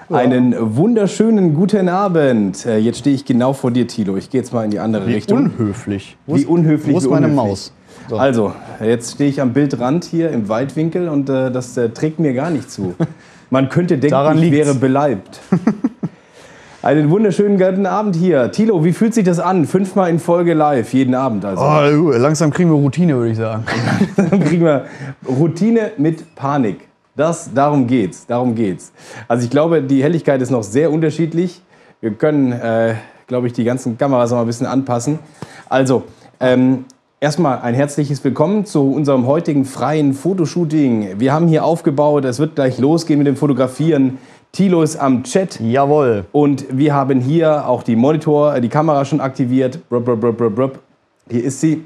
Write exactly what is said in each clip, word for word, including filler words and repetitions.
Einen wunderschönen guten Abend. Äh, Jetzt stehe ich genau vor dir, Thilo. Ich gehe jetzt mal in die andere Wie Richtung. unhöflich. Wo Wie ist, unhöflich. Wo ist wie meine unhöflich. Maus? So. Also, jetzt stehe ich am Bildrand hier im Weitwinkel und äh, das äh, trägt mir gar nicht zu. Man könnte denken, Daran ich liegt's. wäre beleibt. Einen wunderschönen guten Abend hier. Thilo, wie fühlt sich das an? Fünfmal in Folge live, jeden Abend also. Oh, langsam kriegen wir Routine, würde ich sagen. Dann kriegen wir Routine mit Panik. Das, darum geht's, darum geht's. Also ich glaube, die Helligkeit ist noch sehr unterschiedlich. Wir können, äh, glaube ich, die ganzen Kameras noch mal ein bisschen anpassen. Also, ähm, erstmal ein herzliches Willkommen zu unserem heutigen freien Fotoshooting. Wir haben hier aufgebaut, es wird gleich losgehen mit dem Fotografieren. Thilo ist am Chat. Jawohl. Und wir haben hier auch die Monitor, die Kamera schon aktiviert. Brup, brup, brup, brup, brup. Hier ist sie.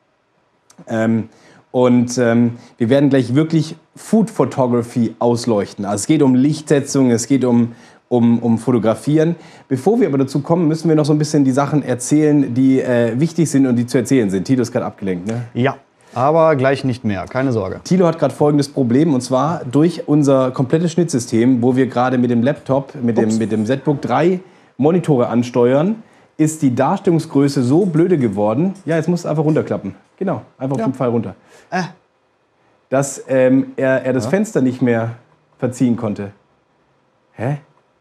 Ähm, und ähm, wir werden gleich wirklich Food Photography ausleuchten. Also es geht um Lichtsetzung, es geht um, um, um Fotografieren. Bevor wir aber dazu kommen, müssen wir noch so ein bisschen die Sachen erzählen, die äh, wichtig sind und die zu erzählen sind. Thilo ist gerade abgelenkt, ne? Ja, aber gleich nicht mehr, keine Sorge. Thilo hat gerade folgendes Problem, und zwar durch unser komplettes Schnittsystem, wo wir gerade mit dem Laptop, mit dem, mit dem ZBook drei Monitore ansteuern, ist die Darstellungsgröße so blöde geworden. Ja, jetzt musst du einfach runterklappen. Genau, einfach auf Ja. den Pfeil runter. Äh. Dass ähm, er, er das Ja. Fenster nicht mehr verziehen konnte. Hä?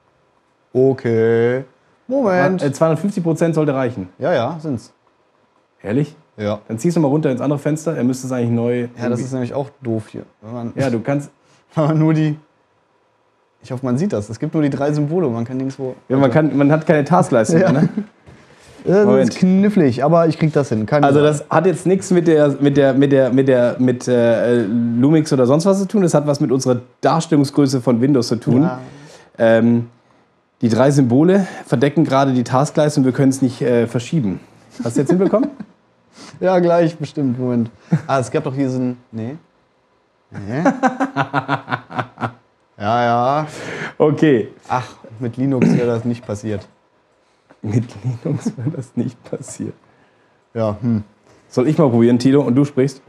Okay. Moment. Äh, zweihundertfünfzig Prozent sollte reichen. Ja, ja, sind's. Ehrlich? Ja. Dann ziehst du mal runter ins andere Fenster. Er müsste es eigentlich neu... Ja, das irgendwie- ist nämlich auch doof hier. Wenn man, Ja, du kannst... wenn man nur die... Ich hoffe, man sieht das. Es gibt nur die drei Symbole. Man kann nirgendwo... Ja, man, kann, man hat keine Taskleiste Ja. mehr, ne? Das Moment. ist knifflig, aber ich krieg das hin. Keine Also Sorge. das hat jetzt nichts mit der mit der mit der mit der mit äh, Lumix oder sonst was zu tun. Das hat was mit unserer Darstellungsgröße von Windows zu tun. Ja. Ähm, die drei Symbole verdecken gerade die Taskleiste und wir können es nicht äh, verschieben. Hast du jetzt hinbekommen? Ja, gleich, bestimmt. Moment. Ah, es gab doch hier so ein... Nee. Nee. Ja, ja. Okay. Ach, mit Linux wäre das nicht passiert. Mit Linux wäre das nicht passiert. Ja, hm. Soll ich mal probieren, Tilo, und du sprichst?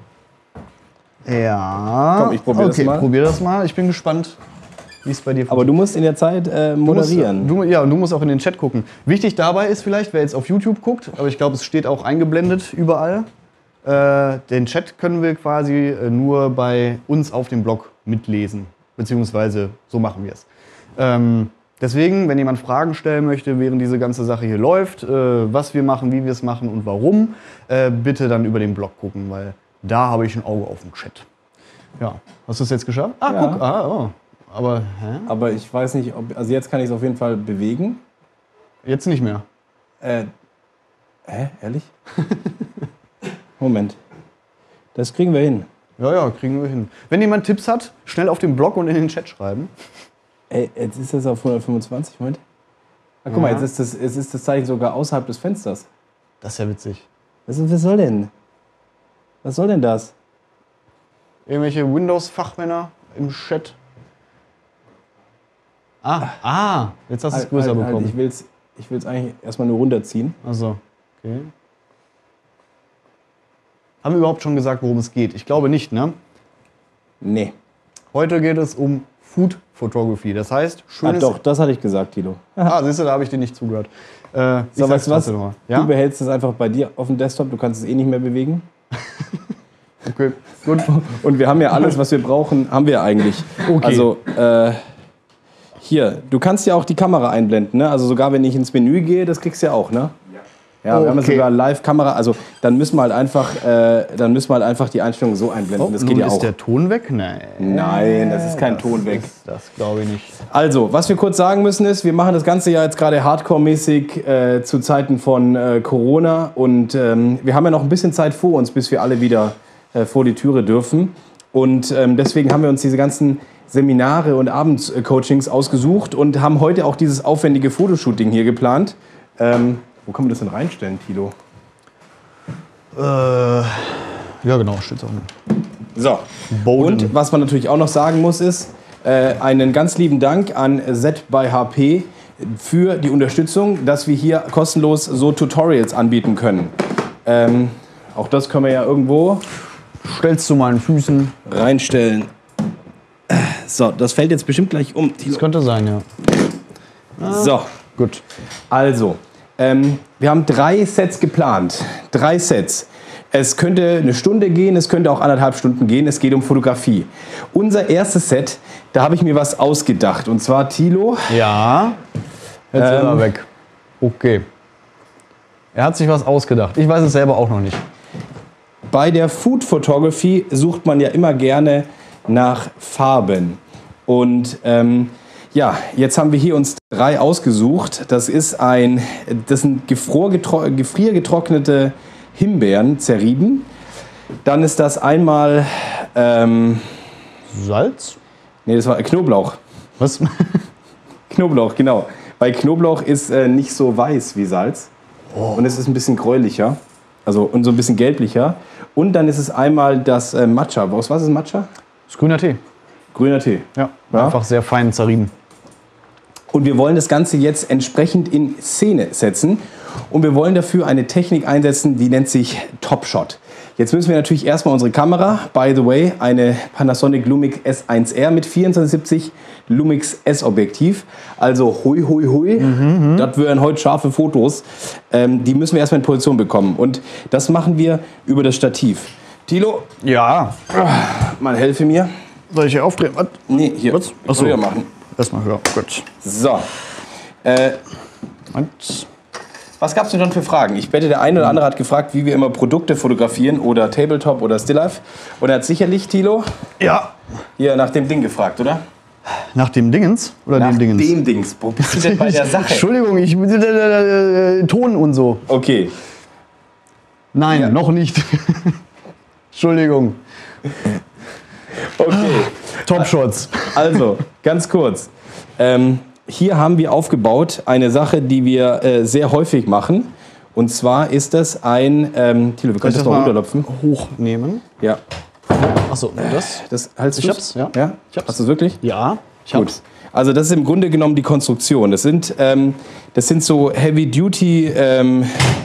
Ja. Komm, ich probier das okay, mal. probier das mal. Ich bin gespannt, wie es bei dir Aber du musst in der Zeit äh, Du musst, moderieren. du, ja, und du musst auch in den Chat gucken. Wichtig dabei ist vielleicht, wer jetzt auf YouTube guckt, aber ich glaube, es steht auch eingeblendet überall, äh, den Chat können wir quasi äh, nur bei uns auf dem Blog mitlesen. Beziehungsweise so machen wir es. Ähm, deswegen, wenn jemand Fragen stellen möchte, während diese ganze Sache hier läuft, äh, was wir machen, wie wir es machen und warum, äh, bitte dann über den Blog gucken, weil da habe ich ein Auge auf dem Chat. Ja, hast du es jetzt geschafft? Ah, Ja. guck, ah, oh. Aber, hä? Aber ich weiß nicht, ob... Also jetzt kann ich es auf jeden Fall bewegen. Jetzt nicht mehr. Äh, hä? Ehrlich? Moment. Das kriegen wir hin. Ja, ja, kriegen wir hin. Wenn jemand Tipps hat, schnell auf dem Blog und in den Chat schreiben. Ey, jetzt ist das auf hundertfünfundzwanzig, Moment. Ah, guck mal, Ja. jetzt ist, das, jetzt ist das Zeichen sogar außerhalb des Fensters. Das ist ja witzig. Was, was soll denn? Was soll denn das? Irgendwelche Windows-Fachmänner im Chat. Ah, ah, jetzt hast du es Halt, größer halt, halt, bekommen. ich will es ich will's eigentlich erstmal nur runterziehen. Achso, okay. Haben wir überhaupt schon gesagt, worum es geht? Ich glaube nicht, ne? Nee. Heute geht es um Food Photography. Das heißt, Ah, schönes... doch, das hatte ich gesagt, Tilo. Ah, siehst du, da habe ich dir nicht zugehört. Äh, ich So, sag's weißt du was? trotzdem noch mal. Du Ja? behältst es einfach bei dir auf dem Desktop, du kannst es eh nicht mehr bewegen. Okay, gut. Und wir haben ja alles, was wir brauchen, haben wir eigentlich. Okay. Also, äh, hier, du kannst ja auch die Kamera einblenden, ne? Also sogar wenn ich ins Menü gehe, das kriegst du ja auch, ne? Ja, wir haben ja Okay. sogar Live-Kamera, also dann müssen wir halt einfach, äh, dann müssen wir halt einfach die Einstellungen so einblenden. Oh, das nun geht ja ist auch. der Ton weg? Nein. Nein, das ist kein Das Ton weg. ist- Das glaube ich nicht. Also, was wir kurz sagen müssen ist, wir machen das Ganze ja jetzt gerade hardcore-mäßig äh, zu Zeiten von äh, Corona und ähm, wir haben ja noch ein bisschen Zeit vor uns, bis wir alle wieder äh, vor die Türe dürfen. Und ähm, deswegen haben wir uns diese ganzen Seminare und Abendcoachings ausgesucht und haben heute auch dieses aufwendige Fotoshooting hier geplant. Ähm, wo kann man das denn reinstellen, Tilo? Äh, ja, genau, steht's auch nicht. So, Bowden. und was man natürlich auch noch sagen muss ist, äh, einen ganz lieben Dank an Z by H P für die Unterstützung, dass wir hier kostenlos so Tutorials anbieten können. Ähm, auch das können wir ja irgendwo Stellst zu meinen Füßen. reinstellen. So, das fällt jetzt bestimmt gleich um. Das könnte sein, ja. So, Gut. also, ähm, wir haben drei Sets geplant. Drei Sets. Es könnte eine Stunde gehen, es könnte auch anderthalb Stunden gehen. Es geht um Fotografie. Unser erstes Set, da habe ich mir was ausgedacht. Und zwar Thilo. Ja. Jetzt ist Ähm, er weg. Okay. Er hat sich was ausgedacht. Ich weiß es selber auch noch nicht. Bei der Food Photography sucht man ja immer gerne nach Farben. Und ähm, ja, jetzt haben wir hier uns drei ausgesucht. Das ist ein, das sind gefrorgetro- gefriergetrocknete Himbeeren, zerrieben. Dann ist das einmal, ähm, Salz? nee, das war Knoblauch. Was? Knoblauch, genau. Weil Knoblauch ist äh, nicht so weiß wie Salz. Oh. Und es ist ein bisschen gräulicher. Also und so ein bisschen gelblicher. Und dann ist es einmal das äh, Matcha. Aus was ist Matcha? Das ist grüner Tee. Grüner Tee. Ja. Ja. Einfach sehr fein zerrieben. Und wir wollen das Ganze jetzt entsprechend in Szene setzen. Und wir wollen dafür eine Technik einsetzen, die nennt sich Top Shot. Jetzt müssen wir natürlich erstmal unsere Kamera, by the way, eine Panasonic Lumix S eins R mit vierundzwanzig siebzig Lumix S-Objektiv. Also hui, hui, hui, mhm, das wären heute scharfe Fotos. Ähm, die müssen wir erstmal in Position bekommen. Und das machen wir über das Stativ. Thilo, Ja. mal helfe mir. Soll ich hier aufdrehen? Was? Nee, hier. Was? Ach so. Höher machen. Erstmal höher. Gut. So. Äh, Und Was gab es denn dann für Fragen? Ich wette, der eine oder andere hat gefragt, wie wir immer Produkte fotografieren oder Tabletop oder Stilllife. Und er hat sicherlich, Thilo, ja. hier nach dem Ding gefragt, oder? Nach dem Dingens? Oder Nach dem Dingens? dem Dings. Wo bist du denn bei der Sache? Entschuldigung, ich. Äh, Ton und so. Okay. Nein, Ja. noch nicht. Entschuldigung. Okay. Top-Shots. Also, ganz kurz. Ähm, hier haben wir aufgebaut eine Sache, die wir äh, sehr häufig machen. Und zwar ist das ein... Ähm, Thilo, wir können das mal runterlöpfen. hochnehmen? Ja. Achso, das? Das hältst Ich du's? hab's, ja. ja? Ich hab's. Hast du es wirklich? Ja, ich Gut. hab's. Also das ist im Grunde genommen die Konstruktion. Das sind, ähm, das sind so Heavy-Duty ähm,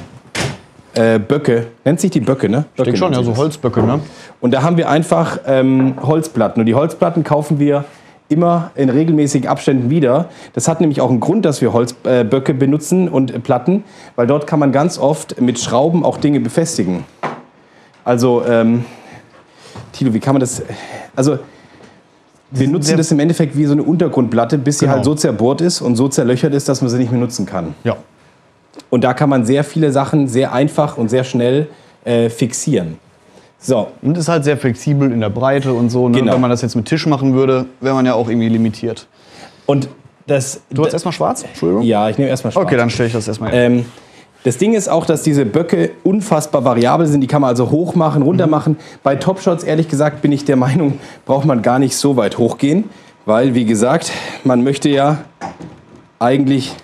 äh, Böcke. Nennt sich die Böcke, ne? Böcke Denke schon, nennt ja, sich so das. Holzböcke, ne? Und da haben wir einfach ähm, Holzplatten. Und die Holzplatten kaufen wir immer in regelmäßigen Abständen wieder. Das hat nämlich auch einen Grund, dass wir Holzböcke äh, Böcke benutzen und äh, Platten, weil dort kann man ganz oft mit Schrauben auch Dinge befestigen. Also, ähm, Thilo, wie kann man das... Also, wir nutzen sehr- das im Endeffekt wie so eine Untergrundplatte, bis sie Genau. halt so zerbohrt ist und so zerlöchert ist, dass man sie nicht mehr nutzen kann. Ja. Und da kann man sehr viele Sachen sehr einfach und sehr schnell äh, fixieren. So, Und ist halt sehr flexibel in der Breite und so. Ne? Genau. Wenn man das jetzt mit Tisch machen würde, wäre man ja auch irgendwie limitiert. und das... Du hast erstmal schwarz? Entschuldigung. Ja, ich nehme erstmal schwarz. Okay, dann stelle ich das erstmal. Ähm, das Ding ist auch, dass diese Böcke unfassbar variabel sind. Die kann man also hoch machen, runter machen. Bei Top Shots, ehrlich gesagt, bin ich der Meinung, braucht man gar nicht so weit hochgehen. Weil, wie gesagt, man möchte ja eigentlich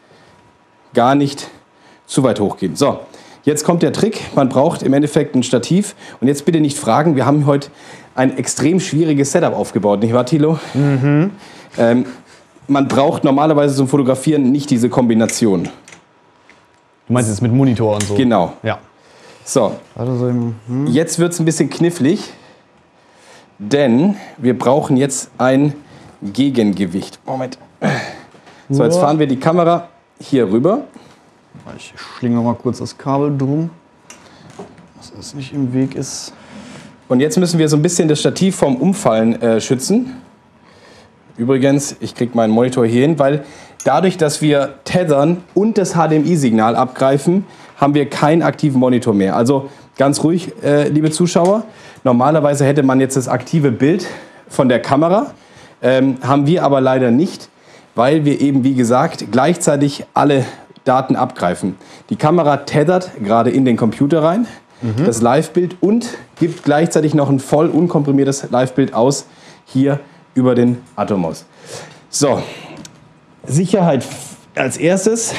gar nicht zu weit hochgehen. So, jetzt kommt der Trick. Man braucht im Endeffekt ein Stativ. Und jetzt bitte nicht fragen, wir haben heute ein extrem schwieriges Setup aufgebaut, nicht wahr, Thilo? Mhm. Ähm, man braucht normalerweise zum Fotografieren nicht diese Kombination. Du meinst jetzt mit Monitor und so? Genau. Ja. So, Also so im, hm. jetzt wird es ein bisschen knifflig, denn wir brauchen jetzt ein Gegengewicht. Moment. So, jetzt fahren wir die Kamera hier rüber. Ich schlinge noch mal kurz das Kabel drum, dass das nicht im Weg ist. Und jetzt müssen wir so ein bisschen das Stativ vom Umfallen äh, schützen. Übrigens, ich kriege meinen Monitor hier hin, weil dadurch, dass wir tethern und das H D M I-Signal abgreifen, haben wir keinen aktiven Monitor mehr. Also ganz ruhig, äh, liebe Zuschauer. Normalerweise hätte man jetzt das aktive Bild von der Kamera, ähm, haben wir aber leider nicht, weil wir eben, wie gesagt, gleichzeitig alle Daten abgreifen. Die Kamera tethert gerade in den Computer rein, mhm. das Live-Bild, und gibt gleichzeitig noch ein voll unkomprimiertes Live-Bild aus, hier über den Atomos. So, Sicherheit als erstes.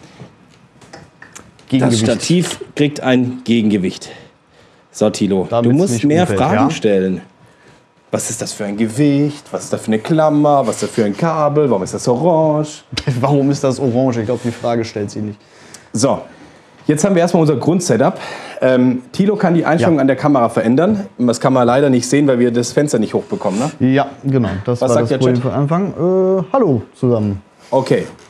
Das Gegengewicht. Stativ kriegt ein Gegengewicht. So, Thilo, du Damit's musst nicht mehr umfällt, Fragen ja? stellen. Was ist das für ein Gewicht? Was ist das für eine Klammer? Was ist das für ein Kabel? Warum ist das orange? Warum ist das orange? Ich glaube, die Frage stellt sie nicht. So, jetzt haben wir erstmal unser Grundsetup. Ähm, Thilo kann die Einstellung Ja. an der Kamera verändern. Das kann man leider nicht sehen, weil wir das Fenster nicht hochbekommen. Ne? Ja, genau. Das Was war sagt das der Problem Chat? von Anfang. Äh, hallo zusammen. Okay.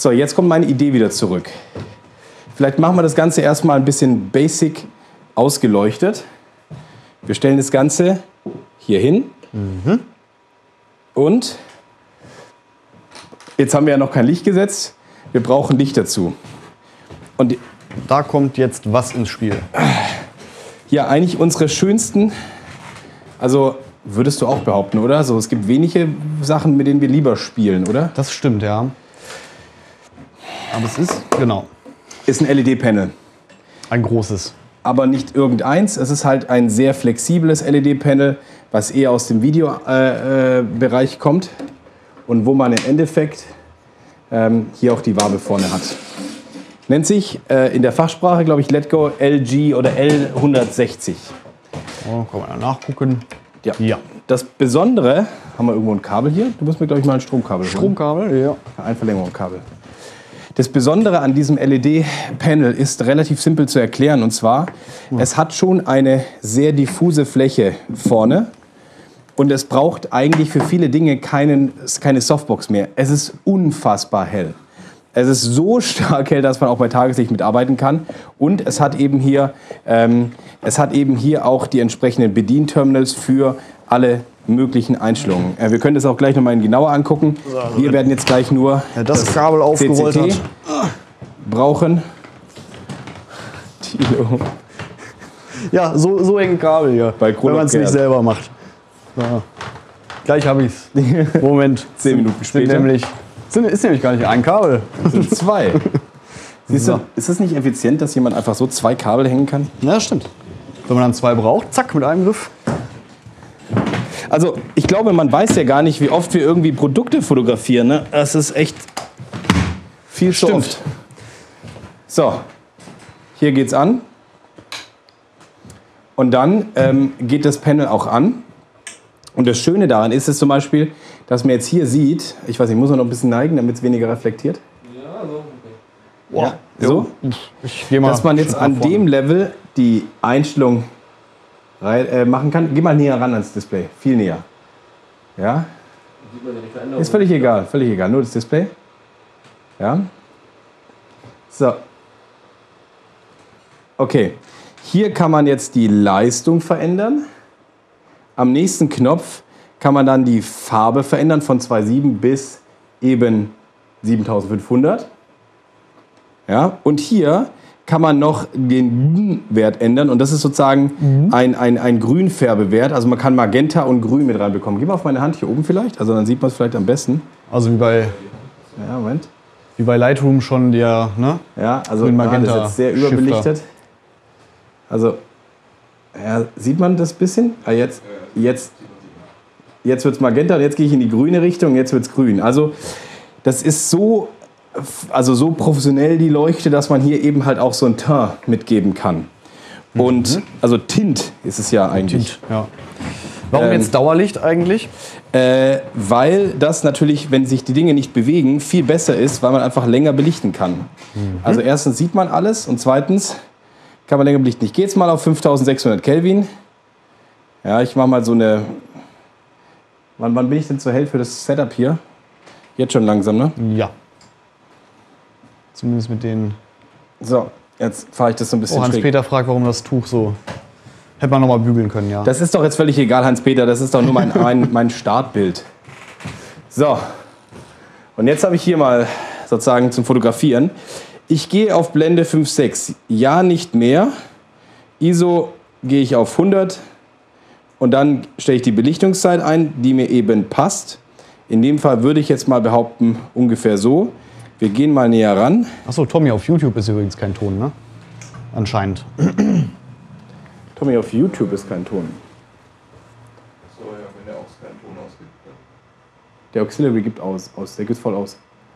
So, jetzt kommt meine Idee wieder zurück. Vielleicht machen wir das Ganze erstmal ein bisschen basic ausgeleuchtet. Wir stellen das Ganze hier hin. Mhm. Und jetzt haben wir ja noch kein Licht gesetzt. Wir brauchen Licht dazu. Und da kommt jetzt was ins Spiel. Ja, eigentlich unsere schönsten, also würdest du auch behaupten, oder? Also, es gibt wenige Sachen, mit denen wir lieber spielen, oder? Das stimmt, ja. Aber es ist, genau. Ist ein L E D-Panel. Ein großes. Aber nicht irgendeins. Es ist halt ein sehr flexibles L E D-Panel, was eher aus dem Videobereich äh, äh, kommt und wo man im Endeffekt ähm, hier auch die Wabe vorne hat. Nennt sich äh, in der Fachsprache, glaube ich, Letgo L G oder L hundertsechzig. Oh, kann man nachgucken. Ja. ja. Das Besondere, haben wir irgendwo ein Kabel hier? Du musst mir, glaube ich, mal ein Stromkabel holen. Stromkabel, ja. Ein Verlängerungskabel. Das Besondere an diesem L E D-Panel ist relativ simpel zu erklären. Und zwar, ja. es hat schon eine sehr diffuse Fläche vorne. Und es braucht eigentlich für viele Dinge keinen, keine Softbox mehr. Es ist unfassbar hell. Es ist so stark hell, dass man auch bei Tageslicht mitarbeiten kann. Und es hat eben hier, ähm, es hat eben hier auch die entsprechenden Bedienterminals für alle möglichen Einstellungen. Äh, wir können das auch gleich noch mal genauer angucken. Wir werden jetzt gleich nur ja, das, das Kabel aufgerollt C C T brauchen. Tilo. Ja, so, so eng Kabel hier, Bei wenn man es nicht selber macht. So. Gleich habe ich es. Moment. Zehn Minuten später. Sind nämlich, sind, ist nämlich gar nicht ein Kabel. Das sind zwei. Siehst du, ist es nicht effizient, dass jemand einfach so zwei Kabel hängen kann? Ja, stimmt. Wenn man dann zwei braucht, zack, mit einem Griff. Also ich glaube, man weiß ja gar nicht, wie oft wir irgendwie Produkte fotografieren. Ne? Das ist echt viel zu oft. So, hier geht's an. Und dann ähm, geht das Panel auch an. Und das Schöne daran ist es zum Beispiel, dass man jetzt hier sieht, ich weiß nicht, muss man noch ein bisschen neigen, damit es weniger reflektiert? Ja, so. Okay. Wow. Ja, so, ich geh mal dass man jetzt an dem Level die Einstellung rein, äh, machen kann. Geh mal näher ran ans Display, viel näher. Ja? Ist völlig egal, völlig egal, nur das Display. Ja? So. Okay, hier kann man jetzt die Leistung verändern. Am nächsten Knopf kann man dann die Farbe verändern von zwei Komma sieben bis eben siebentausendfünfhundert. Ja, und hier kann man noch den Wert ändern und das ist sozusagen mhm. ein, ein, ein Grünfärbewert. Also man kann Magenta und Grün mit reinbekommen. Gib mal auf meine Hand hier oben vielleicht, also dann sieht man es vielleicht am besten. Also wie bei, ja, Moment. Wie bei Lightroom schon der, ne? Ja, also Magenta das ist jetzt sehr überbelichtet. Also, ja, sieht man das bisschen? Ah, jetzt jetzt, jetzt wird es Magenta und jetzt gehe ich in die grüne Richtung, jetzt wird es grün. Also das ist so, also so professionell die Leuchte, dass man hier eben halt auch so ein Tint mitgeben kann. Und mhm. also Tint ist es ja eigentlich. Tint, ja. Warum ähm, jetzt Dauerlicht eigentlich? Äh, weil das natürlich, wenn sich die Dinge nicht bewegen, viel besser ist, weil man einfach länger belichten kann. Mhm. Also erstens sieht man alles und zweitens kann man länger belichten. Ich gehe jetzt mal auf fünftausendsechshundert Kelvin. Ja, ich mache mal so eine... Wann, wann bin ich denn zu hell für das Setup hier? Jetzt schon langsam, ne? Ja. Zumindest mit den... So, jetzt fahre ich das so ein bisschen oh, Hans-Peter fragt, warum das Tuch so... Hätte man noch mal bügeln können, ja. Das ist doch jetzt völlig egal, Hans-Peter. Das ist doch nur mein, mein, mein Startbild. So. Und jetzt habe ich hier mal sozusagen zum Fotografieren. Ich gehe auf Blende fünf Komma sechs. Ja, nicht mehr. I S O gehe ich auf hundert. Und dann stelle ich die Belichtungszeit ein, die mir eben passt. In dem Fall würde ich jetzt mal behaupten, ungefähr so. Wir gehen mal näher ran. Achso, Tommy, auf YouTube ist übrigens kein Ton, ne? Anscheinend. Tommy, auf YouTube ist kein Ton. So, ja, wenn der auch keinen Ton ausgibt. Ja. Der Auxiliary gibt aus, aus. Der gibt voll aus.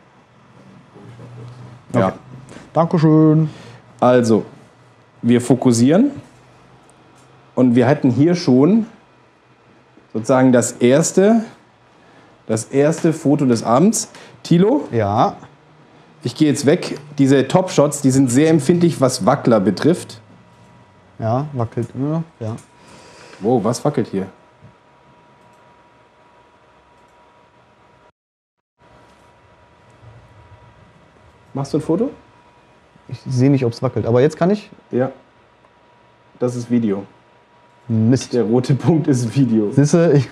Okay. Ja. Dankeschön. Also, wir fokussieren. Und wir hätten hier schon sozusagen das erste, das erste Foto des Abends. Thilo? Ja. Ich gehe jetzt weg. Diese Top-Shots, die sind sehr empfindlich, was Wackler betrifft. Ja, wackelt immer noch. Ja. Wow, was wackelt hier? Machst du ein Foto? Ich sehe nicht, ob es wackelt. Aber jetzt kann ich. Ja. Das ist Video. Mist. Der rote Punkt ist Video. Siehste, ich.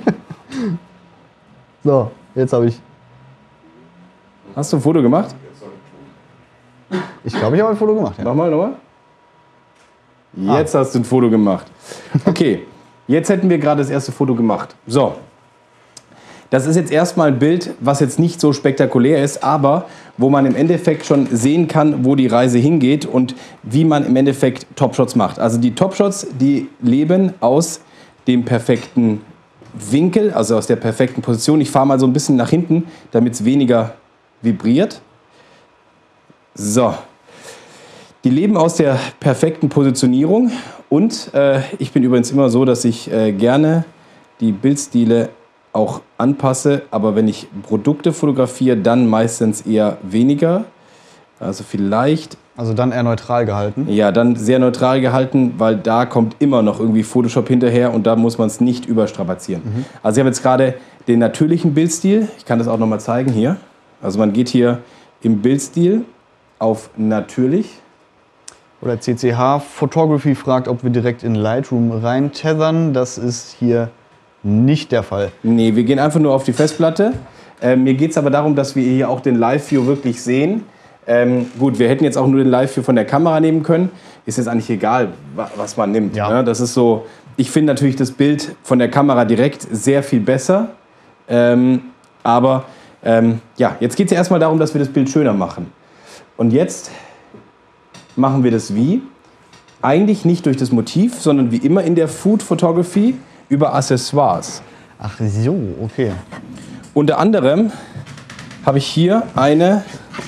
So, jetzt habe ich. Hast du ein Foto gemacht? Ich glaube, ich habe ein Foto gemacht. Ja. Nochmal, nochmal. Jetzt Ah. hast du ein Foto gemacht. Okay, jetzt hätten wir gerade das erste Foto gemacht. So. Das ist jetzt erstmal ein Bild, was jetzt nicht so spektakulär ist, aber wo man im Endeffekt schon sehen kann, wo die Reise hingeht und wie man im Endeffekt Topshots macht. Also die Topshots, die leben aus dem perfekten Winkel, also aus der perfekten Position. Ich fahre mal so ein bisschen nach hinten, damit es weniger vibriert. So. Die leben aus der perfekten Positionierung und äh, ich bin übrigens immer so, dass ich äh, gerne die Bildstile auch anpasse, aber wenn ich Produkte fotografiere, dann meistens eher weniger. Also vielleicht, Also dann eher neutral gehalten. ja, dann sehr neutral gehalten, weil da kommt immer noch irgendwie Photoshop hinterher und da muss man es nicht überstrapazieren. Mhm. Also ich habe jetzt gerade den natürlichen Bildstil, ich kann das auch nochmal zeigen hier. Also man geht hier im Bildstil auf natürlich. Oder C C H Photography fragt, ob wir direkt in Lightroom rein tethern. Das ist hier nicht der Fall. Nee, wir gehen einfach nur auf die Festplatte. Ähm, mir geht es aber darum, dass wir hier auch den Live-View wirklich sehen. Ähm, gut, wir hätten jetzt auch nur den Live-View von der Kamera nehmen können. Ist jetzt eigentlich egal, wa was man nimmt. Ja. Ne? Das ist so, ich finde natürlich das Bild von der Kamera direkt sehr viel besser. Ähm, aber ähm, ja, jetzt geht es ja erstmal darum, dass wir das Bild schöner machen. Und jetzt machen wir das wie? Eigentlich nicht durch das Motiv, sondern wie immer in der Food Photography über Accessoires. Ach so, okay. Unter anderem habe ich hier eine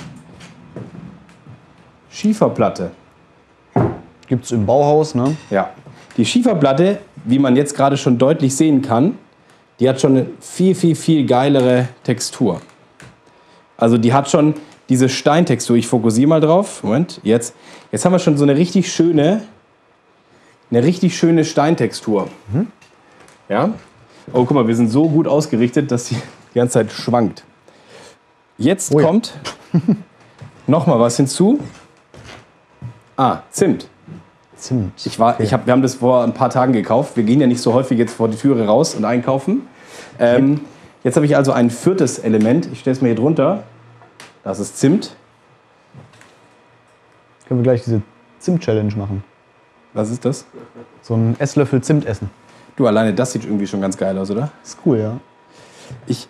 Schieferplatte. Gibt's im Bauhaus, ne? Ja. Die Schieferplatte, wie man jetzt gerade schon deutlich sehen kann, die hat schon eine viel, viel, viel geilere Textur. Also die hat schon diese Steintextur. Ich fokussiere mal drauf. Moment, jetzt. Jetzt haben wir schon so eine richtig schöne, eine richtig schöne Steintextur. Mhm. Ja? Oh, guck mal, wir sind so gut ausgerichtet, dass die die ganze Zeit schwankt. Jetzt Oh ja. kommt noch mal was hinzu. Ah, Zimt. Zimt. Ich war, ich hab, wir haben das vor ein paar Tagen gekauft. Wir gehen ja nicht so häufig jetzt vor die Türe raus und einkaufen. Ähm, jetzt habe ich also ein viertes Element. Ich stelle es mir hier drunter. Das ist Zimt. Können wir gleich diese Zimt-Challenge machen. Was ist das? So einen Esslöffel Zimt essen. Du, alleine das sieht irgendwie schon ganz geil aus, oder? Ist cool, ja. Ich,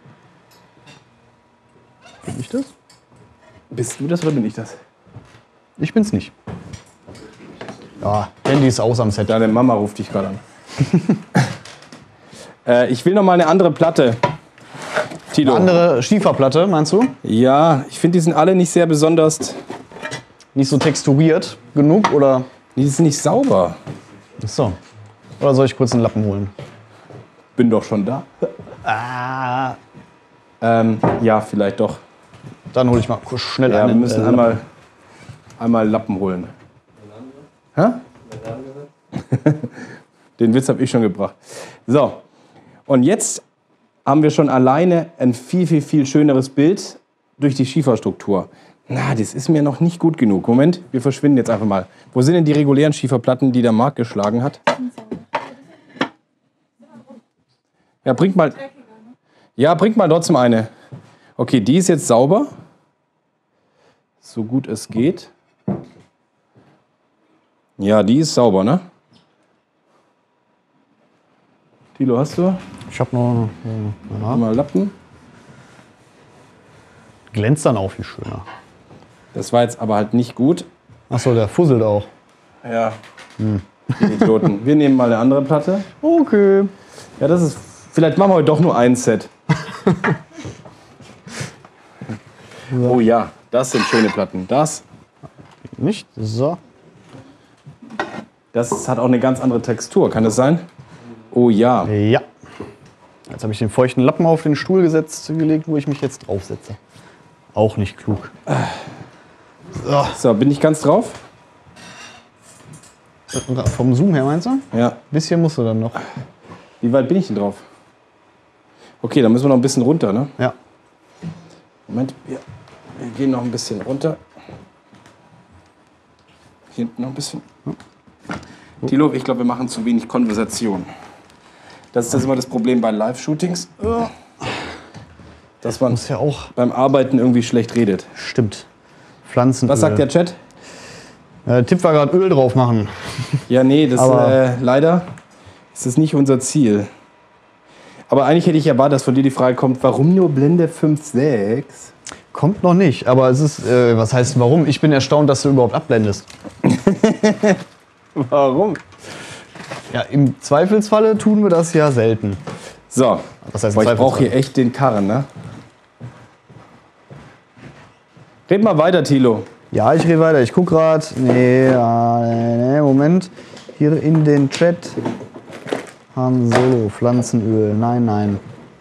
Bin ich das? bist du das oder bin ich das? Ich bin's nicht. Ja, Handy ist aus am Set. Deine Mama ruft dich gerade an. äh, ich will noch mal eine andere Platte. Tilo. Eine andere Schieferplatte, meinst du? Ja, ich finde, die sind alle nicht sehr besonders. Nicht so texturiert genug, oder? Die sind nicht sauber. Ach so. Oder soll ich kurz einen Lappen holen? Bin doch schon da. Ah. Ähm, ja, vielleicht doch. Dann hole ich mal kurz schnell Ja, wir einen. müssen äh, einmal, einmal Lappen holen. Hä? Den Witz habe ich schon gebracht. So, und jetzt haben wir schon alleine ein viel, viel, viel schöneres Bild durch die Schieferstruktur. Na, das ist mir noch nicht gut genug. Moment, wir verschwinden jetzt einfach mal. Wo sind denn die regulären Schieferplatten, die der Marc geschlagen hat? Ja, bringt mal. Ja, bringt mal trotzdem eine. Okay, die ist jetzt sauber. So gut es geht. Ja, die ist sauber, ne? Tilo, hast du? Ich habe noch. Äh, aha. Mal Lappen. Glänzt dann auch viel schöner. Das war jetzt aber halt nicht gut. Achso, der fusselt auch. Ja. Hm. Die Idioten. Wir nehmen mal eine andere Platte. Okay. Ja, das ist. Vielleicht machen wir heute doch nur ein Set. Oh ja, das sind schöne Platten. Das, Nicht? So. das hat auch eine ganz andere Textur. Kann das sein? Oh ja. Ja. Jetzt habe ich den feuchten Lappen auf den Stuhl gesetzt, gelegt, wo ich mich jetzt draufsetze. Auch nicht klug. So. So, bin ich ganz drauf? Vom Zoom her meinst du? Ja. Bisschen musst du dann noch. Wie weit bin ich denn drauf? Okay, dann müssen wir noch ein bisschen runter, ne? Ja. Moment. Ja. Wir gehen noch ein bisschen runter. Hier hinten noch ein bisschen. Thilo, ich glaube, wir machen zu wenig Konversation. Das ist das immer das Problem bei Live-Shootings. Dass man Muss ja auch. beim Arbeiten irgendwie schlecht redet. Stimmt. Pflanzen. Was sagt der Chat? Der Tipp war gerade Öl drauf machen. Ja, nee, das Aber- äh, leider ist das nicht unser Ziel. Aber eigentlich hätte ich erwartet, dass von dir die Frage kommt, warum nur Blende fünf sechs? Kommt noch nicht, aber es ist, äh, was heißt warum? Ich bin erstaunt, dass du überhaupt abblendest. Warum? Ja, im Zweifelsfalle tun wir das ja selten. So, Was heißt boah, ich Zweifelsfall? brauche hier echt den Karren, ne? Red mal weiter, Thilo. Ja, ich rede weiter. Ich gucke gerade. Nee, ja, nee, nee, Moment. Hier in den Chat. Han Solo, Pflanzenöl. Nein, nein.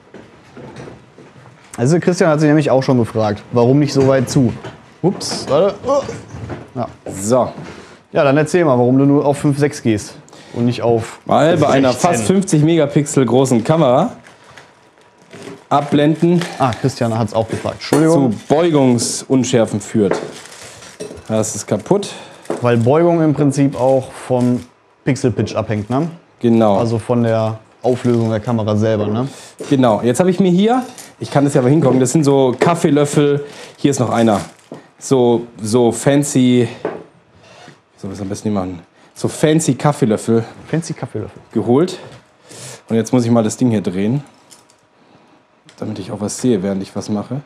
Also Christian hat sich nämlich auch schon gefragt, warum nicht so weit zu? Ups, warte. Oh. Ja. So, ja, dann erzähl mal, warum du nur auf fünf sechs gehst und nicht auf mal bei einer sechzehn. fast fünfzig Megapixel großen Kamera abblenden Ah, Christian hat es auch gefragt. zu Entschuldigung. Beugungsunschärfen führt. Das ist kaputt. Weil Beugung im Prinzip auch vom Pixel-Pitch abhängt, ne? Genau. Also von der Auflösung der Kamera selber, ne? Genau, jetzt habe ich mir hier, ich kann das ja mal hingucken, das sind so Kaffeelöffel, hier ist noch einer. So, so fancy, so was am besten nicht machen, so fancy Kaffeelöffel Fancy Kaffeelöffel. geholt. Und jetzt muss ich mal das Ding hier drehen, damit ich auch was sehe, während ich was mache.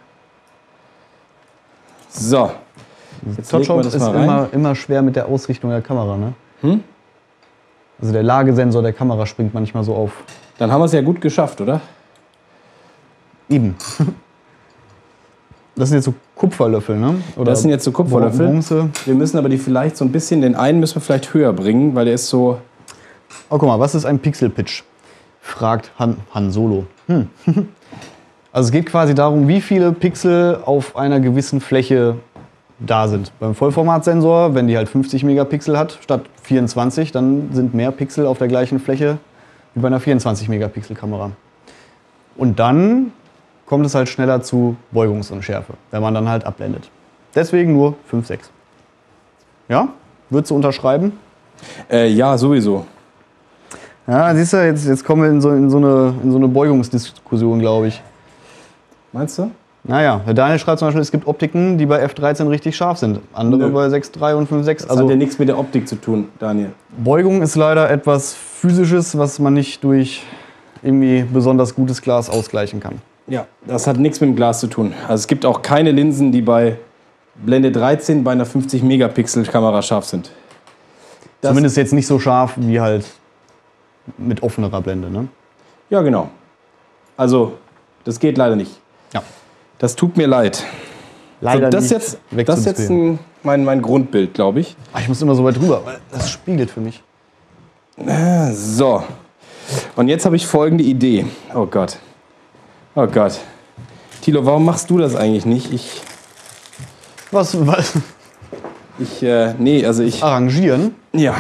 So, jetzt legen wir Touchshot das ist mal rein. immer, immer schwer mit der Ausrichtung der Kamera, ne? Hm? Also der Lagesensor der Kamera springt manchmal so auf. Dann haben wir es ja gut geschafft, oder? Eben. Das sind jetzt so Kupferlöffel, ne? Oder Das sind jetzt so Kupferlöffel. Bronze. Wir müssen aber die vielleicht so ein bisschen, den einen müssen wir vielleicht höher bringen, weil der ist so, Oh, guck mal, was ist ein Pixel-Pitch? Fragt Han, Han Solo. Hm. Also es geht quasi darum, wie viele Pixel auf einer gewissen Fläche da sind. Beim Vollformatsensor, wenn die halt fünfzig Megapixel hat statt vierundzwanzig, dann sind mehr Pixel auf der gleichen Fläche wie bei einer vierundzwanzig Megapixel Kamera. Und dann kommt es halt schneller zu Beugungsunschärfe, wenn man dann halt abblendet. Deswegen nur fünf sechs. Ja? Würdest du unterschreiben? äh, ja, sowieso. Ja, siehst du, jetzt, jetzt kommen wir in so, in so eine, in so eine Beugungsdiskussion, glaube ich. Meinst du? Naja, der Daniel schreibt zum Beispiel, es gibt Optiken, die bei F dreizehn richtig scharf sind. Andere Nö. bei sechs Komma drei und fünf Komma sechs. Das Also hat ja nichts mit der Optik zu tun, Daniel. Beugung ist leider etwas Physisches, was man nicht durch irgendwie besonders gutes Glas ausgleichen kann. Ja, das hat nichts mit dem Glas zu tun. Also es gibt auch keine Linsen, die bei Blende dreizehn bei einer fünfzig Megapixel Kamera scharf sind. Das- Zumindest jetzt nicht so scharf wie halt mit offenerer Blende. Ne? Ja, genau. Also, das geht leider nicht. Ja. Das tut mir leid. Leider so, das nicht jetzt, das ist jetzt wegzudiskutieren. ein, mein, mein Grundbild, glaube ich. Ah, ich muss immer so weit rüber, weil das spiegelt für mich. So. Und jetzt habe ich folgende Idee. Oh Gott. Oh Gott. Thilo, warum machst du das eigentlich nicht? Ich, Was, was? ich, äh, nee, also ich, Arrangieren? ja.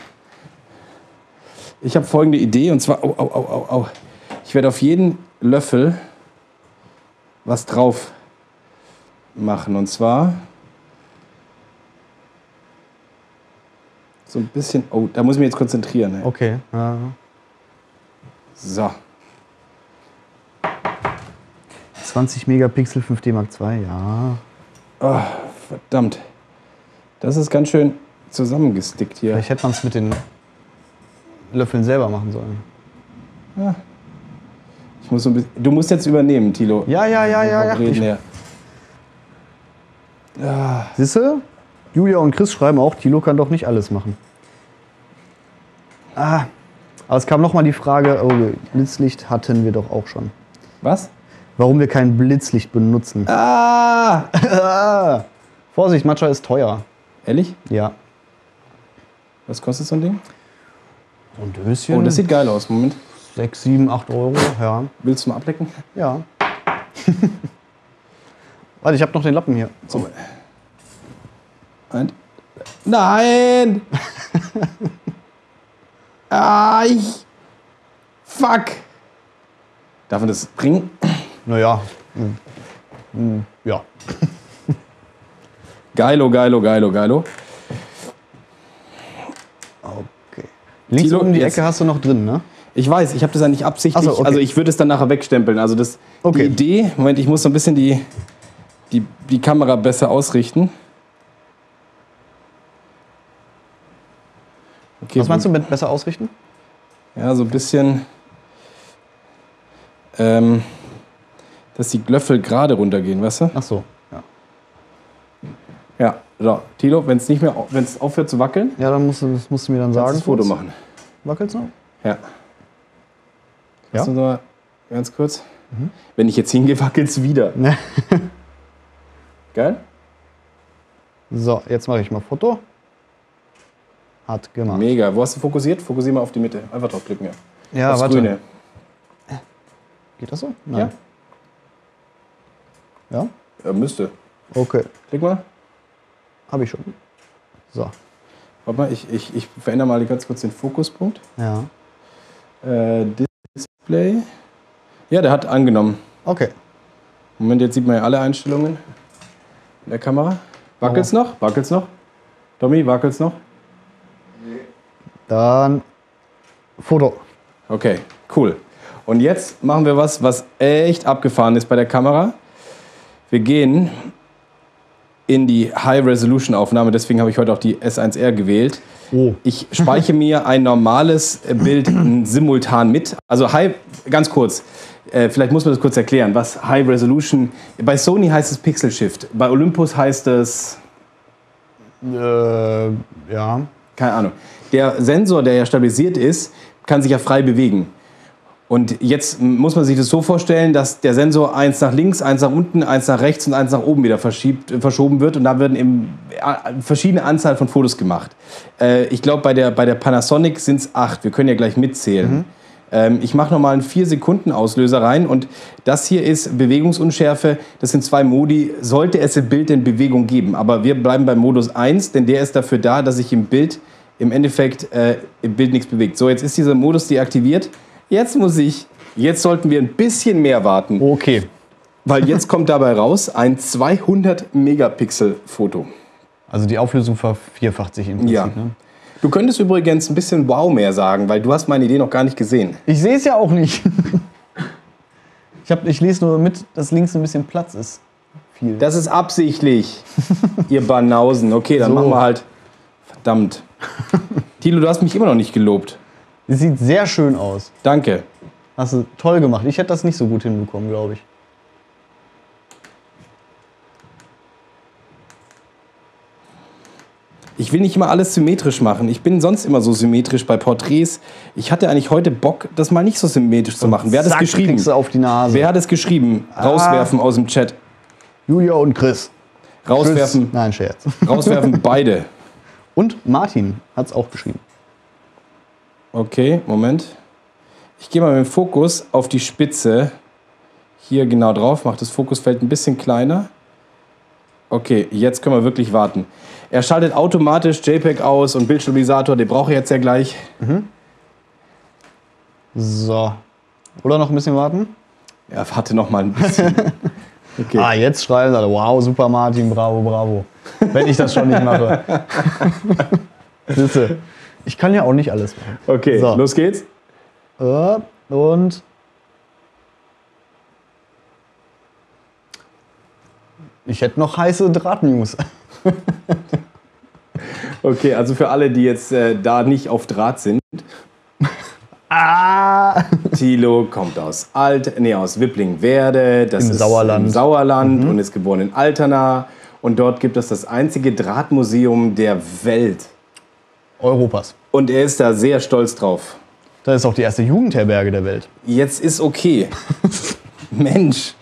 Ich habe folgende Idee und zwar, au, au, au, au, au. Ich werde auf jeden Löffel was drauf machen und zwar so ein bisschen, oh, da muss ich mich jetzt konzentrieren. Ne? Okay. Ja. So. zwanzig Megapixel fünf D Mark zwei, ja. Oh, verdammt. Das ist ganz schön zusammengestickt hier. Vielleicht hätte man es mit den Löffeln selber machen sollen. Ich muss so ein bisschen, du musst jetzt übernehmen, Thilo. Ja, ja, ja, ja, ja. Reden Ich, her. Ah, siehst du? Julia und Chris schreiben auch, Thilo kann doch nicht alles machen. Ah, aber es kam nochmal die Frage, oh, Blitzlicht hatten wir doch auch schon. was? Warum wir kein Blitzlicht benutzen. Ah! Ah. Vorsicht, Matcha ist teuer. Ehrlich? Ja. Was kostet so ein Ding? So ein Döschen. Oh, das sieht geil aus. Moment. sechs, sieben, acht Euro, ja. Willst du mal ablecken? Ja. Warte, ich habe noch den Lappen hier. So. Und nein! ah, ich. Fuck! Darf man das bringen? Naja. hm, hm, Ja. Geilo, geilo, geilo, geilo. Okay. Links Thilo, um die jetzt- Ecke hast du noch drin, ne? Ich weiß, ich habe das ja nicht absichtlich. Ach so, okay. Also ich würde es dann nachher wegstempeln. Also das, Okay. die Idee, Moment, ich muss so ein bisschen die, die, die Kamera besser ausrichten. Okay, Was meinst du mit besser ausrichten? Ja, so ein bisschen, ähm, dass die Glöffel gerade runtergehen, weißt du? Ach so, ja. Ja, so. Thilo, wenn es nicht mehr, wenn es aufhört zu wackeln, Ja, dann musst du, das musst du mir dann kannst du sagen. das Foto kurz. machen. Wackelt's noch? Ja. Ja? Kannst du noch mal ganz kurz? Wenn ich jetzt hingehe, wackelt's wieder. Ne. Geil? So, jetzt mache ich mal Foto. Hat gemacht. Mega. Wo hast du fokussiert? Fokussier mal auf die Mitte. Einfach draufklicken, ja. Ja, Aufs warte. Grüne. Geht das so? Nein. Ja? Ja? Ja, müsste. Okay. Klick mal. Habe ich schon. So. Warte mal, ich, ich, ich verändere mal ganz kurz den Fokuspunkt. Ja. Äh, Display. Ja, der hat angenommen. Okay. Moment, jetzt sieht man ja alle Einstellungen in der Kamera. Wackelt's Oh. noch? Wackelt's noch? Tommy, wackelt's noch? Dann Foto. Okay, cool. Und jetzt machen wir was, was echt abgefahren ist bei der Kamera. Wir gehen in die High-Resolution-Aufnahme, deswegen habe ich heute auch die S eins R gewählt. Oh. Ich speichere mir ein normales Bild simultan mit. Also High, ganz kurz, äh, vielleicht muss man das kurz erklären, was High Resolution, bei Sony heißt es Pixel Shift, bei Olympus heißt es, Äh, ja. keine Ahnung. Der Sensor, der ja stabilisiert ist, kann sich ja frei bewegen. Und jetzt muss man sich das so vorstellen, dass der Sensor eins nach links, eins nach unten, eins nach rechts und eins nach oben wieder verschiebt, äh, verschoben wird. Und da werden eben äh, verschiedene Anzahl von Fotos gemacht. Äh, ich glaube, bei der, bei der Panasonic sind es acht. Wir können ja gleich mitzählen. Mhm. Ähm, ich mache nochmal einen vier Sekunden Auslöser rein. Und das hier ist Bewegungsunschärfe. Das sind zwei Modi. Sollte es im Bild in Bewegung geben. Aber wir bleiben beim Modus eins, denn der ist dafür da, dass sich im Bild im Endeffekt äh, im Bild nichts bewegt. So, jetzt ist dieser Modus deaktiviert. Jetzt muss ich, jetzt sollten wir ein bisschen mehr warten, Okay. weil jetzt kommt dabei raus ein zweihundert Megapixel Foto. Also die Auflösung vervierfacht sich im Prinzip. Ja. Ne? Du könntest übrigens ein bisschen Wow mehr sagen, weil du hast meine Idee noch gar nicht gesehen. Ich sehe es ja auch nicht. ich, hab, ich lese nur mit, dass links ein bisschen Platz ist. Viel. Das ist absichtlich, ihr Banausen. Okay, dann So. machen wir halt. Verdammt. Thilo, du hast mich immer noch nicht gelobt. Es sieht sehr schön aus. Danke. Hast du toll gemacht. Ich hätte das nicht so gut hinbekommen, glaube ich. Ich will nicht immer alles symmetrisch machen. Ich bin sonst immer so symmetrisch bei Porträts. Ich hatte eigentlich heute Bock, das mal nicht so symmetrisch zu machen. Wer hat es Zack, geschrieben? kriegst du auf die Nase. Wer hat es geschrieben? Rauswerfen aus dem Chat. Julia und Chris. Rauswerfen, Chris. Nein, Scherz. rauswerfen beide. Und Martin hat es auch geschrieben. Okay, Moment. Ich gehe mal mit dem Fokus auf die Spitze. Hier genau drauf, mache das Fokusfeld ein bisschen kleiner. Okay, jetzt können wir wirklich warten. Er schaltet automatisch JPEG aus und Bildstabilisator, den brauche ich jetzt ja gleich. So. Oder noch ein bisschen warten? Ja, warte noch mal ein bisschen. Okay. Ah, jetzt schreiben alle, wow, super Martin, bravo, bravo. Wenn ich das schon nicht mache. Bitte. Ich kann ja auch nicht alles machen. Okay, So. los geht's. Äh, Und ich hätte noch heiße Drahtnews. Okay, also für alle, die jetzt äh, da nicht auf Draht sind. Ah! Thilo kommt aus Alt, nee, aus Wipplingwerde, das Im ist Sauerland. im Sauerland und ist geboren in Altena. Und dort gibt es das einzige Drahtmuseum der Welt. Europas. Und er ist da sehr stolz drauf. Das ist auch die erste Jugendherberge der Welt. Jetzt ist okay. Mensch.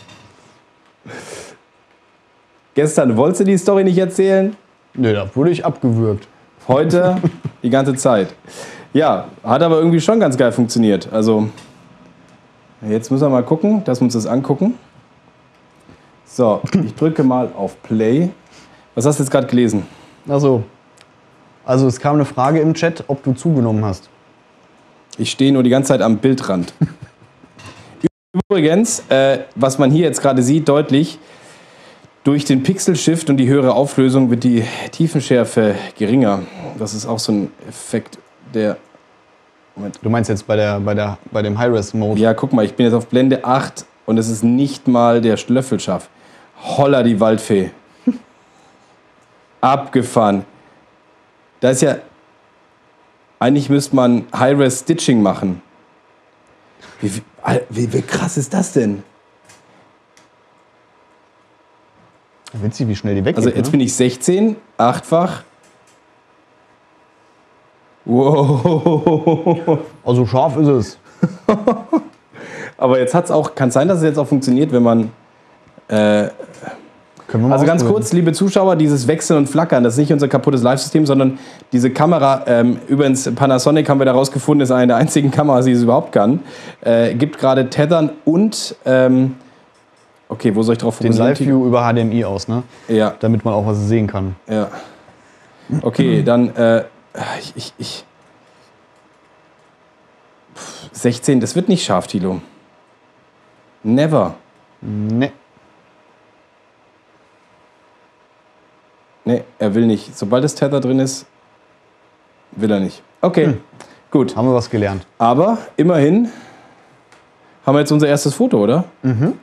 Gestern wolltest du die Story nicht erzählen? Nö, da wurde ich abgewürgt. Heute die ganze Zeit. Ja, hat aber irgendwie schon ganz geil funktioniert. Also, jetzt müssen wir mal gucken, dass wir uns das angucken. So, ich drücke mal auf Play. Was hast du jetzt gerade gelesen? Achso. Also es kam eine Frage im Chat, ob du zugenommen hast. Ich stehe nur die ganze Zeit am Bildrand. Übrigens, äh, was man hier jetzt gerade sieht, deutlich, Durch den Pixel-Shift und die höhere Auflösung wird die Tiefenschärfe geringer. Das ist auch so ein Effekt, der... Moment. Du meinst jetzt bei, der, bei, der, bei dem High-Res-Mode? Ja, guck mal, ich bin jetzt auf Blende acht und es ist nicht mal der Löffelschaft. Holla die Waldfee. Abgefahren. Da ist ja... Eigentlich müsste man High-Res-Stitching machen. Wie, wie, wie krass ist das denn? Witzig, wie schnell die weggeht. Also jetzt ne? bin ich sechzehn, achtfach. Wow. Also scharf ist es. Aber jetzt hat es auch, kann es sein, dass es jetzt auch funktioniert, wenn man... Äh, Können wir mal also ganz ausprobieren. kurz, liebe Zuschauer, dieses Wechseln und Flackern, das ist nicht unser kaputtes Live-System, sondern diese Kamera, ähm, übrigens Panasonic haben wir da rausgefunden, ist eine der einzigen Kameras, die es überhaupt kann, äh, gibt gerade Tethern und... Ähm, okay, wo soll ich drauf Den fokussieren? Live-View über H D M I aus, ne? Ja, Damit man auch was sehen kann. ja. Okay, dann... Äh, ich, ich, ich Pff, sechzehn, das wird nicht scharf, Thilo. Never. Ne. Nee, er will nicht. Sobald das Tether drin ist, will er nicht. Okay, Hm. gut. Haben wir was gelernt. Aber immerhin haben wir jetzt unser erstes Foto, oder? Mhm.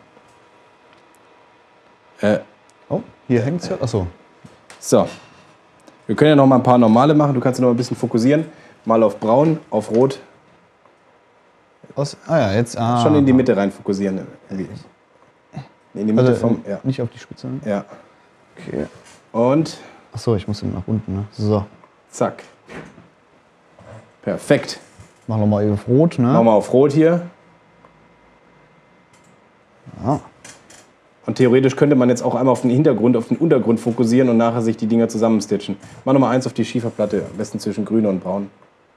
Äh, Oh, hier hängt es ja. Achso. so. Wir können ja noch mal ein paar normale machen. Du kannst ja noch ein bisschen fokussieren. Mal auf braun, auf rot. Aus, ah ja, jetzt. Ah, Schon in die Mitte rein fokussieren. Irgendwie. In die Mitte Also, vom... Ja. nicht auf die Spitze. Ne? ja. Okay. Und Achso, ich muss nach unten. Ne? So. zack. Perfekt. Machen wir mal eben auf Rot. Ne? Machen wir auf rot hier. Ja. Und theoretisch könnte man jetzt auch einmal auf den Hintergrund, auf den Untergrund fokussieren und nachher sich die Dinger zusammenstitchen. Mach nochmal eins auf die Schieferplatte, am besten zwischen grün und braun.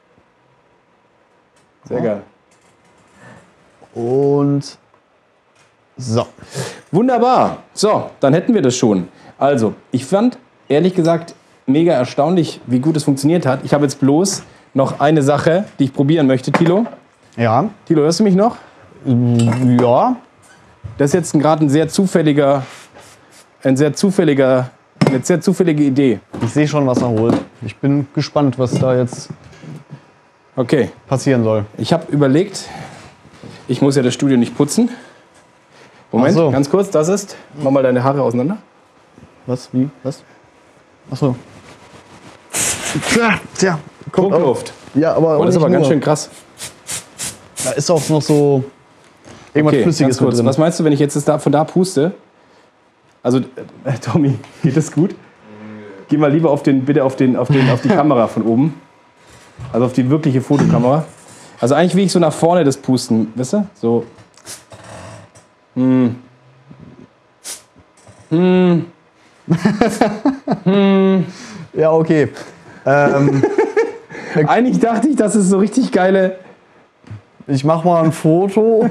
Sehr Ja. geil. Und so. Wunderbar. So, dann hätten wir das schon. Also, ich fand, ehrlich gesagt, mega erstaunlich, wie gut es funktioniert hat. Ich habe jetzt bloß noch eine Sache, die ich probieren möchte, Thilo. Ja. Thilo, hörst du mich noch? Ja. Das ist jetzt gerade ein sehr zufälliger, ein sehr zufälliger, eine sehr zufällige Idee. Ich sehe schon, was er holt. Ich bin gespannt, was da jetzt Okay, passieren soll. ich habe überlegt, ich muss ja das Studio nicht putzen. Moment, Ach so. ganz kurz, das ist, mach mal deine Haare auseinander. Was? Wie? Was? Achso. Tja, tja. Kommt auch. Druckluft. Ja, aber. Oh, das ist nicht aber ganz nur. schön krass. Da ist auch noch so irgendwas Okay, Flüssiges ganz kurz. mit drin. Was meinst du, wenn ich jetzt das da, von da puste? Also, äh, Tommy, geht das gut? Geh mal lieber auf den, bitte auf, den, auf, den, auf die Kamera von oben. Also auf die wirkliche Fotokamera. Also eigentlich will ich so nach vorne das Pusten, weißt du? So. Hm. Hm. hm. Ja, okay. Ähm, Eigentlich dachte ich, das ist so richtig geile... ich mach mal ein Foto.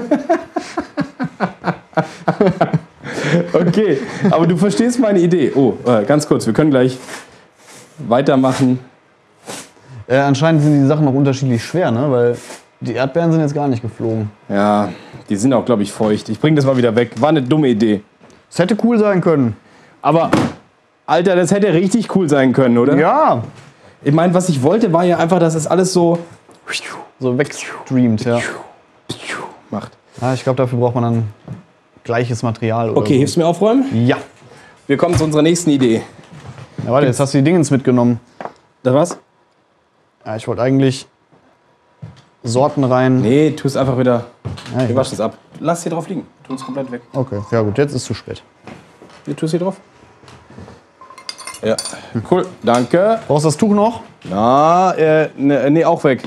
Okay, aber du verstehst meine Idee. Oh, äh, ganz kurz, wir können gleich weitermachen. Äh, anscheinend sind die Sachen noch unterschiedlich schwer, ne? Weil die Erdbeeren sind jetzt gar nicht geflogen. Ja, die sind auch, glaube ich, feucht. Ich bring das mal wieder weg. War eine dumme Idee. Es hätte cool sein können. Aber, Alter, das hätte richtig cool sein können, oder? Ja. Ich meine, was ich wollte, war ja einfach, dass es alles so So wegstreamt, ja. macht. Ja, ich glaube, dafür braucht man dann gleiches Material. Oder Okay, so. hilfst du mir aufräumen? Ja. Wir kommen zu unserer nächsten Idee. Ja, warte, jetzt hast du die Dingens mitgenommen. Das was? Ja, ich wollte eigentlich Sorten rein. Nee, tu es einfach wieder. Ja, Wir ich waschen es ab. Lass hier drauf liegen. Tu es komplett weg. Okay, ja gut, jetzt ist zu spät. Hier, tu es hier drauf. Ja, cool. Danke. Brauchst du das Tuch noch? Na, äh, ne, nee, auch weg.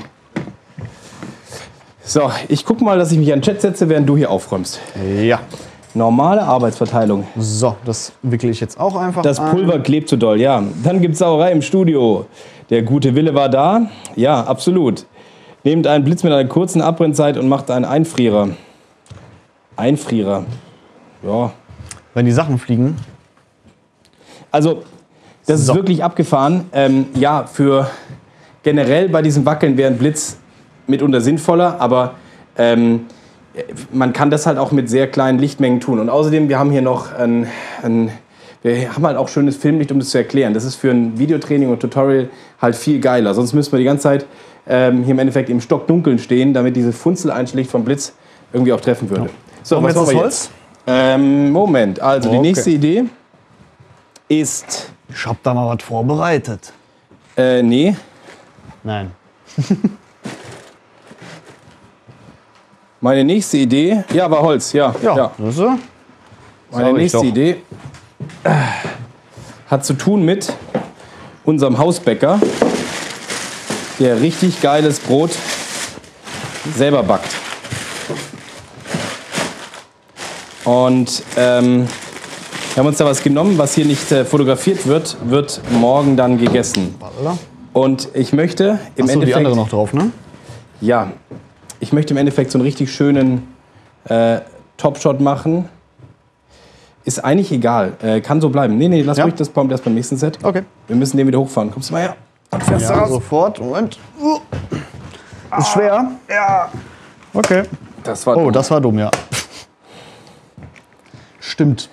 So, ich guck mal, dass ich mich an den Chat setze, während du hier aufräumst. Ja. Normale Arbeitsverteilung. So, das wickle ich jetzt auch einfach Das ein. Pulver klebt zu doll, ja. Dann gibt's Sauerei im Studio. Der gute Wille war da. Ja, absolut. Nehmt einen Blitz mit einer kurzen Abbrennzeit und macht einen Einfrierer. Einfrierer. Ja. Wenn die Sachen fliegen. Also, das So. ist wirklich abgefahren. Ähm, ja, für generell bei diesem Wackeln wäre ein Blitz mitunter sinnvoller, aber ähm, man kann das halt auch mit sehr kleinen Lichtmengen tun. Und außerdem, wir haben hier noch ein, ein wir haben halt auch schönes Filmlicht, um das zu erklären. Das ist für ein Videotraining und Tutorial halt viel geiler. Sonst müssen wir die ganze Zeit ähm, hier im Endeffekt im Stockdunkeln stehen, damit diese Funzeleinschlicht vom Blitz irgendwie auch treffen würde. So, was machen wir jetzt? Ähm, Moment, also die Okay. nächste Idee ist... Ich hab da mal was vorbereitet. Äh, nee. Nein. Meine nächste Idee... Ja, war Holz, ja. Ja, ja. das ist so. Meine Sag ich nächste doch. Idee äh, hat zu tun mit unserem Hausbäcker, der richtig geiles Brot selber backt. Und ähm, wir haben uns da was genommen, was hier nicht äh, fotografiert wird, wird morgen dann gegessen. Walla. Und ich möchte im Achso, Endeffekt... die andere noch drauf, ne? Ja, ich möchte im Endeffekt so einen richtig schönen äh, Topshot machen. Ist eigentlich egal, äh, kann so bleiben. Nee, nee, lass Ja. ruhig das Baum, das beim nächsten Set. Okay. Wir müssen den wieder hochfahren. Kommst du mal her? Dann fährst du Ja, raus. sofort. Moment. Uh. Ist schwer. Ja. Okay. Das war Oh, dumm. das war dumm, ja. Stimmt.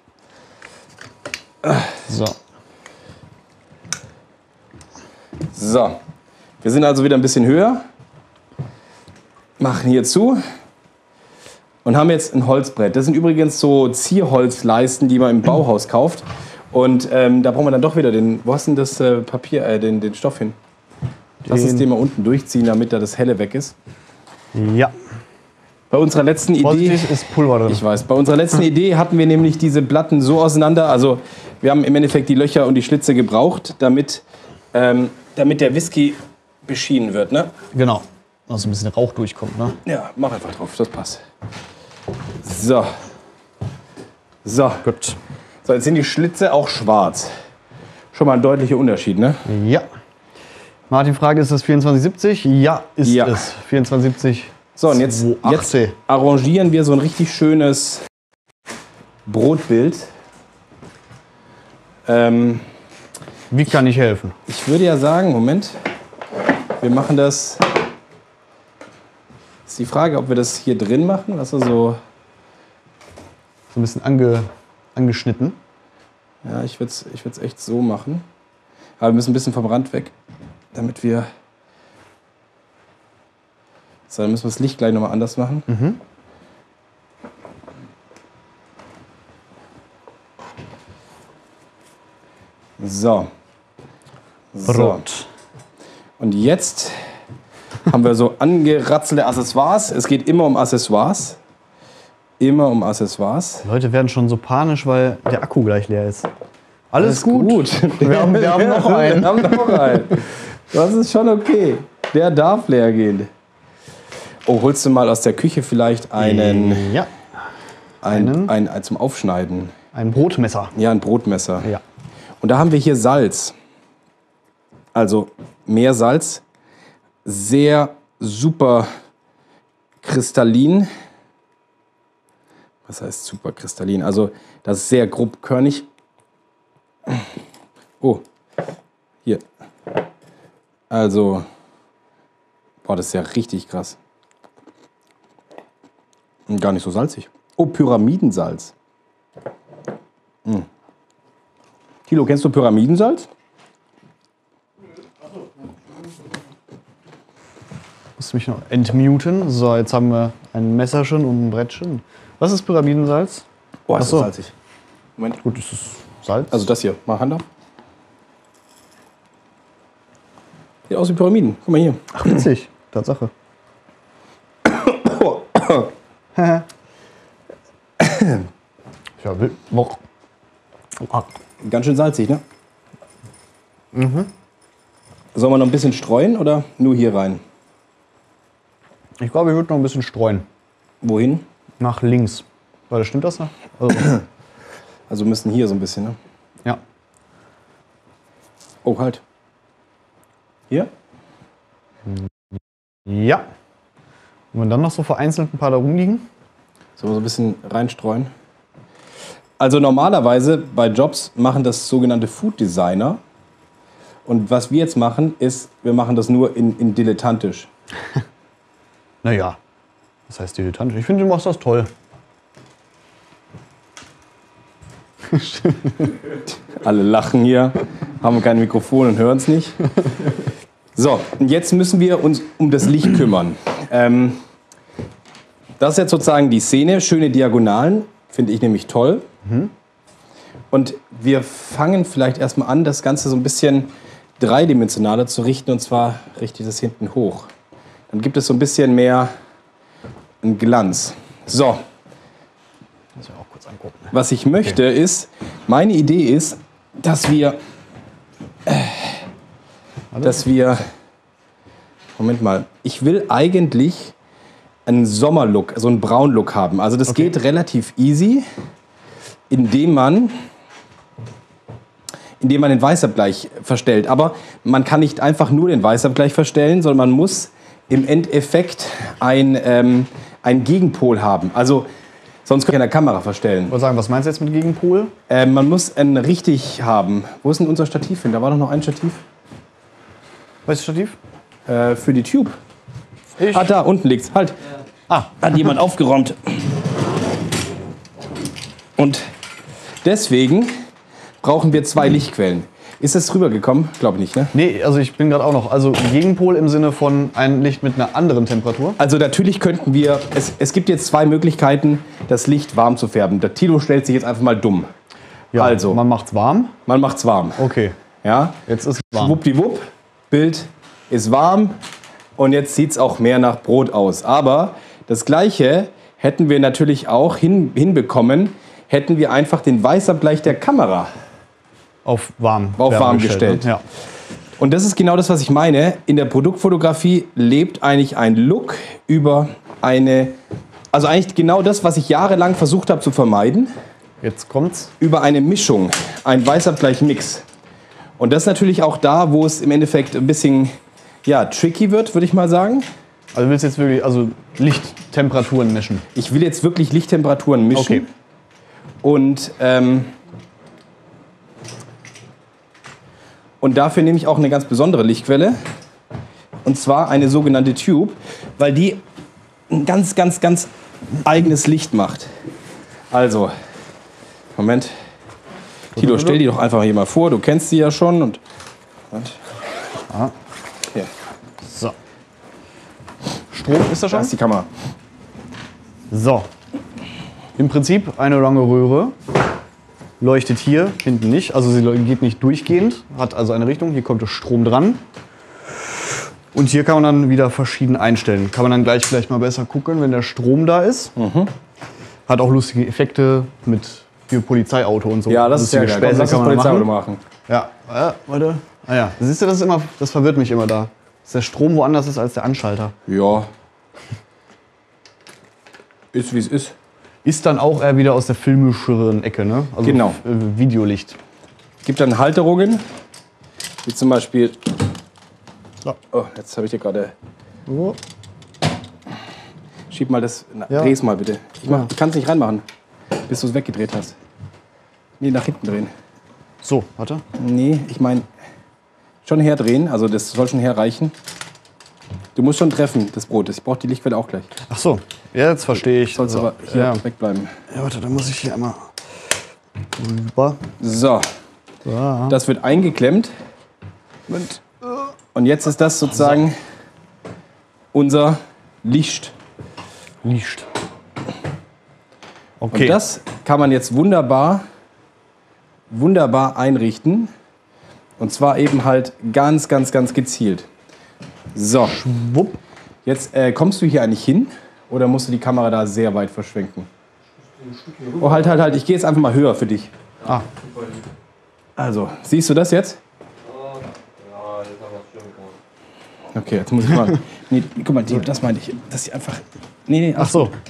So. So, wir sind also wieder ein bisschen höher. Machen hier zu. Und haben jetzt ein Holzbrett. Das sind übrigens so Zierholzleisten, die man im Bauhaus kauft. Und ähm, da brauchen wir dann doch wieder den, wo hast denn das äh, Papier, äh, den, den Stoff hin? Lass uns Den- den mal unten durchziehen, damit da das Helle weg ist. Ja. Bei unserer letzten Idee, Vorsichtig, ist Pulver drin. ich weiß, bei unserer letzten Idee hatten wir nämlich diese Platten so auseinander, also wir haben im Endeffekt die Löcher und die Schlitze gebraucht, damit, ähm, damit der Whisky beschienen wird, ne? Genau. Dass ein bisschen Rauch durchkommt, ne? Ja, mach einfach drauf, das passt. So. So. Gut. So, jetzt sind die Schlitze auch schwarz. Schon mal ein deutlicher Unterschied, ne? Ja. Martin, Frage, ist das vierundzwanzig siebzig? Ja, ist Ja. es. vierundzwanzig siebzig. So, und jetzt, jetzt zweihundertachtzig. arrangieren wir so ein richtig schönes Brotbild. Ähm, Wie kann ich helfen? ich würde ja sagen, Moment, wir machen das. Ist die Frage, ob wir das hier drin machen, was wir so. So ein bisschen ange, angeschnitten. Ja, ich würde es ich würd's echt so machen. Aber wir müssen ein bisschen vom Rand weg, damit wir. So, dann müssen wir das Licht gleich nochmal anders machen. Mhm. So. So. Rot. Und jetzt haben wir so angeratzelte Accessoires. Es geht immer um Accessoires. Immer um Accessoires. Leute werden schon so panisch, weil der Akku gleich leer ist. Alles, Alles gut. gut. Wir haben, wir haben noch einen. Wir haben noch einen. Das ist schon okay. Der darf leer gehen. Oh, holst du mal aus der Küche vielleicht einen, Ja, ein, einen? ein, ein zum Aufschneiden? ein Brotmesser. Ja, ein Brotmesser. Ja. Und da haben wir hier Salz. Also mehr Salz. Sehr super kristallin. Was heißt super kristallin? Also das ist sehr grobkörnig. Oh, hier. Also, boah, das ist ja richtig krass. Und gar nicht so salzig. Oh, Pyramidensalz. Mm. Thilo, kennst du Pyramidensalz? Muss mich noch entmuten. So, jetzt haben wir ein Messerchen und ein Brettchen. Was ist Pyramidensalz? Boah, Ach ist so. das salzig. Moment. Gut, ist es Salz? Also das hier, mal Hand auf. Sieht aus wie Pyramiden. Guck mal hier. Ach, witzig. Tatsache. Ja, will. Boah. Ah. Ganz schön salzig, ne? Mhm. Sollen wir noch ein bisschen streuen oder nur hier rein? Ich glaube, ich würde noch ein bisschen streuen. Wohin? Nach links. Warte, stimmt das noch? Also, Also wir müssen hier so ein bisschen, ne? ja. Oh, halt. Hier? Ja. Und wenn dann noch so vereinzelt ein paar da rumliegen? Sollen wir so ein bisschen reinstreuen? Also normalerweise bei Jobs machen das sogenannte Food Designer. Und was wir jetzt machen, ist, wir machen das nur in, in dilettantisch. Naja. Das heißt dilettantisch. Ich finde, du machst das toll. Alle lachen hier, haben kein Mikrofon und hören es nicht. So, und jetzt müssen wir uns um das Licht kümmern. Ähm, das ist jetzt sozusagen die Szene, schöne Diagonalen, finde ich nämlich toll. Mhm. Und wir fangen vielleicht erstmal an, das Ganze so ein bisschen dreidimensionaler zu richten, und zwar richte ich das hinten hoch. Dann gibt es so ein bisschen mehr einen Glanz. So. Muss ich auch kurz angucken. Was ich möchte okay. ist, meine Idee ist, dass wir, äh, dass wir, Moment mal, ich will eigentlich einen Sommerlook, so einen Braunlook haben. Also das okay. geht relativ easy, indem man, indem man den Weißabgleich verstellt. Aber man kann nicht einfach nur den Weißabgleich verstellen, sondern man muss im Endeffekt ein, ähm, einen Gegenpol haben. Also sonst kann ich in der Kamera verstellen. Ich wollte sagen, was meinst du jetzt mit Gegenpol? Äh, man muss einen richtig haben. Wo ist denn unser Stativ hin? Da war doch noch ein Stativ. Welches Stativ? Äh, für die Tube. Ich? Ah, da unten liegt's. Halt. Ja. Ah. Hat jemand aufgeräumt. Und deswegen brauchen wir zwei Lichtquellen. Ist das rübergekommen? Glaube nicht, ne? Nee, also ich bin gerade auch noch. Also Gegenpol im Sinne von ein Licht mit einer anderen Temperatur? Also natürlich könnten wir, es, es gibt jetzt zwei Möglichkeiten, das Licht warm zu färben. Der Tilo stellt sich jetzt einfach mal dumm. Ja, also, man macht's warm? Man macht's warm. Okay. Ja? Jetzt ist es warm. Schwuppdiwupp, Bild ist warm und jetzt sieht es auch mehr nach Brot aus. Aber das Gleiche hätten wir natürlich auch hin, hinbekommen, hätten wir einfach den Weißabgleich der Kamera auf warm, auf warm gestellt. Ne? Ja. Und das ist genau das, was ich meine. In der Produktfotografie lebt eigentlich ein Look über eine, also eigentlich genau das, was ich jahrelang versucht habe zu vermeiden. Jetzt kommt's. Über eine Mischung, ein Weißabgleich-Mix. Und das ist natürlich auch da, wo es im Endeffekt ein bisschen ja, tricky wird, würde ich mal sagen. Also du willst jetzt wirklich also Lichttemperaturen mischen? Ich will jetzt wirklich Lichttemperaturen mischen. Okay. Und, ähm, und dafür nehme ich auch eine ganz besondere Lichtquelle. Und zwar eine sogenannte Tube, weil die ein ganz, ganz, ganz eigenes Licht macht. Also, Moment. Tilo, stell die doch einfach hier mal vor. Du kennst sie ja schon. Und, und ah. Hier. So. Strom ist da schon? Da ist die Kamera. So. Im Prinzip eine lange Röhre. Leuchtet hier, hinten nicht. Also sie geht nicht durchgehend. Hat also eine Richtung. Hier kommt der Strom dran. Und hier kann man dann wieder verschieden einstellen. Kann man dann gleich vielleicht mal besser gucken, wenn der Strom da ist. Mhm. Hat auch lustige Effekte mit für Polizeiauto und so. Ja, das ist ja geil. Lass das Polizeiauto machen. Ja, äh, warte. Ah ja, siehst du, das ist immer, das verwirrt mich immer da. Dass der Strom woanders ist als der Anschalter. Ja. Ist wie es ist. Ist dann auch eher wieder aus der filmischeren Ecke, ne? Also genau. Äh, Videolicht. Gibt dann Halterungen, wie zum Beispiel. So. Oh, jetzt habe ich dir gerade. Oh. Schieb mal das. Na, ja. Dreh's mal bitte. Ich, Ja. ich kann es nicht reinmachen, bis du es weggedreht hast. Nee, nach hinten drehen. So, warte. Nee, ich meine schon herdrehen. Also das soll schon herreichen. Du musst schon treffen, das Brot. Ich brauche die Lichtquelle auch gleich. Ach so, jetzt verstehe ich. Sollst so. aber hier ja. wegbleiben. Ja, warte, dann muss ich hier einmal rüber. So. So. Das wird eingeklemmt. Und, Und jetzt ist das sozusagen unser Licht. Licht. Und Okay. das kann man jetzt wunderbar, wunderbar einrichten. Und zwar eben halt ganz, ganz, ganz gezielt. So. Schwupp. Jetzt äh, kommst du hier eigentlich hin oder musst du die Kamera da sehr weit verschwenken? Oh, halt, halt, halt. Ich gehe jetzt einfach mal höher für dich. Ah. Also, siehst du das jetzt? Okay, jetzt muss ich mal. Nee, guck mal, die, das meinte ich. Dass sie einfach. Nee, nee, Ach so.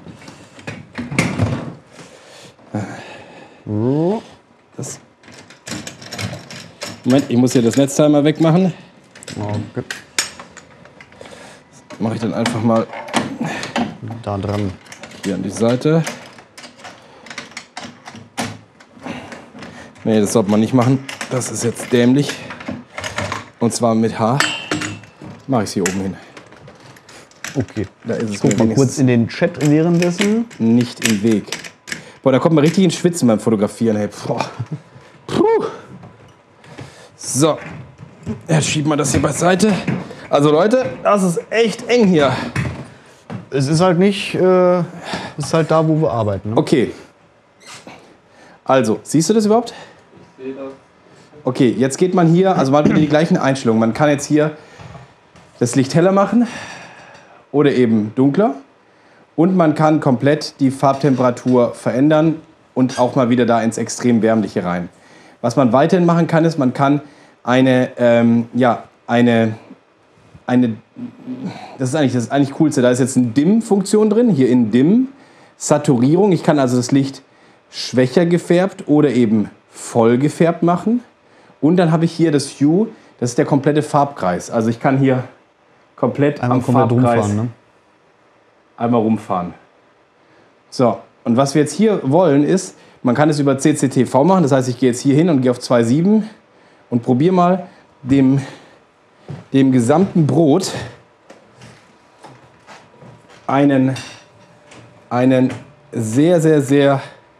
Das. Moment, ich muss hier das Netzteil mal wegmachen. Okay. Das mache ich dann einfach mal Da dran. hier an die Seite. Nee, das sollte man nicht machen. Das ist jetzt dämlich. Und zwar mit H. Mache ich es hier oben hin. Okay. Da ist es Ich guck mir mal wenigstens kurz in den Chat währenddessen. nicht im Weg. Boah, da kommt man richtig ins Schwitzen beim Fotografieren. Hey. Boah. Puh. So, jetzt schieben wir das hier beiseite. Also Leute, das ist echt eng hier. Es ist halt nicht, äh, es ist halt da, wo wir arbeiten. Ne? Okay. Also, siehst du das überhaupt? Ich sehe das. Okay, jetzt geht man hier, also man hat wieder die gleichen Einstellungen. Man kann jetzt hier das Licht heller machen oder eben dunkler. Und man kann komplett die Farbtemperatur verändern und auch mal wieder da ins extrem wärmliche rein. Was man weiterhin machen kann, ist, man kann eine, ähm, ja, eine, eine, das ist eigentlich das ist eigentlich Coolste, da ist jetzt eine Dim-Funktion drin, hier in Dim, Saturierung. Ich kann also das Licht schwächer gefärbt oder eben voll gefärbt machen. Und dann habe ich hier das Hue, das ist der komplette Farbkreis. Also ich kann hier komplett Einmal am komplett Farbkreis rumfahren, ne? einmal rumfahren. So, und was wir jetzt hier wollen ist, man kann es über C C T V machen. Das heißt, ich gehe jetzt hier hin und gehe auf zwei Komma sieben und probiere mal dem, dem gesamten Brot einen, einen sehr, sehr, sehr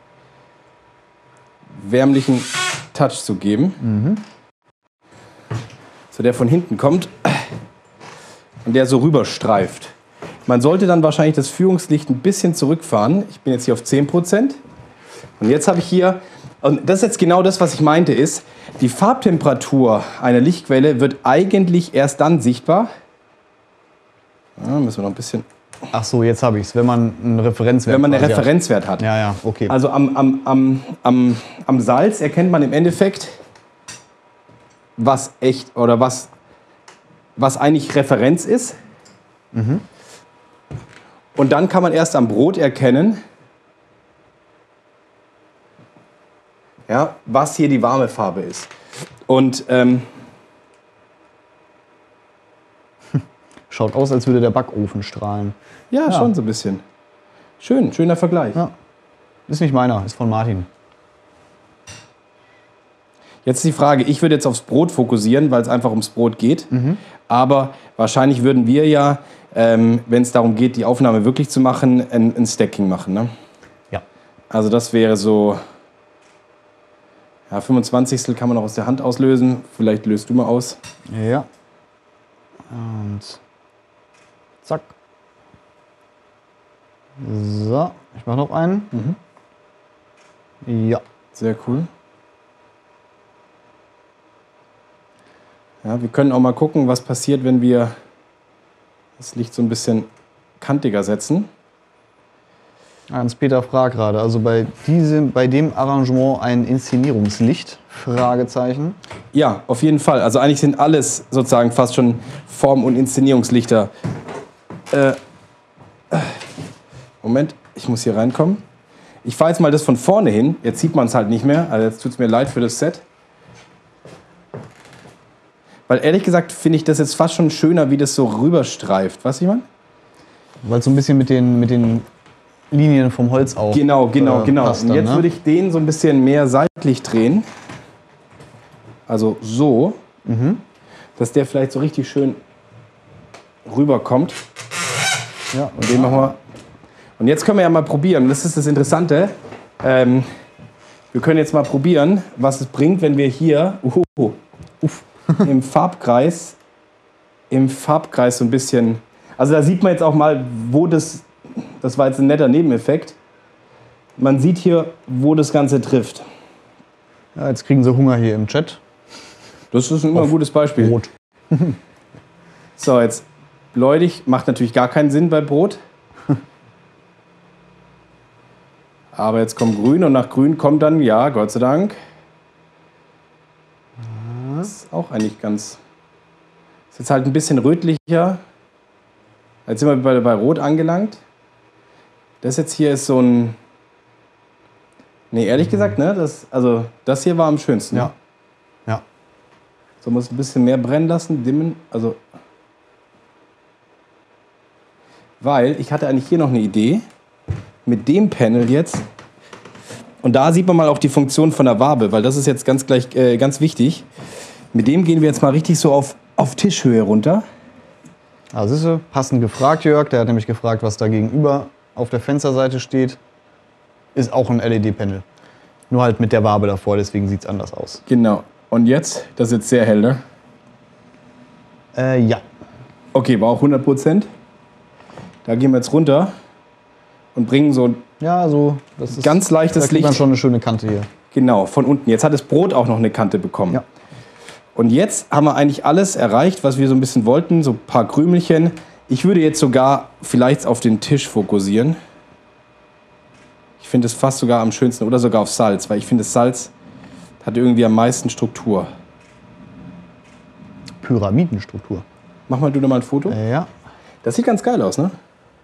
wärmlichen Touch zu geben. Mhm. So, der von hinten kommt und der so rüberstreift. Man sollte dann wahrscheinlich das Führungslicht ein bisschen zurückfahren. Ich bin jetzt hier auf zehn Prozent. Und jetzt habe ich hier, und das ist jetzt genau das, was ich meinte, ist, die Farbtemperatur einer Lichtquelle wird eigentlich erst dann sichtbar. Ja, müssen wir noch ein bisschen. Ach so, jetzt habe ich es. Wenn man einen Referenzwert Wenn man einen quasi Referenzwert hat. hat. Ja, ja, okay. Also am, am, am, am, am Salz erkennt man im Endeffekt, was echt oder was, was eigentlich Referenz ist. Mhm. Und dann kann man erst am Brot erkennen, ja, was hier die warme Farbe ist. Und ähm, schaut aus, als würde der Backofen strahlen. ja, ja, schon so ein bisschen. Schön, schöner Vergleich. Ja. Ist nicht meiner, ist von Martin. Jetzt die Frage, ich würde jetzt aufs Brot fokussieren, weil es einfach ums Brot geht. Mhm. Aber wahrscheinlich würden wir ja, ähm, wenn es darum geht, die Aufnahme wirklich zu machen, ein, ein Stacking machen. Ne? Ja. Also das wäre so, ja, fünfundzwanzigstel kann man noch aus der Hand auslösen. Vielleicht löst du mal aus. Ja. Und zack. So, ich mache noch einen. Mhm. Ja. Sehr cool. Ja, wir können auch mal gucken, was passiert, wenn wir das Licht so ein bisschen kantiger setzen. Hans-Peter fragt gerade, also bei, diesem, bei dem Arrangement ein Inszenierungslicht? Fragezeichen. Ja, auf jeden Fall. Also eigentlich sind alles sozusagen fast schon Form- und Inszenierungslichter. Äh, Moment, ich muss hier reinkommen. Ich fahre jetzt mal das von vorne hin. Jetzt sieht man es halt nicht mehr. Also jetzt tut es mir leid für das Set. Weil ehrlich gesagt finde ich das jetzt fast schon schöner, wie das so rüberstreift. Weißt du, ich meine? Weil es so ein bisschen mit den, mit den Linien vom Holz auch. Genau, genau, äh, genau. passt Und dann, jetzt ne? würde ich den so ein bisschen mehr seitlich drehen. Also so. Mhm. Dass der vielleicht so richtig schön rüberkommt. Ja, und den machen wir. Und jetzt können wir ja mal probieren. Das ist das Interessante. Ähm, wir können jetzt mal probieren, was es bringt, wenn wir hier uh, uff, im Farbkreis, im Farbkreis so ein bisschen. Also da sieht man jetzt auch mal, wo das. Das war jetzt ein netter Nebeneffekt. Man sieht hier, wo das Ganze trifft. Ja, jetzt kriegen sie Hunger hier im Chat. Das ist immer ein gutes Beispiel. Brot. So, jetzt bläulich macht natürlich gar keinen Sinn bei Brot. Aber jetzt kommt grün und nach grün kommt dann, ja, Gott sei Dank. Das ist auch eigentlich ganz. Ist jetzt halt ein bisschen rötlicher. Jetzt sind wir bei, bei Rot angelangt. Das jetzt hier ist so ein. Nee, ehrlich gesagt, ne? Das, also, das hier war am schönsten. Ja. Ja. So, muss ein bisschen mehr brennen lassen, dimmen. Also. Weil ich hatte eigentlich hier noch eine Idee. Mit dem Panel jetzt. Und da sieht man mal auch die Funktion von der Wabe, weil das ist jetzt ganz, gleich, äh, ganz wichtig. Mit dem gehen wir jetzt mal richtig so auf, auf Tischhöhe runter. Also ist passend gefragt, Jörg. Der hat nämlich gefragt, was da gegenüber auf der Fensterseite steht. ist auch ein L E D-Panel. Nur halt mit der Wabe davor, deswegen sieht es anders aus. Genau. Und jetzt? Das ist jetzt sehr hell, ne? Äh, ja. Okay, war auch hundert Prozent. Da gehen wir jetzt runter und bringen so Ja, so. Das ist ganz leichtes da kriegt man Licht. schon eine schöne Kante hier. Genau, von unten. Jetzt hat das Brot auch noch eine Kante bekommen. Ja. Und jetzt haben wir eigentlich alles erreicht, was wir so ein bisschen wollten. So ein paar Krümelchen. Ich würde jetzt sogar vielleicht auf den Tisch fokussieren. Ich finde es fast sogar am schönsten. Oder sogar auf Salz, weil ich finde, das Salz hat irgendwie am meisten Struktur. Pyramidenstruktur. Mach mal du noch mal ein Foto. Äh, ja. Das sieht ganz geil aus, ne?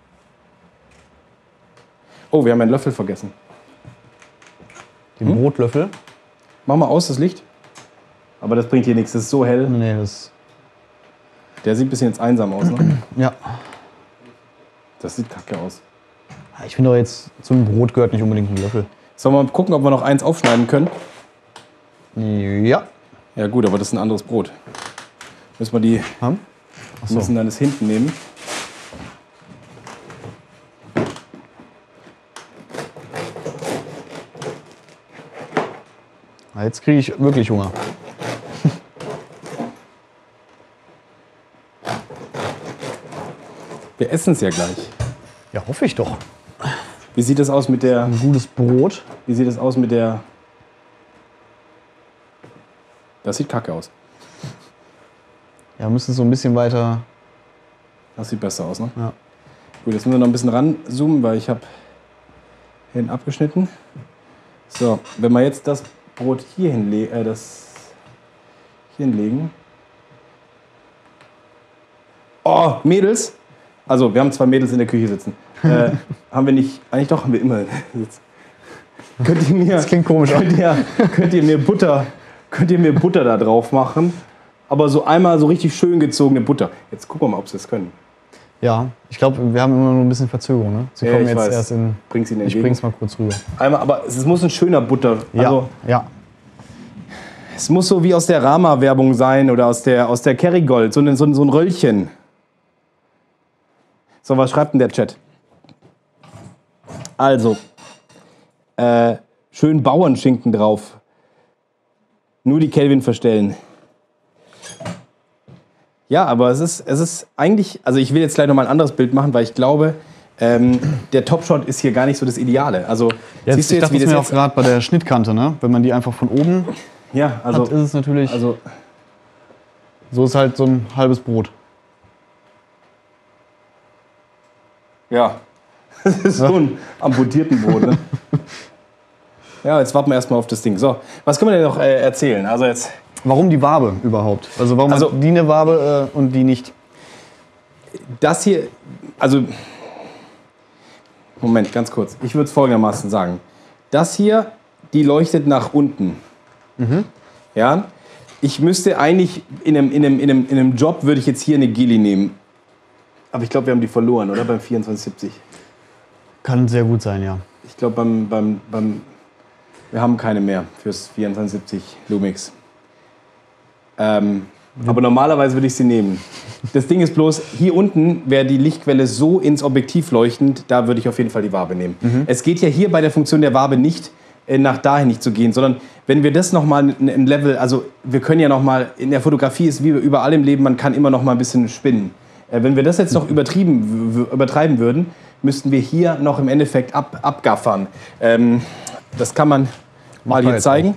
Oh, wir haben einen Löffel vergessen. Den Brotlöffel. Mach mal aus, das Licht. Aber das bringt hier nichts, das ist so hell. Nee, das. Der sieht ein bisschen jetzt einsam aus, ne? Ja. Das sieht kacke aus. Ich finde doch jetzt, zum Brot gehört nicht unbedingt ein Löffel. Sollen wir mal gucken, ob wir noch eins aufschneiden können? Ja. Ja gut, aber das ist ein anderes Brot. Müssen wir die, Hm? wir müssen dann das hinten nehmen. Jetzt kriege ich wirklich Hunger. Wir essen es ja gleich. Ja, hoffe ich doch. Wie sieht das aus mit der, Ein gutes Brot. wie sieht das aus mit der, das sieht kacke aus. Ja, wir müssen so ein bisschen weiter. Das sieht besser aus, ne? Ja. Gut, jetzt müssen wir noch ein bisschen ranzoomen, weil ich habe hinten abgeschnitten. So, wenn wir jetzt das Brot hier hinlegen, äh, das hier hinlegen. Oh, Mädels! Also, wir haben zwei Mädels in der Küche sitzen. Äh, haben wir nicht, eigentlich doch, haben wir immer sitzen. Könnt ihr mir, Das klingt komisch. könnt ihr, könnt ihr mir Butter, könnt ihr mir Butter da drauf machen? Aber so einmal so richtig schön gezogene Butter. Jetzt gucken wir mal, ob sie das können. Ja, ich glaube, wir haben immer nur ein bisschen Verzögerung. Ne? Sie Ja, kommen ich jetzt weiß. erst in. Bring sie in den Ich bring's mal kurz rüber. Einmal, aber es muss ein schöner Butter. Ja, Also, ja. es muss so wie aus der Rama-Werbung sein oder aus der, aus der Kerrygold, so ein, so, ein, so ein Röllchen. So, was schreibt denn der Chat? Also, äh, schön Bauernschinken drauf. Nur die Kelvin verstellen. Ja, aber es ist, es ist eigentlich, also ich will jetzt gleich noch mal ein anderes Bild machen, weil ich glaube, ähm, der Topshot ist hier gar nicht so das Ideale. Also, Jetzt, siehst du ich jetzt, dachte wie es das mir auch jetzt... gerade bei der Schnittkante, ne? Wenn man die einfach von oben Ja, also, hat, ist es natürlich. also So ist halt so ein halbes Brot. ja, das ist so ein amputierten Brot. Ne? Ja, jetzt warten wir erstmal auf das Ding. So, was können wir denn noch äh, erzählen? Also jetzt, Warum die Wabe überhaupt? Also warum Also- hat die eine Wabe äh, und die nicht? das hier, also, Moment, ganz kurz. Ich würde es folgendermaßen sagen. Das hier, die leuchtet nach unten. Ja, ich müsste eigentlich, in einem, in, einem, in, einem, in einem Job würde ich jetzt hier eine Gilli nehmen. Aber ich glaube, wir haben die verloren, oder? Beim vierundzwanzig siebzig. Kann sehr gut sein, ja. Ich glaube, beim, beim, beim, wir haben keine mehr fürs vierundzwanzig siebzig Lumix. Ähm, aber normalerweise würde ich sie nehmen. Das Ding ist bloß, hier unten wäre die Lichtquelle so ins Objektiv leuchtend, da würde ich auf jeden Fall die Wabe nehmen. Es geht ja hier bei der Funktion der Wabe nicht, äh, nach dahin nicht zu gehen, sondern wenn wir das nochmal ein Level, also wir können ja nochmal, in der Fotografie ist wie überall im Leben, man kann immer noch mal ein bisschen spinnen. Äh, wenn wir das jetzt noch übertrieben, w- übertreiben würden, müssten wir hier noch im Endeffekt ab, abgaffern. Ähm, das kann man mal wir hier jetzt zeigen.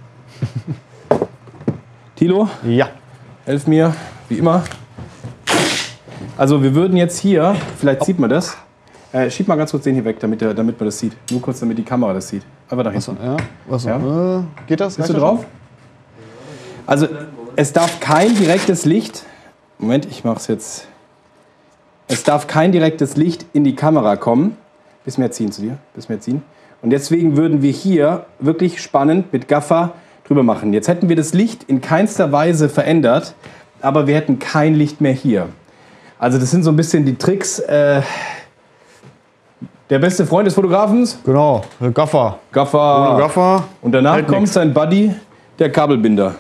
Thilo, Ja. helf mir, wie immer. Also wir würden jetzt hier, vielleicht sieht man das, äh, schieb mal ganz kurz den hier weg, damit, der, damit man das sieht. Nur kurz, damit die Kamera das sieht. Einfach nach hinten. Ja. Was, Ja. Äh, geht das? Bist Reicht du das drauf? Also es darf kein direktes Licht, Moment, ich mach's jetzt. Es darf kein direktes Licht in die Kamera kommen. Bis mehr ziehen zu dir, bis mehr ziehen. Und deswegen würden wir hier wirklich spannend mit Gaffer drüber machen. Jetzt hätten wir das Licht in keinster Weise verändert, aber wir hätten kein Licht mehr hier. Also das sind so ein bisschen die Tricks. Äh, der beste Freund des Fotografens, schon? Genau. Äh, Gaffer. Gaffer. Ohne Gaffer. Und danach Halt kommt nix. sein Buddy, der Kabelbinder.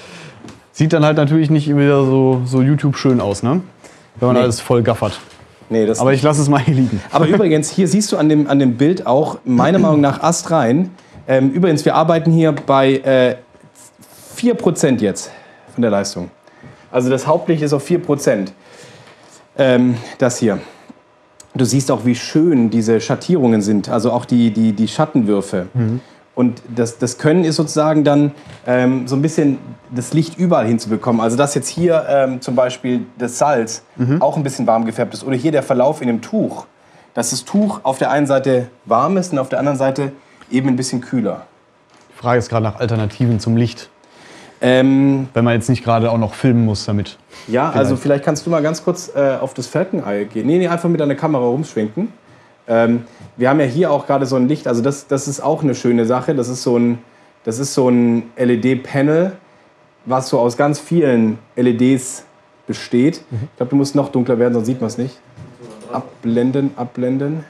Sieht dann halt natürlich nicht wieder so, so YouTube schön aus, ne? Wenn man Nee. alles voll gaffert. Nee, das Aber ich lasse es mal hier liegen. Aber übrigens, hier siehst du an dem, an dem Bild auch, meiner Meinung nach, astrein. Ähm, übrigens, wir arbeiten hier bei äh, vier Prozent jetzt von der Leistung. Also das Hauptlicht ist auf vier Prozent. Ähm, das hier. Du siehst auch, wie schön diese Schattierungen sind, also auch die, die, die Schattenwürfe. Mhm. Und das, das Können ist sozusagen dann ähm, so ein bisschen das Licht überall hinzubekommen. Also dass jetzt hier ähm, zum Beispiel das Salz mhm. auch ein bisschen warm gefärbt ist oder hier der Verlauf in dem Tuch, dass das Tuch auf der einen Seite warm ist und auf der anderen Seite eben ein bisschen kühler. Die Frage ist gerade nach Alternativen zum Licht. Ähm, Wenn man jetzt nicht gerade auch noch filmen muss damit. Ja, vielleicht. Also vielleicht kannst du mal ganz kurz äh, auf das Falkenei gehen. Nee, nee, einfach mit deiner Kamera rumschwenken. Ähm, wir haben ja hier auch gerade so ein Licht, also das, das ist auch eine schöne Sache. Das ist so ein, das ist so ein L E D-Panel, was so aus ganz vielen L E Ds besteht. Mhm. Ich glaube, du musst noch dunkler werden, sonst sieht man es nicht. Abblenden, abblenden.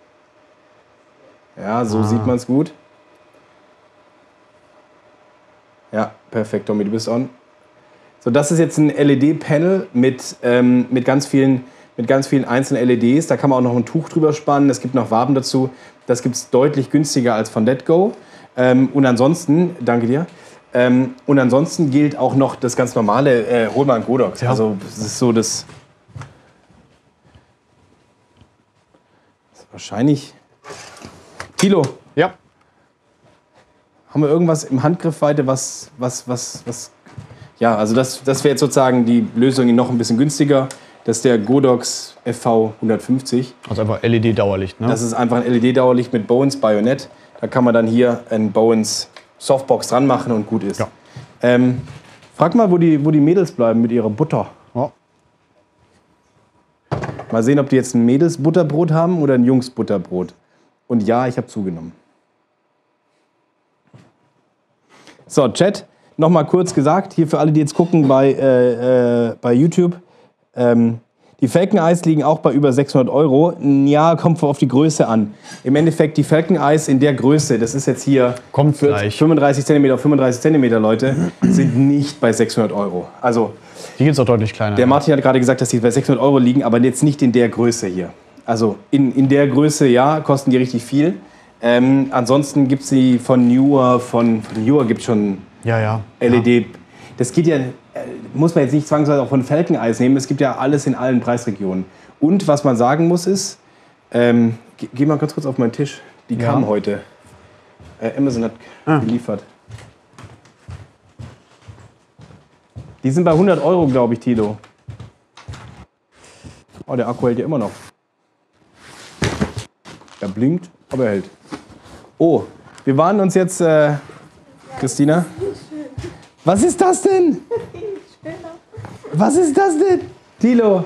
Ja, so ah. sieht man es gut. Ja, perfekt, Tommy, du bist on. So, das ist jetzt ein L E D-Panel mit, ähm, mit, ganz vielen, mit ganz vielen einzelnen L E Ds. Da kann man auch noch ein Tuch drüber spannen. Es gibt noch Waben dazu. Das gibt es deutlich günstiger als von Letgo. Ähm, und ansonsten, danke dir, ähm, und ansonsten gilt auch noch das ganz normale äh, Holman Godox. Ja. Also das ist so das... das ist wahrscheinlich... Thilo. Ja. Haben wir irgendwas im Handgriffweite, was, was, was, was... Ja, also das, das wäre jetzt sozusagen die Lösung noch ein bisschen günstiger. Das ist der Godox F V hundertfünfzig. Also einfach L E D-Dauerlicht, ne? Das ist einfach ein L E D-Dauerlicht mit Bowens Bajonett. Da kann man dann hier ein Bowens Softbox dran machen und gut ist. Ja. Ähm, frag mal, wo die, wo die Mädels bleiben mit ihrer Butter. Ja. Mal sehen, ob die jetzt ein Mädels-Butterbrot haben oder ein Jungs-Butterbrot. Und ja, ich habe zugenommen. So, Chat, noch mal kurz gesagt, hier für alle, die jetzt gucken bei, äh, äh, bei YouTube. Ähm, die Falcon Eyes liegen auch bei über sechshundert Euro. Ja, kommt auf die Größe an. Im Endeffekt, die Falcon Eyes in der Größe, das ist jetzt hier kommt gleich. fünfunddreißig Zentimeter auf fünfunddreißig Zentimeter, Leute, sind nicht bei sechshundert Euro. Also, die gibt es auch deutlich kleiner. Der Martin hat gerade gesagt, dass die bei sechshundert Euro liegen, aber jetzt nicht in der Größe hier. Also in, in der Größe, ja, kosten die richtig viel. Ähm, ansonsten gibt es die von Newer, von, von Newer gibt es schon ja, ja. L E D. Ja. Das geht ja, muss man jetzt nicht zwangsweise auch von Falcon Eyes nehmen. Es gibt ja alles in allen Preisregionen. Und was man sagen muss ist, ähm, geh, geh mal ganz kurz auf meinen Tisch. Die ja. kamen heute. Äh, Amazon hat ah. geliefert. Die sind bei hundert Euro, glaube ich, Tilo. Oh, der Akku hält ja immer noch. Er blinkt, aber er hält. Oh, wir waren uns jetzt, äh, Christina. Was ist das denn? Was ist das denn? Tilo.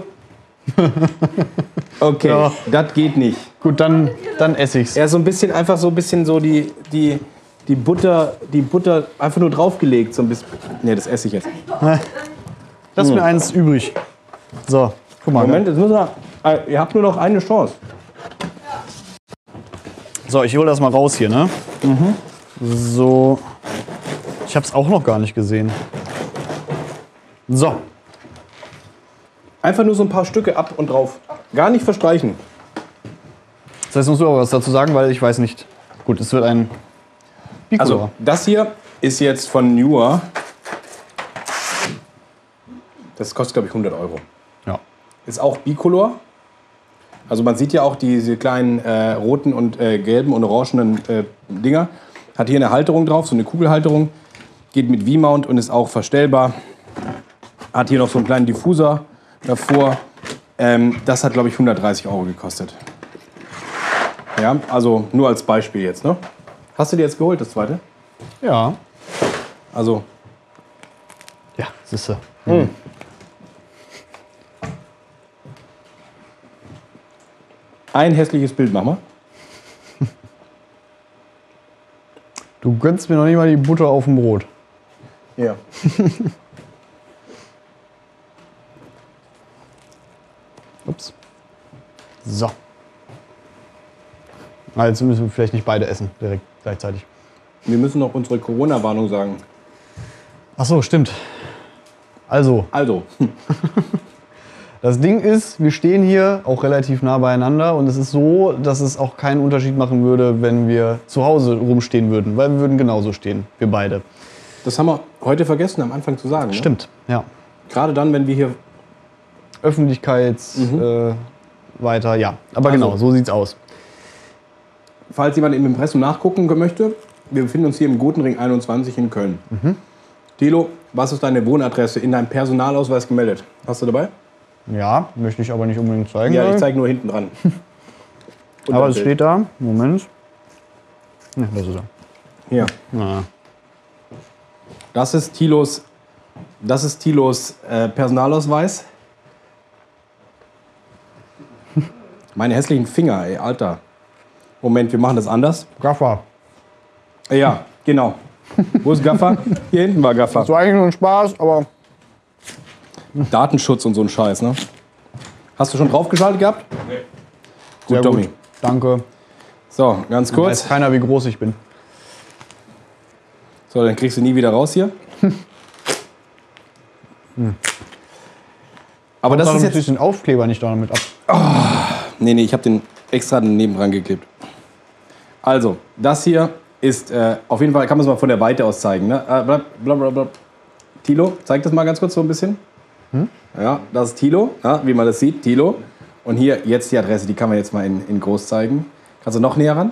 Okay, ja. Das geht nicht. Gut, dann, dann esse ich's. Er ist so ein bisschen, einfach so ein bisschen so die, die, die Butter, die Butter einfach nur draufgelegt. So ein bisschen. Ne, das esse ich jetzt. Lass hm. mir eins übrig. So, guck mal. Moment, jetzt müssen wir, äh, ihr habt nur noch eine Chance. So, ich hole das mal raus hier, ne? Mhm. So. Ich hab's auch noch gar nicht gesehen. So. Einfach nur so ein paar Stücke ab und drauf. Gar nicht verstreichen. Das heißt, musst du aber was dazu sagen, weil ich weiß nicht. Gut, es wird ein Bicolor. Also, das hier ist jetzt von Newer. Das kostet, glaube ich, hundert Euro. Ja. Ist auch Bicolor. Also man sieht ja auch diese kleinen äh, roten und äh, gelben und orangenen äh, Dinger. Hat hier eine Halterung drauf, so eine Kugelhalterung. Geht mit V-Mount und ist auch verstellbar. Hat hier noch so einen kleinen Diffuser davor. Ähm, das hat, glaube ich, hundertdreißig Euro gekostet. Ja, also nur als Beispiel jetzt, ne? Hast du dir jetzt geholt, das zweite? Ja. Also. Ja, siehste. Mhm. Ein hässliches Bild machen wir. Du gönnst mir noch nicht mal die Butter auf dem Brot. Ja. Ups. So. Na, jetzt müssen wir vielleicht nicht beide essen, direkt gleichzeitig. Wir müssen noch unsere Corona-Warnung sagen. Ach so, stimmt. Also. Also. Das Ding ist, wir stehen hier auch relativ nah beieinander und es ist so, dass es auch keinen Unterschied machen würde, wenn wir zu Hause rumstehen würden, weil wir würden genauso stehen, wir beide. Das haben wir heute vergessen, am Anfang zu sagen. Ne? Stimmt, ja. Gerade dann, wenn wir hier... Öffentlichkeits Mhm. äh, weiter, ja. Aber Also- genau, so sieht's aus. Falls jemand im Impressum nachgucken möchte, wir befinden uns hier im Gotenring einundzwanzig in Köln. Mhm. Thilo, was ist deine Wohnadresse in deinem Personalausweis gemeldet? Hast du dabei? Ja, möchte ich aber nicht unbedingt zeigen. Ja, ich weil- zeige nur hinten dran. Aber es steht da, Moment. Ja, das ist er. Hier. Na, Das ist Thilos, das ist Thilos äh, Personalausweis. Meine hässlichen Finger, ey, Alter. Moment, wir machen das anders. Gaffer. Ja, genau. Wo ist Gaffer? Hier hinten war Gaffer. Das war eigentlich nur ein Spaß, aber Datenschutz und so ein Scheiß, ne? Hast du schon draufgeschaltet gehabt? Nee. Gut, sehr Tommy. gut. Danke. So, ganz Weiß kurz. keiner, wie groß ich bin. So, dann kriegst du nie wieder raus hier. Aber das Dann ist ein jetzt... bisschen Aufkleber nicht damit ab. Nee, nee, ich habe den extra daneben dran geklebt. Also, das hier ist, äh, auf jeden Fall kann man es mal von der Weite aus zeigen. Ne? Äh, blab, blab, blab, blab. Thilo, zeig das mal ganz kurz so ein bisschen. Ja, das ist Thilo, ja, wie man das sieht, Thilo. Und hier jetzt die Adresse, die kann man jetzt mal in, in groß zeigen. Kannst du noch näher ran?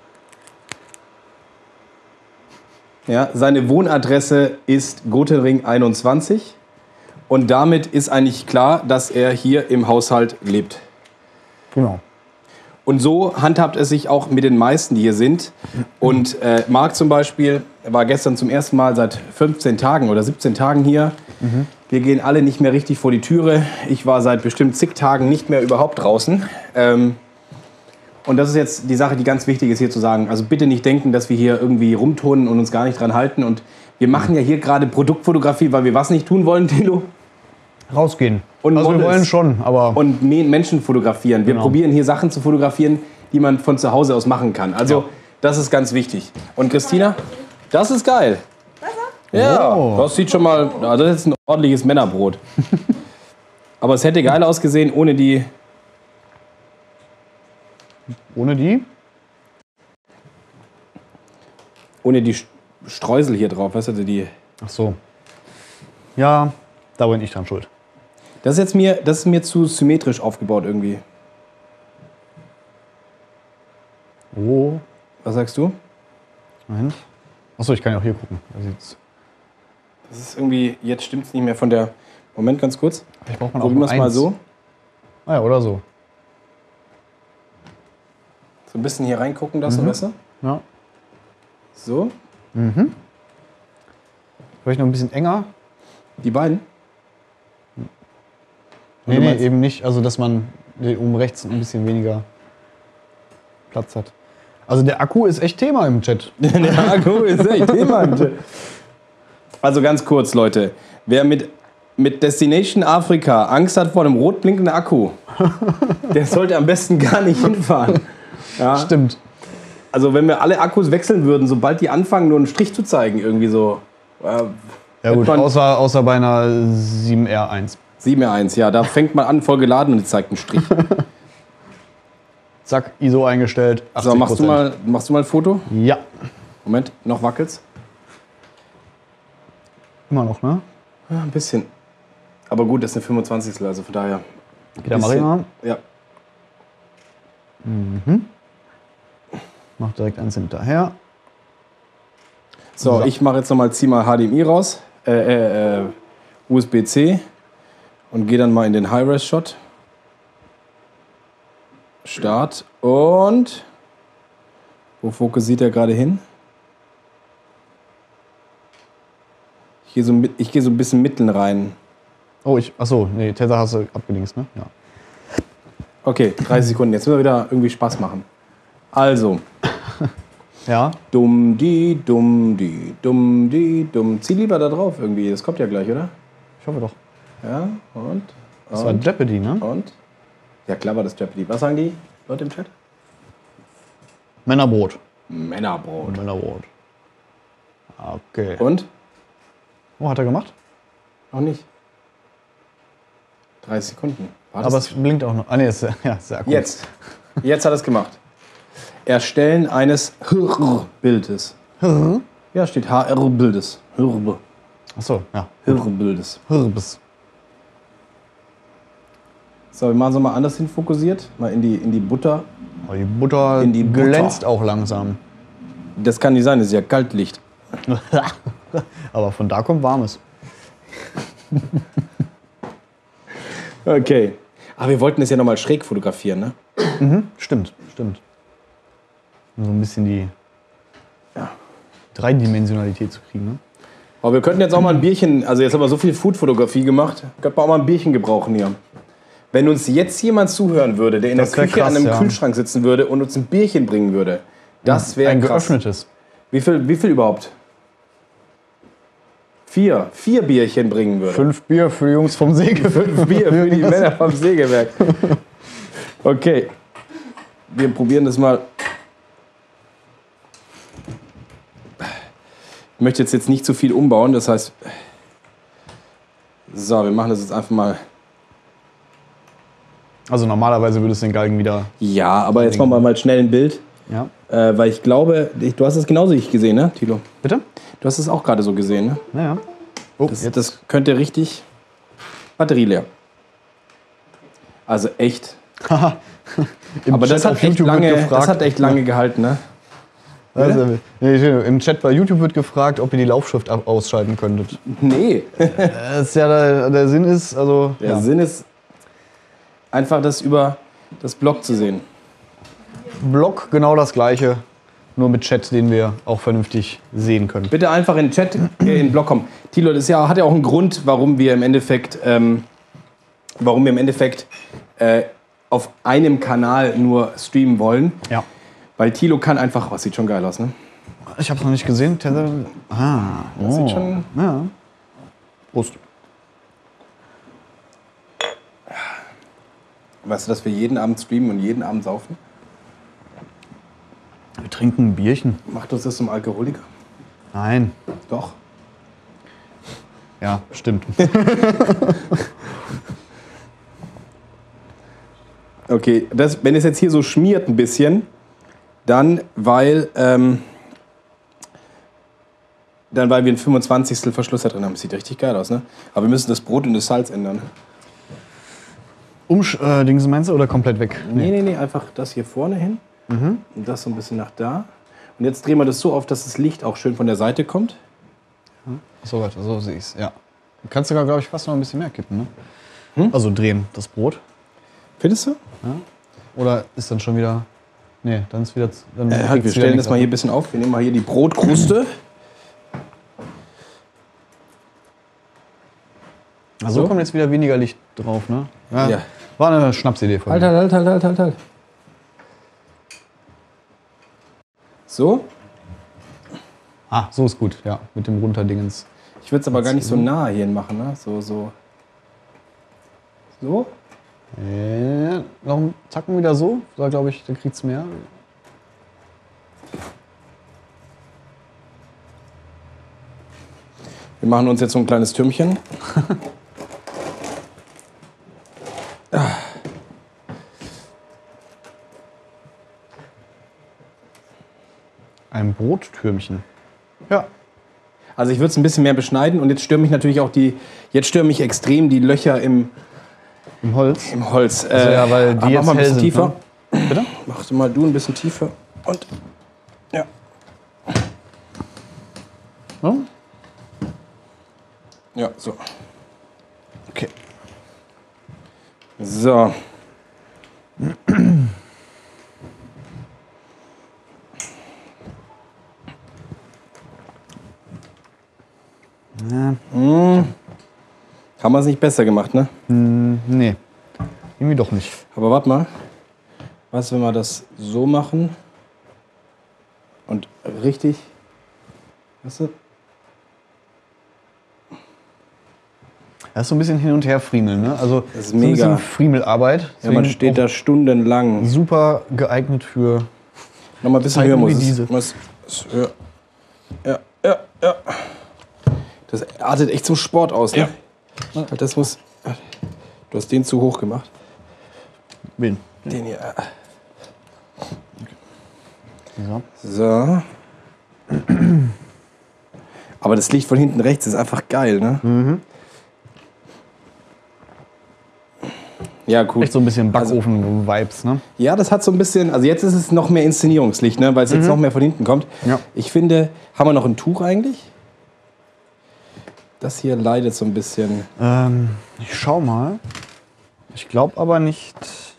Ja, seine Wohnadresse ist Gotenring einundzwanzig. Und damit ist eigentlich klar, dass er hier im Haushalt lebt. Genau. Und so handhabt es sich auch mit den meisten, die hier sind. Und äh, Marc zum Beispiel war gestern zum ersten Mal seit fünfzehn Tagen oder siebzehn Tagen hier. Mhm. Wir gehen alle nicht mehr richtig vor die Türe. Ich war seit bestimmt zig Tagen nicht mehr überhaupt draußen. Ähm, und das ist jetzt die Sache, die ganz wichtig ist hier zu sagen. Also bitte nicht denken, dass wir hier irgendwie rumturnen und uns gar nicht dran halten. Und wir machen ja hier gerade Produktfotografie, weil wir was nicht tun wollen, Tilo? Rausgehen. Und also wir Models. wollen schon, aber Und Me- Menschen fotografieren. Wir Genau. probieren hier Sachen zu fotografieren, die man von zu Hause aus machen kann. Also Ja. das ist ganz wichtig. Und Christina, das ist geil. Ja, Oh. das sieht schon mal, also das ist ein ordentliches Männerbrot. Aber es hätte geil ausgesehen ohne die, ohne die. ohne die St- Streusel hier drauf. Weißt du, die, Ach so. Ja, da bin ich dran schuld. das ist jetzt mir, das ist mir zu symmetrisch aufgebaut irgendwie. Oh, Was sagst du? Moment. Achso, ich kann ja auch hier gucken. Da sieht's. Das ist irgendwie, jetzt stimmt es nicht mehr von der, Moment, ganz kurz. Vielleicht braucht man auch Probieren wir nur es mal eins. so. Ah ja, oder so. So ein bisschen hier reingucken lassen, weißt du? Ja. So, Vielleicht noch ein bisschen enger. die beiden. Nee, du nee, meinst- eben nicht. Also, dass man den oben rechts ein bisschen weniger Platz hat. Also, der Akku ist echt Thema im Chat. Der Akku ist echt Thema. Also ganz kurz, Leute. Wer mit, mit Destination Afrika Angst hat vor einem rot blinkenden Akku, der sollte am besten gar nicht hinfahren. Ja? Stimmt. Also wenn wir alle Akkus wechseln würden, sobald die anfangen, nur einen Strich zu zeigen, irgendwie so. Äh, Ja, gut, man- außer, außer bei einer sieben R eins. sieben R eins, ja, da fängt man an, voll geladen und die zeigt einen Strich. Zack, I S O eingestellt. achtzig So, machst du, Prozent. mal, machst du mal ein Foto? Ja. Moment, noch wackelt's? Immer noch, ne? Ja, ein bisschen. Aber gut, das ist eine fünfundzwanzigstel, also von daher. Geht der Marina. Ja. Macht direkt eins hinterher. So, So. ich mache jetzt nochmal, zieh mal H D M I raus, äh, äh, äh, U S B C und gehe dann mal in den High-Res-Shot. Start und wo fokussiert er gerade hin? Ich gehe so, mit- ich gehe so ein bisschen mitten rein. Oh, ich. Achso, nee, Tether hast du abgelinkt, ne? Ja. Okay, dreißig Sekunden. Jetzt müssen wir wieder irgendwie Spaß machen. Also, Ja. dumm, die, dumm, die, dumm, die, dumm. Zieh lieber da drauf irgendwie. Das kommt ja gleich, oder? Ich hoffe doch. Ja, und? Das war und? Jeopardy, ne? Und? Ja, klar war das Jeopardy. Was sagen die Leute im Chat? Männerbrot. Männerbrot. Männerbrot. Okay. Und? Oh, hat er gemacht? Noch nicht. dreißig Sekunden. War Aber das es blinkt auch noch. Ah, nee, ist, ja, ist sehr kurz. jetzt. Jetzt hat er es gemacht. Erstellen eines H R-Bildes. Ja, steht H R-Bildes. Hirbe. Achso, ja. Hirbildes. Hirbis. So, wir machen es mal anders hin fokussiert. Mal in die, in die Butter. Aber die Butter In die Butter. glänzt auch langsam. Das kann nicht sein, das ist ja Kaltlicht. Aber von da kommt Warmes. Okay. Aber wir wollten es ja nochmal schräg fotografieren, ne? Mhm, stimmt, stimmt. Um so ein bisschen die Ja. Dreidimensionalität zu kriegen. Ne? Aber wir könnten jetzt auch mal ein Bierchen, also jetzt haben wir so viel Food-Fotografie gemacht, könnten wir auch mal ein Bierchen gebrauchen hier. Wenn uns jetzt jemand zuhören würde, der in Das der wär Küche krass, an einem ja. Kühlschrank sitzen würde und uns ein Bierchen bringen würde, das wäre Ein krass. geöffnetes. Wie viel, wie viel überhaupt? Vier. Vier Bierchen bringen würde. Fünf Bier für die Jungs vom Sägewerk. Fünf Bier für die Männer vom Sägewerk. Okay. Wir probieren das mal. Ich möchte jetzt, jetzt nicht zu viel umbauen, das heißt. So, wir machen das jetzt einfach mal. Also normalerweise würde es den Galgen wieder. Ja, aber jetzt machen wir mal schnell ein Bild. Ja. Äh, weil ich glaube, ich, du hast es genauso nicht gesehen, ne, Thilo? Bitte? Du hast es auch gerade so gesehen, ne? Naja. Oh, Das, jetzt. das könnte richtig. Batterie leer. Also echt. Im Aber das Chat hat, auf echt YouTube wird lange, das gefragt, hat echt lange gehalten, ne? Also, nee, im Chat bei YouTube wird gefragt, ob ihr die Laufschrift ab- ausschalten könntet. Nee. Das ist ja der, der Sinn ist, also. Der ja. Sinn ist einfach das über das Blog zu sehen. Blog genau das gleiche, nur mit Chat, den wir auch vernünftig sehen können. Bitte einfach in den Chat, äh, in den Blog kommen. Thilo, das ist ja, hat ja auch einen Grund, warum wir im Endeffekt, ähm, warum wir im Endeffekt äh, auf einem Kanal nur streamen wollen. Ja. Weil Thilo kann einfach, was sieht schon geil aus, ne? Ich hab's noch nicht gesehen. Tether- Ah, Das oh. sieht schon. Ja. Prost. Weißt du, dass wir jeden Abend streamen und jeden Abend saufen? Wir trinken ein Bierchen. Macht uns das zum Alkoholiker? Nein. Doch. Ja, stimmt. Okay, das, wenn es jetzt hier so schmiert ein bisschen, dann weil, ähm, dann weil wir ein fünfundzwanzigstel Verschluss da drin haben. Sieht richtig geil aus, ne? Aber wir müssen das Brot und das Salz ändern. Umsch äh, Dings meinst du oder komplett weg? Nee, nee, nee, einfach das hier vorne hin und das so ein bisschen nach da. Und jetzt drehen wir das so auf, dass das Licht auch schön von der Seite kommt. So weit, so sehe ich's, ja. Du kannst sogar, glaube ich, fast noch ein bisschen mehr kippen, ne? Also drehen, das Brot. Findest du? Oder ist dann schon wieder. Nee, dann ist wieder. Dann Äh, halt, wir kriegt's wieder stellen nichts das mal hier ein bisschen auf. Wir nehmen mal hier die Brotkruste. Also So. kommt jetzt wieder weniger Licht drauf, ne? Ja. War eine Schnapsidee von Halt, mir. halt, halt, halt, halt, halt. So. Ah, so ist gut, ja. Mit dem Runterdingens. Ich würde es aber gar nicht so nah hier machen, ne? So, so. So. Äh, noch einen Zacken wieder so. Da glaube ich, da kriegt's mehr. Wir machen uns jetzt so ein kleines Türmchen. Ein Brottürmchen. Ja. Also ich würde es ein bisschen mehr beschneiden und jetzt stören mich natürlich auch die, jetzt stören mich extrem die Löcher im, Im Holz. im Holz. Äh, Also ja, weil die aber jetzt mach mal ein hell bisschen sind, tiefer. Bitte? Mach du mal du ein bisschen tiefer und ja. Ja? Ja, so. Okay. So. Ja. Haben wir es nicht besser gemacht, ne? Hm, nee. Irgendwie doch nicht. Aber warte mal. Was, wenn wir das so machen und richtig, weißt du? Das ist so ein bisschen hin und her friemeln, ne? Also Das ist so ein mega. bisschen Friemelarbeit. Ja, man Deswegen steht da stundenlang. auch super geeignet für. Noch mal ein bisschen Zeiten höher muss wie es. diese. Muss, muss höher. Ja, ja, ja. Das artet echt zum Sport aus, ne? Ja. Das muss. Du hast den zu hoch gemacht. Wen? Den hier. So. So. Aber das Licht von hinten rechts ist einfach geil, ne? Mhm. Ja, cool. Echt so ein bisschen Backofen-Vibes, ne? Ja, das hat so ein bisschen, also jetzt ist es noch mehr Inszenierungslicht, ne? Weil es jetzt noch mehr von hinten kommt. Ja. Ich finde, haben wir noch ein Tuch eigentlich? Das hier leidet so ein bisschen. Ähm, ich schau mal. Ich glaube aber nicht.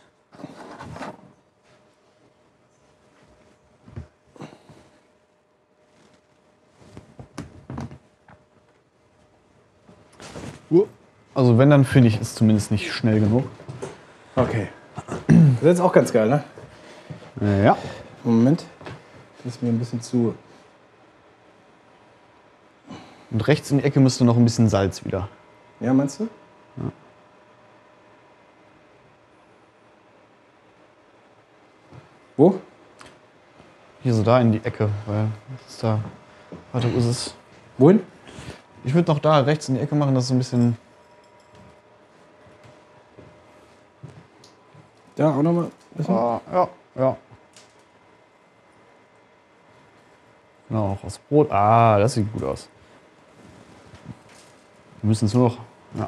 Also wenn, dann finde ich es zumindest nicht schnell genug. Okay. Das ist jetzt auch ganz geil, ne? Ja. Moment. Das ist mir ein bisschen zu. Und rechts in die Ecke müsste noch ein bisschen Salz wieder. Ja, meinst du? Ja. Wo? Hier so da in die Ecke, weil das ist da. Warte, wo ist es? Wohin? Ich würde noch da rechts in die Ecke machen, das ist so ein bisschen. Da auch nochmal. Ah, ja, ja. Genau, auch aus Brot. Ah, das sieht gut aus. Wir müssen es nur noch. Ja.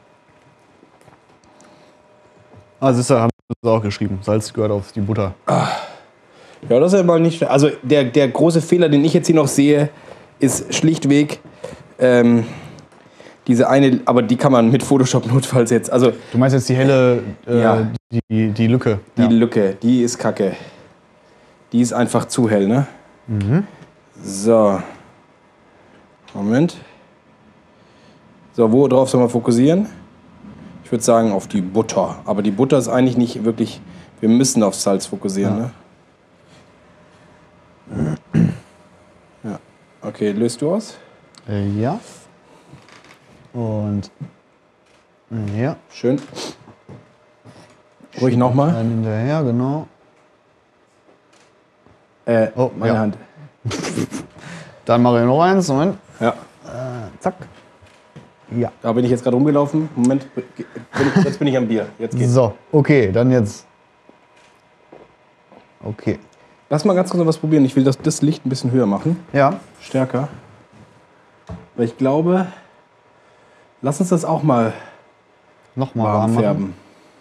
Ah, siehst du, haben wir auch geschrieben. Salz gehört auf die Butter. Ja, das ist ja mal nicht. Also der, der große Fehler, den ich jetzt hier noch sehe, ist schlichtweg ähm, diese eine, aber die kann man mit Photoshop notfalls jetzt. Also Du meinst jetzt die helle, äh, Ja. die, die Lücke. die Ja. Lücke, die ist kacke. Die ist einfach zu hell, ne? So. Moment. So, wo drauf soll man fokussieren? Ich würde sagen auf die Butter. Aber die Butter ist eigentlich nicht wirklich. Wir müssen auf Salz fokussieren, ne? Ja. Okay, löst du aus? Äh, ja. Und. Ja. Schön. Ruhig nochmal. Dann hinterher, genau. Äh, Oh, meine ja. Hand. Dann mache ich noch eins. Moment. Ja. Äh, zack. Ja. Da bin ich jetzt gerade rumgelaufen. Moment, bin ich, jetzt bin ich am Bier. Jetzt geht's. So, okay, dann jetzt. Okay. Lass mal ganz kurz noch was probieren. Ich will das, das Licht ein bisschen höher machen. Ja. Stärker. Weil ich glaube, lass uns das auch mal Nochmal warm warm machen. färben.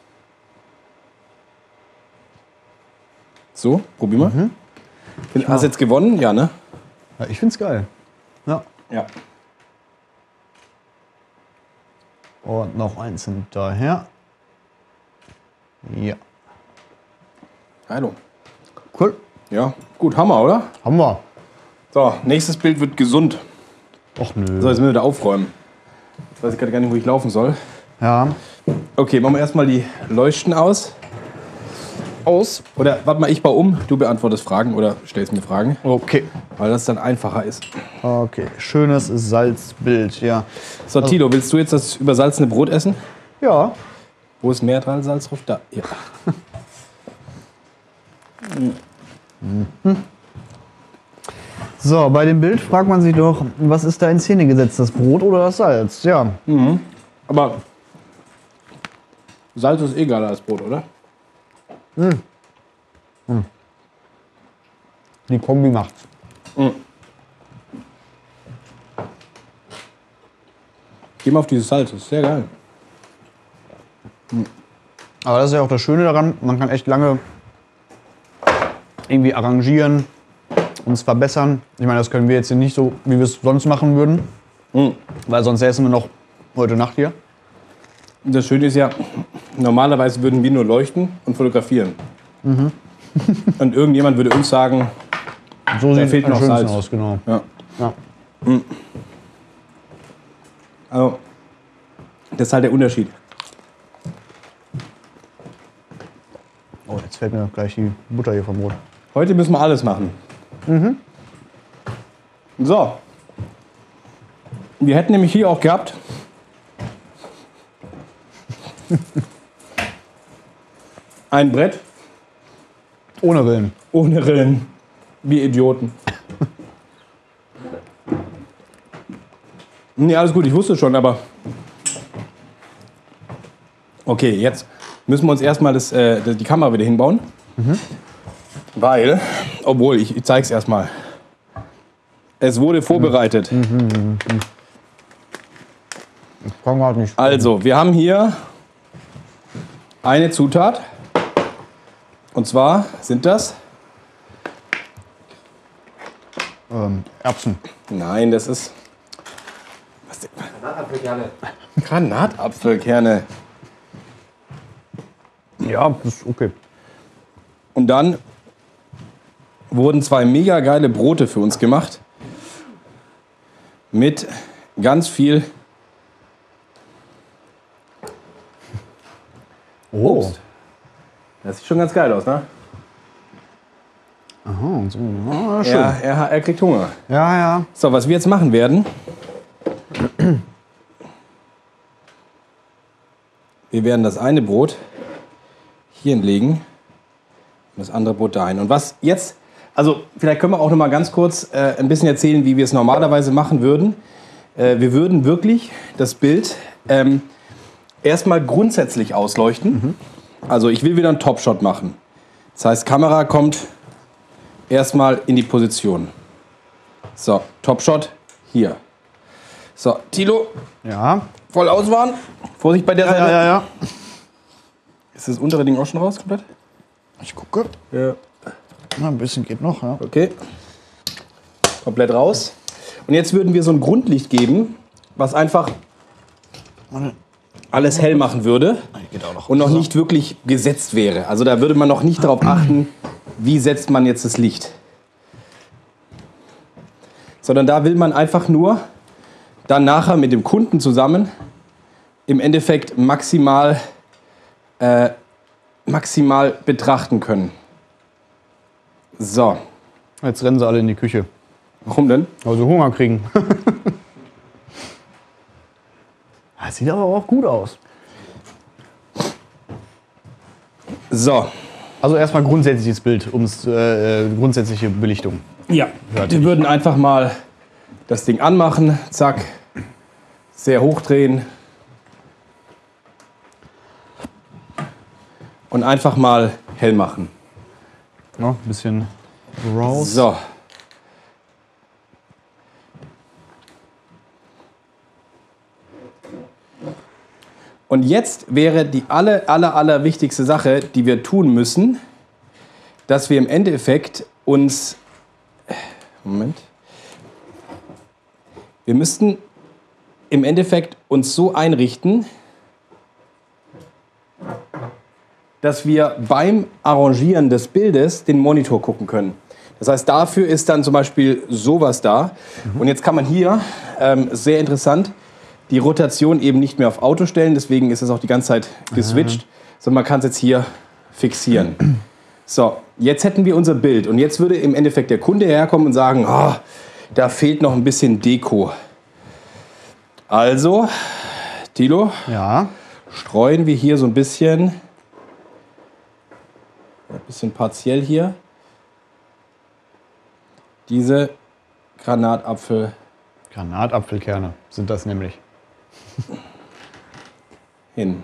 So, probier mal. Mhm. Bin, hast du jetzt gewonnen? Ja, ne? Ja, ich find's geil. Ja. Ja. Und noch eins hinterher. Ja. Hallo. Cool. Ja, gut, Hammer, oder? Haben wir. So, nächstes Bild wird gesund. Och nö. So, jetzt müssen wir da aufräumen. Jetzt weiß ich gerade gar nicht, wo ich laufen soll. Ja. Okay, machen wir erstmal die Leuchten aus. Aus. Oder warte mal, ich baue um, du beantwortest Fragen oder stellst mir Fragen, Okay. weil das dann einfacher ist. Okay. Schönes Salzbild, ja. So, Tilo, willst du jetzt das übersalzene Brot essen? Ja. Wo ist mehr dran, Salz drauf? Da. Ja. So, bei dem Bild fragt man sich doch, was ist da in Szene gesetzt, das Brot oder das Salz? Ja. Aber Salz ist eh geiler als Brot, oder? Die Kombi macht's. Geh mal auf dieses Salz, das ist sehr geil. Aber das ist ja auch das Schöne daran, man kann echt lange irgendwie arrangieren, uns verbessern. Ich meine, das können wir jetzt hier nicht so, wie wir es sonst machen würden, weil sonst säßen wir noch heute Nacht hier. Und das Schöne ist ja, normalerweise würden wir nur leuchten und fotografieren. Und irgendjemand würde uns sagen, So sieht fehlt es am noch schönsten Salz. aus, genau. ja. Ja. Also, das ist halt der Unterschied. Oh, jetzt fällt mir gleich die Butter hier vom Brot. Heute müssen wir alles machen. So. Wir hätten nämlich hier auch gehabt. Ein Brett Ohne Rillen. ohne Rillen. Wir Idioten. Nee, alles gut, ich wusste schon, aber. Okay, jetzt müssen wir uns erstmal das, äh, die Kamera wieder hinbauen. Mhm. Weil, obwohl, ich, ich zeige es erstmal. Es wurde vorbereitet. Mhm. Mhm. Ich kann grad nicht. Also, wir haben hier eine Zutat. Und zwar sind das... Ähm, Erbsen. Nein, das ist... Was denn? Granatapfelkerne. Granatapfelkerne. Ja, das ist okay. Und dann wurden zwei mega geile Brote für uns gemacht. Mit ganz viel Obst. Das sieht schon ganz geil aus, ne? Aha, so. Ja, schön. Er, er, er kriegt Hunger. Ja, ja. So, was wir jetzt machen werden. Wir werden das eine Brot hier hinlegen und das andere Brot dahin. Und was jetzt, also vielleicht können wir auch noch mal ganz kurz äh, ein bisschen erzählen, wie wir es normalerweise machen würden. Äh, wir würden wirklich das Bild ähm, erstmal grundsätzlich ausleuchten. Mhm. Also ich will wieder einen Topshot machen. Das heißt, Kamera kommt erstmal in die Position. So, Topshot hier. So, Thilo. Ja. Voll auswahren. Vorsicht bei der Ja, Seite. ja, ja, ja. Ist das untere Ding auch schon raus komplett? Ich gucke. Ja. Na, ein bisschen geht noch, ja. Okay. Komplett raus. Und jetzt würden wir so ein Grundlicht geben, was einfach alles hell machen würde Geht auch noch. und noch nicht wirklich gesetzt wäre. Also da würde man noch nicht darauf achten, wie setzt man jetzt das Licht. Sondern da will man einfach nur dann nachher mit dem Kunden zusammen im Endeffekt maximal, äh, maximal betrachten können. So. Jetzt rennen sie alle in die Küche. Warum denn? Weil sie Hunger kriegen. Das sieht aber auch gut aus. So. Also erstmal grundsätzliches Bild, ums äh, grundsätzliche Belichtung. Ja, Hört wir sich. würden einfach mal das Ding anmachen, zack, sehr hochdrehen und einfach mal hell machen. Ja, ein bisschen raus. So. Und jetzt wäre die aller, aller, aller wichtigste Sache, die wir tun müssen, dass wir im Endeffekt uns... Moment. Wir müssten im Endeffekt uns so einrichten, dass wir beim Arrangieren des Bildes den Monitor gucken können. Das heißt, dafür ist dann zum Beispiel sowas da. Mhm. Und jetzt kann man hier, ähm, sehr interessant, die Rotation eben nicht mehr auf Auto stellen. Deswegen ist es auch die ganze Zeit geswitcht, mhm. sondern man kann es jetzt hier fixieren. So, jetzt hätten wir unser Bild. Und jetzt würde im Endeffekt der Kunde herkommen und sagen, oh, da fehlt noch ein bisschen Deko. Also, Thilo, Ja. streuen wir hier so ein bisschen, ein bisschen partiell hier, diese Granatapfel Granatapfelkerne sind das nämlich. hin.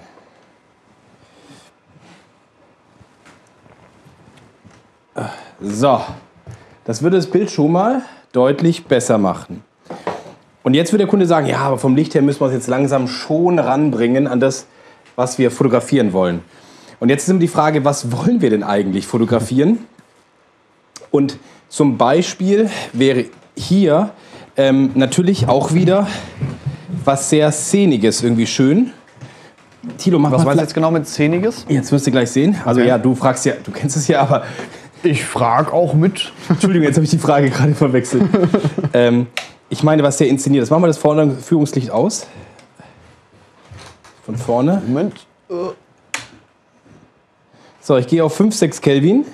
So, das würde das Bild schon mal deutlich besser machen. Und jetzt wird der Kunde sagen, ja, aber vom Licht her müssen wir uns jetzt langsam schon ranbringen an das, was wir fotografieren wollen. Und jetzt ist immer die Frage, was wollen wir denn eigentlich fotografieren? Und zum Beispiel wäre hier ähm, natürlich auch wieder was sehr Szeniges irgendwie schön. Thilo, mach Was mal meinst du vielleicht- jetzt genau mit Szeniges? Jetzt wirst du gleich sehen. Also Okay. ja, du fragst ja, du kennst es ja, aber Ich frage auch mit. Entschuldigung, jetzt habe ich die Frage gerade verwechselt. ähm, ich meine, was sehr inszeniert ist. Machen wir das vorne Führungslicht aus. Von vorne. Moment. So, ich gehe auf fünf, sechs Kelvin.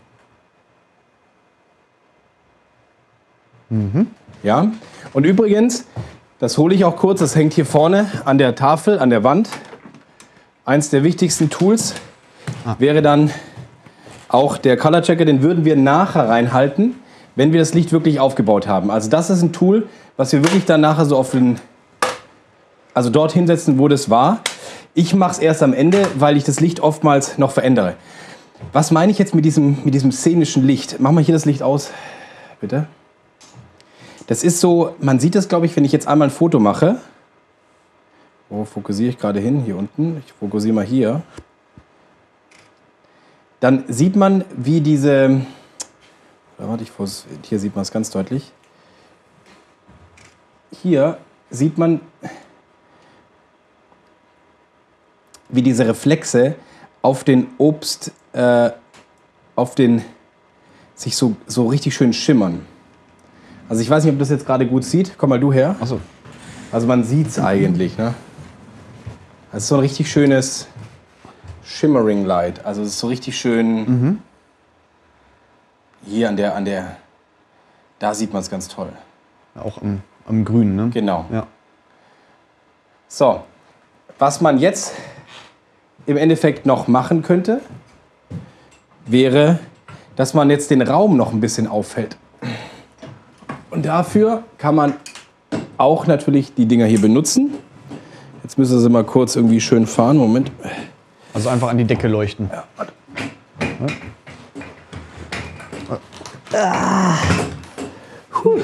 Mhm. Ja. Und übrigens, das hole ich auch kurz, das hängt hier vorne an der Tafel, an der Wand. Eins der wichtigsten Tools Ah. wäre dann auch der Color Checker, den würden wir nachher reinhalten, wenn wir das Licht wirklich aufgebaut haben. Also das ist ein Tool, was wir wirklich dann nachher so auf den, also dort hinsetzen, wo das war. Ich mache es erst am Ende, weil ich das Licht oftmals noch verändere. Was meine ich jetzt mit diesem, mit diesem szenischen Licht? Machen wir hier das Licht aus, bitte. Das ist so, man sieht das, glaube ich, wenn ich jetzt einmal ein Foto mache. Wo fokussiere ich gerade hin? Hier unten. Ich fokussiere mal hier. Dann sieht man, wie diese... Warte, ich, hier sieht man es ganz deutlich. Hier sieht man, wie diese Reflexe auf den Obst, äh, auf den, sich so, so richtig schön schimmern. Also ich weiß nicht, ob das jetzt gerade gut sieht. Komm mal du her. Ach so. Also man sieht es eigentlich, ne? Das ist so ein richtig schönes Shimmering Light. Also es ist so richtig schön. Mhm. Hier an der, an der, da sieht man es ganz toll. Auch am, am Grün, ne? Genau. Ja. So, was man jetzt im Endeffekt noch machen könnte, wäre, dass man jetzt den Raum noch ein bisschen aufhält. Und dafür kann man auch natürlich die Dinger hier benutzen. Jetzt müssen Sie mal kurz irgendwie schön fahren. Moment. Also einfach an die Decke leuchten. Ja, warte. Ja. Puh.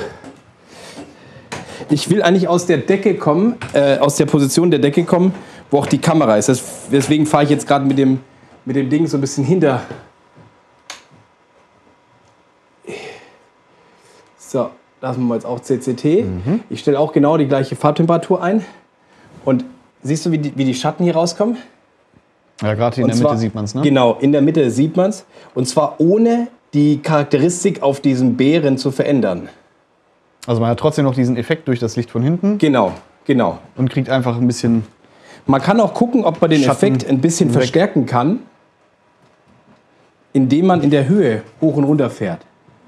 Ich will eigentlich aus der Decke kommen, äh, aus der Position der Decke kommen, wo auch die Kamera ist. Das, deswegen fahre ich jetzt gerade mit dem, mit dem Ding so ein bisschen hinter. So, lassen wir mal jetzt auch C C T. Mhm. Ich stelle auch genau die gleiche Farbtemperatur ein. Und siehst du, wie die, wie die Schatten hier rauskommen? Ja, gerade hier in der zwar, Mitte sieht man es, ne? Genau, in der Mitte sieht man es. Und zwar ohne die Charakteristik auf diesen Beeren zu verändern. Also man hat trotzdem noch diesen Effekt durch das Licht von hinten. Genau, genau. Und kriegt einfach ein bisschen... Man kann auch gucken, ob man den Schatten Effekt ein bisschen weg. verstärken kann, indem man in der Höhe hoch und runter fährt.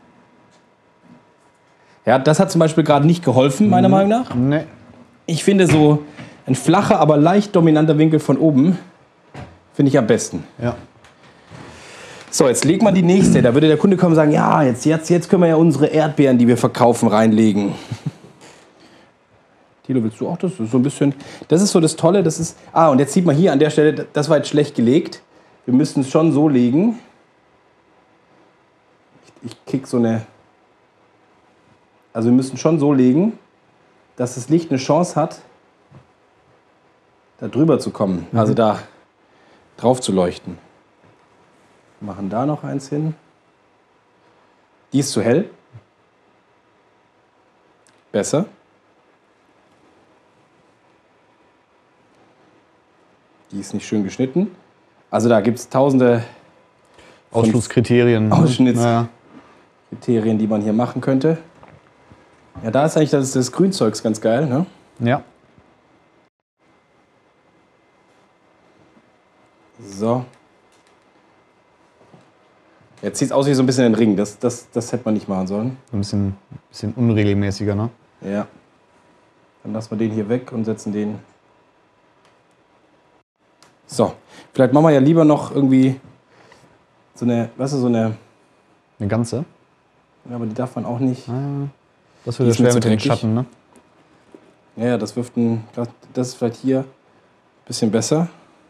Ja, das hat zum Beispiel gerade nicht geholfen, meiner Mhm. Meinung nach. Nee. Ich finde so ein flacher, aber leicht dominanter Winkel von oben, finde ich am besten. Ja. So, jetzt legt man die nächste. Da würde der Kunde kommen und sagen, ja, jetzt, jetzt, jetzt können wir ja unsere Erdbeeren, die wir verkaufen, reinlegen. Thilo, willst du auch das? Das ist so ein bisschen, das ist so das Tolle, das ist, ah, und jetzt sieht man hier an der Stelle, das war jetzt schlecht gelegt. Wir müssten es schon so legen. Ich, ich krieg so eine, also wir müssen schon so legen, dass das Licht eine Chance hat, da drüber zu kommen, Mhm. also da drauf zu leuchten. Wir machen da noch eins hin. Die ist zu hell. Besser. Die ist nicht schön geschnitten. Also da gibt es tausende von Ausschlusskriterien. Ausschnittskriterien, Naja. die man hier machen könnte. Ja, da ist eigentlich das, das Grünzeugs ganz geil, ne? Ja. So. Jetzt sieht es aus wie so ein bisschen ein Ring. Das, das, das hätte man nicht machen sollen. So ein bisschen, bisschen unregelmäßiger, ne? Ja. Dann lassen wir den hier weg und setzen den. So. Vielleicht machen wir ja lieber noch irgendwie so eine, weißt du, so eine. Eine ganze. Ja, aber die darf man auch nicht. Ah, das Die wird ja ist mir schwer zu mit den dreckig. Schatten, ne? Ja, ja, das wirft ein. Das ist vielleicht hier ein bisschen besser.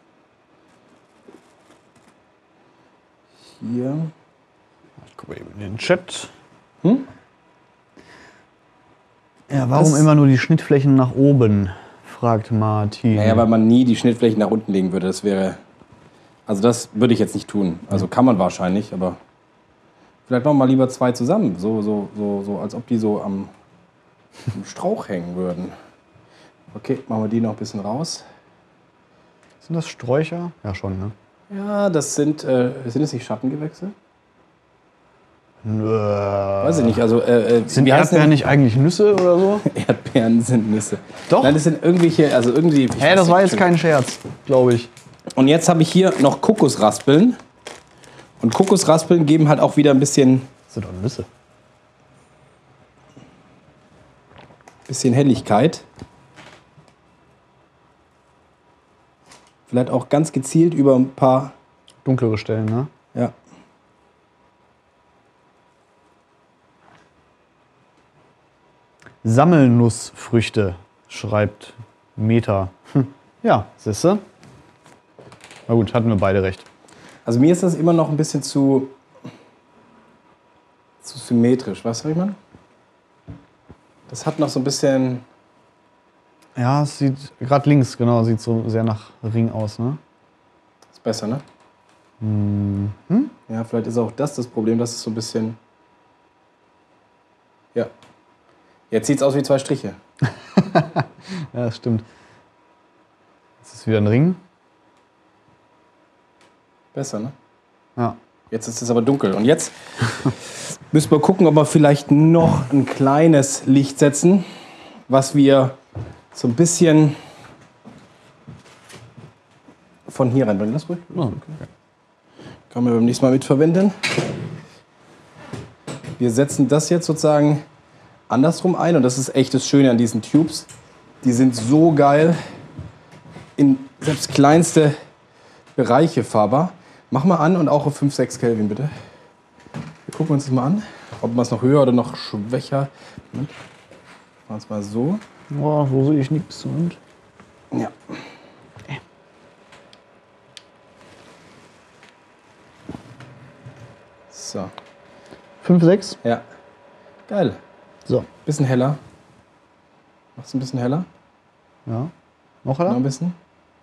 Hier. Ich gucke eben in den Chat. Hm? Ja, warum Das- immer nur die Schnittflächen nach oben? Fragt Martin. Naja, weil man nie die Schnittflächen nach unten legen würde. Das wäre. Also das würde ich jetzt nicht tun. Also kann man wahrscheinlich, aber vielleicht machen wir mal lieber zwei zusammen. So, so, so, so als ob die so am, am Strauch hängen würden. Okay, machen wir die noch ein bisschen raus. Sind das Sträucher? Ja, schon, ne? Ja, das sind. Äh, sind es nicht Schattengewächse? Nö. Weiß ich nicht. Also, äh, äh, Sind wie heißen Erdbeeren nicht eigentlich Nüsse oder so? denn- Erdbeeren sind Nüsse. Doch. Nein, das sind irgendwelche. Also irgendwie. ich Hä, weiß das nicht, war jetzt schön. kein Scherz, glaube ich. Und jetzt habe ich hier noch Kokosraspeln. Und Kokosraspeln geben halt auch wieder ein bisschen, Das sind doch Nüsse. bisschen Helligkeit. Vielleicht auch ganz gezielt über ein paar. Dunklere Stellen, ne? Ja. Sammelnussfrüchte, schreibt Meta. Hm. Ja, siehste. Na gut, hatten wir beide recht. Also mir ist das immer noch ein bisschen zu, zu symmetrisch, weißt du, was ich meine? Das hat noch so ein bisschen... Ja, es sieht, gerade links, genau, sieht so sehr nach Ring aus, ne? Ist besser, ne? Mhm. Ja, vielleicht ist auch das das Problem, dass es so ein bisschen... Ja. Jetzt sieht es aus wie zwei Striche. Ja, das stimmt. Jetzt ist wieder ein Ring. Besser, ne? Ja. Jetzt ist es aber dunkel. Und jetzt müssen wir gucken, ob wir vielleicht noch ein kleines Licht setzen, was wir so ein bisschen von hier reinbringen. Lass ruhig. Oh, okay. Kann man beim nächsten Mal mitverwenden. Wir setzen das jetzt sozusagen andersrum ein. Und das ist echt das Schöne an diesen Tubes. Die sind so geil in selbst kleinste Bereiche fahrbar. Mach mal an und auch auf fünf, sechs Kelvin bitte. Wir gucken uns das mal an, ob man es noch höher oder noch schwächer. Moment. Machen wir es mal so. Oh, so sehe ich nichts. Und Ja. So. fünf, sechs? Ja. Geil. So. Bisschen heller. Mach's ein bisschen heller. Ja. Noch Noch heller? ein bisschen.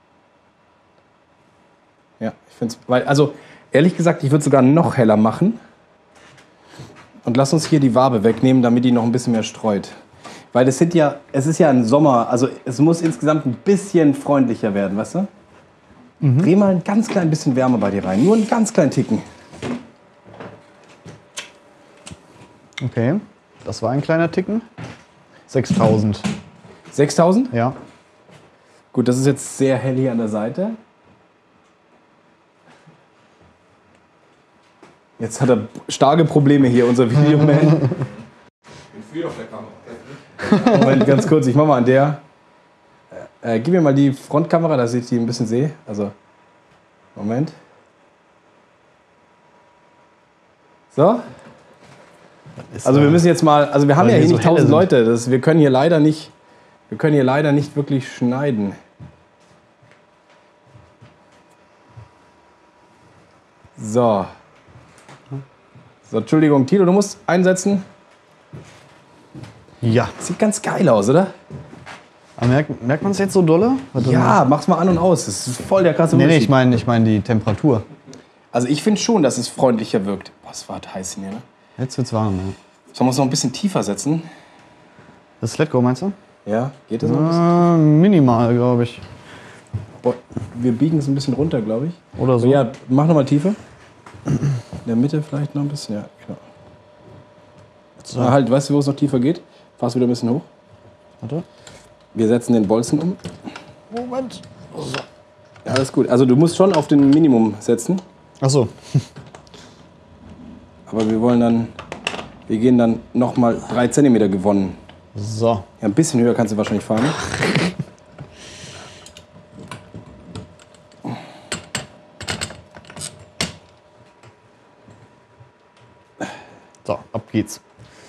Ja, ich finde es. Weil, also, ehrlich gesagt, ich würde sogar noch heller machen. Und lass uns hier die Wabe wegnehmen, damit die noch ein bisschen mehr streut. Weil es sind ja, es ist ja ein Sommer, also es muss insgesamt ein bisschen freundlicher werden, weißt du? Mhm. Dreh mal ein ganz klein bisschen Wärme bei dir rein. Nur einen ganz kleinen Ticken. Okay. Das war ein kleiner Ticken. sechstausend. sechstausend? Ja. Gut, das ist jetzt sehr hell hier an der Seite. Jetzt hat er starke Probleme hier, unser Videoman. Ich bin viel auf der Kamera. Moment, ganz kurz, ich mach mal an der. Äh, äh, gib mir mal die Frontkamera, dass ich die ein bisschen sehe. Also, Moment. So. Also wir müssen jetzt mal, also wir haben Weil ja wir hier so nicht helle tausend sind. Leute. Das, wir können hier leider nicht, wir können hier leider nicht wirklich schneiden. So. So, Entschuldigung, Tilo, du musst einsetzen. Ja. Sieht ganz geil aus, oder? Aber merkt, merkt man es jetzt so dolle? Warte Ja, mach's mal an und aus. Das ist voll der krasse mal. Nee, nee, Unterschied. ich meine ich mein die Temperatur. Also ich finde schon, dass es freundlicher wirkt. Boah, es war heiß in hier, ne? Jetzt wird's warm, ja. Sollen wir es noch ein bisschen tiefer setzen? Das Let Go meinst du? Ja, geht das noch ein bisschen? Äh, minimal, glaube ich. Boah, wir biegen es ein bisschen runter, glaube ich. Oder so. Ja, mach noch mal Tiefe. In der Mitte vielleicht noch ein bisschen, ja, genau. So. Ah, halt, weißt du, wo es noch tiefer geht? Fahr's wieder ein bisschen hoch. Warte. Wir setzen den Bolzen um. Moment. Ja, alles gut. Also du musst schon auf den Minimum setzen. Ach so. Aber wir wollen dann, wir gehen dann noch mal drei Zentimeter gewonnen. So. Ja, ein bisschen höher kannst du wahrscheinlich fahren. So, ab geht's.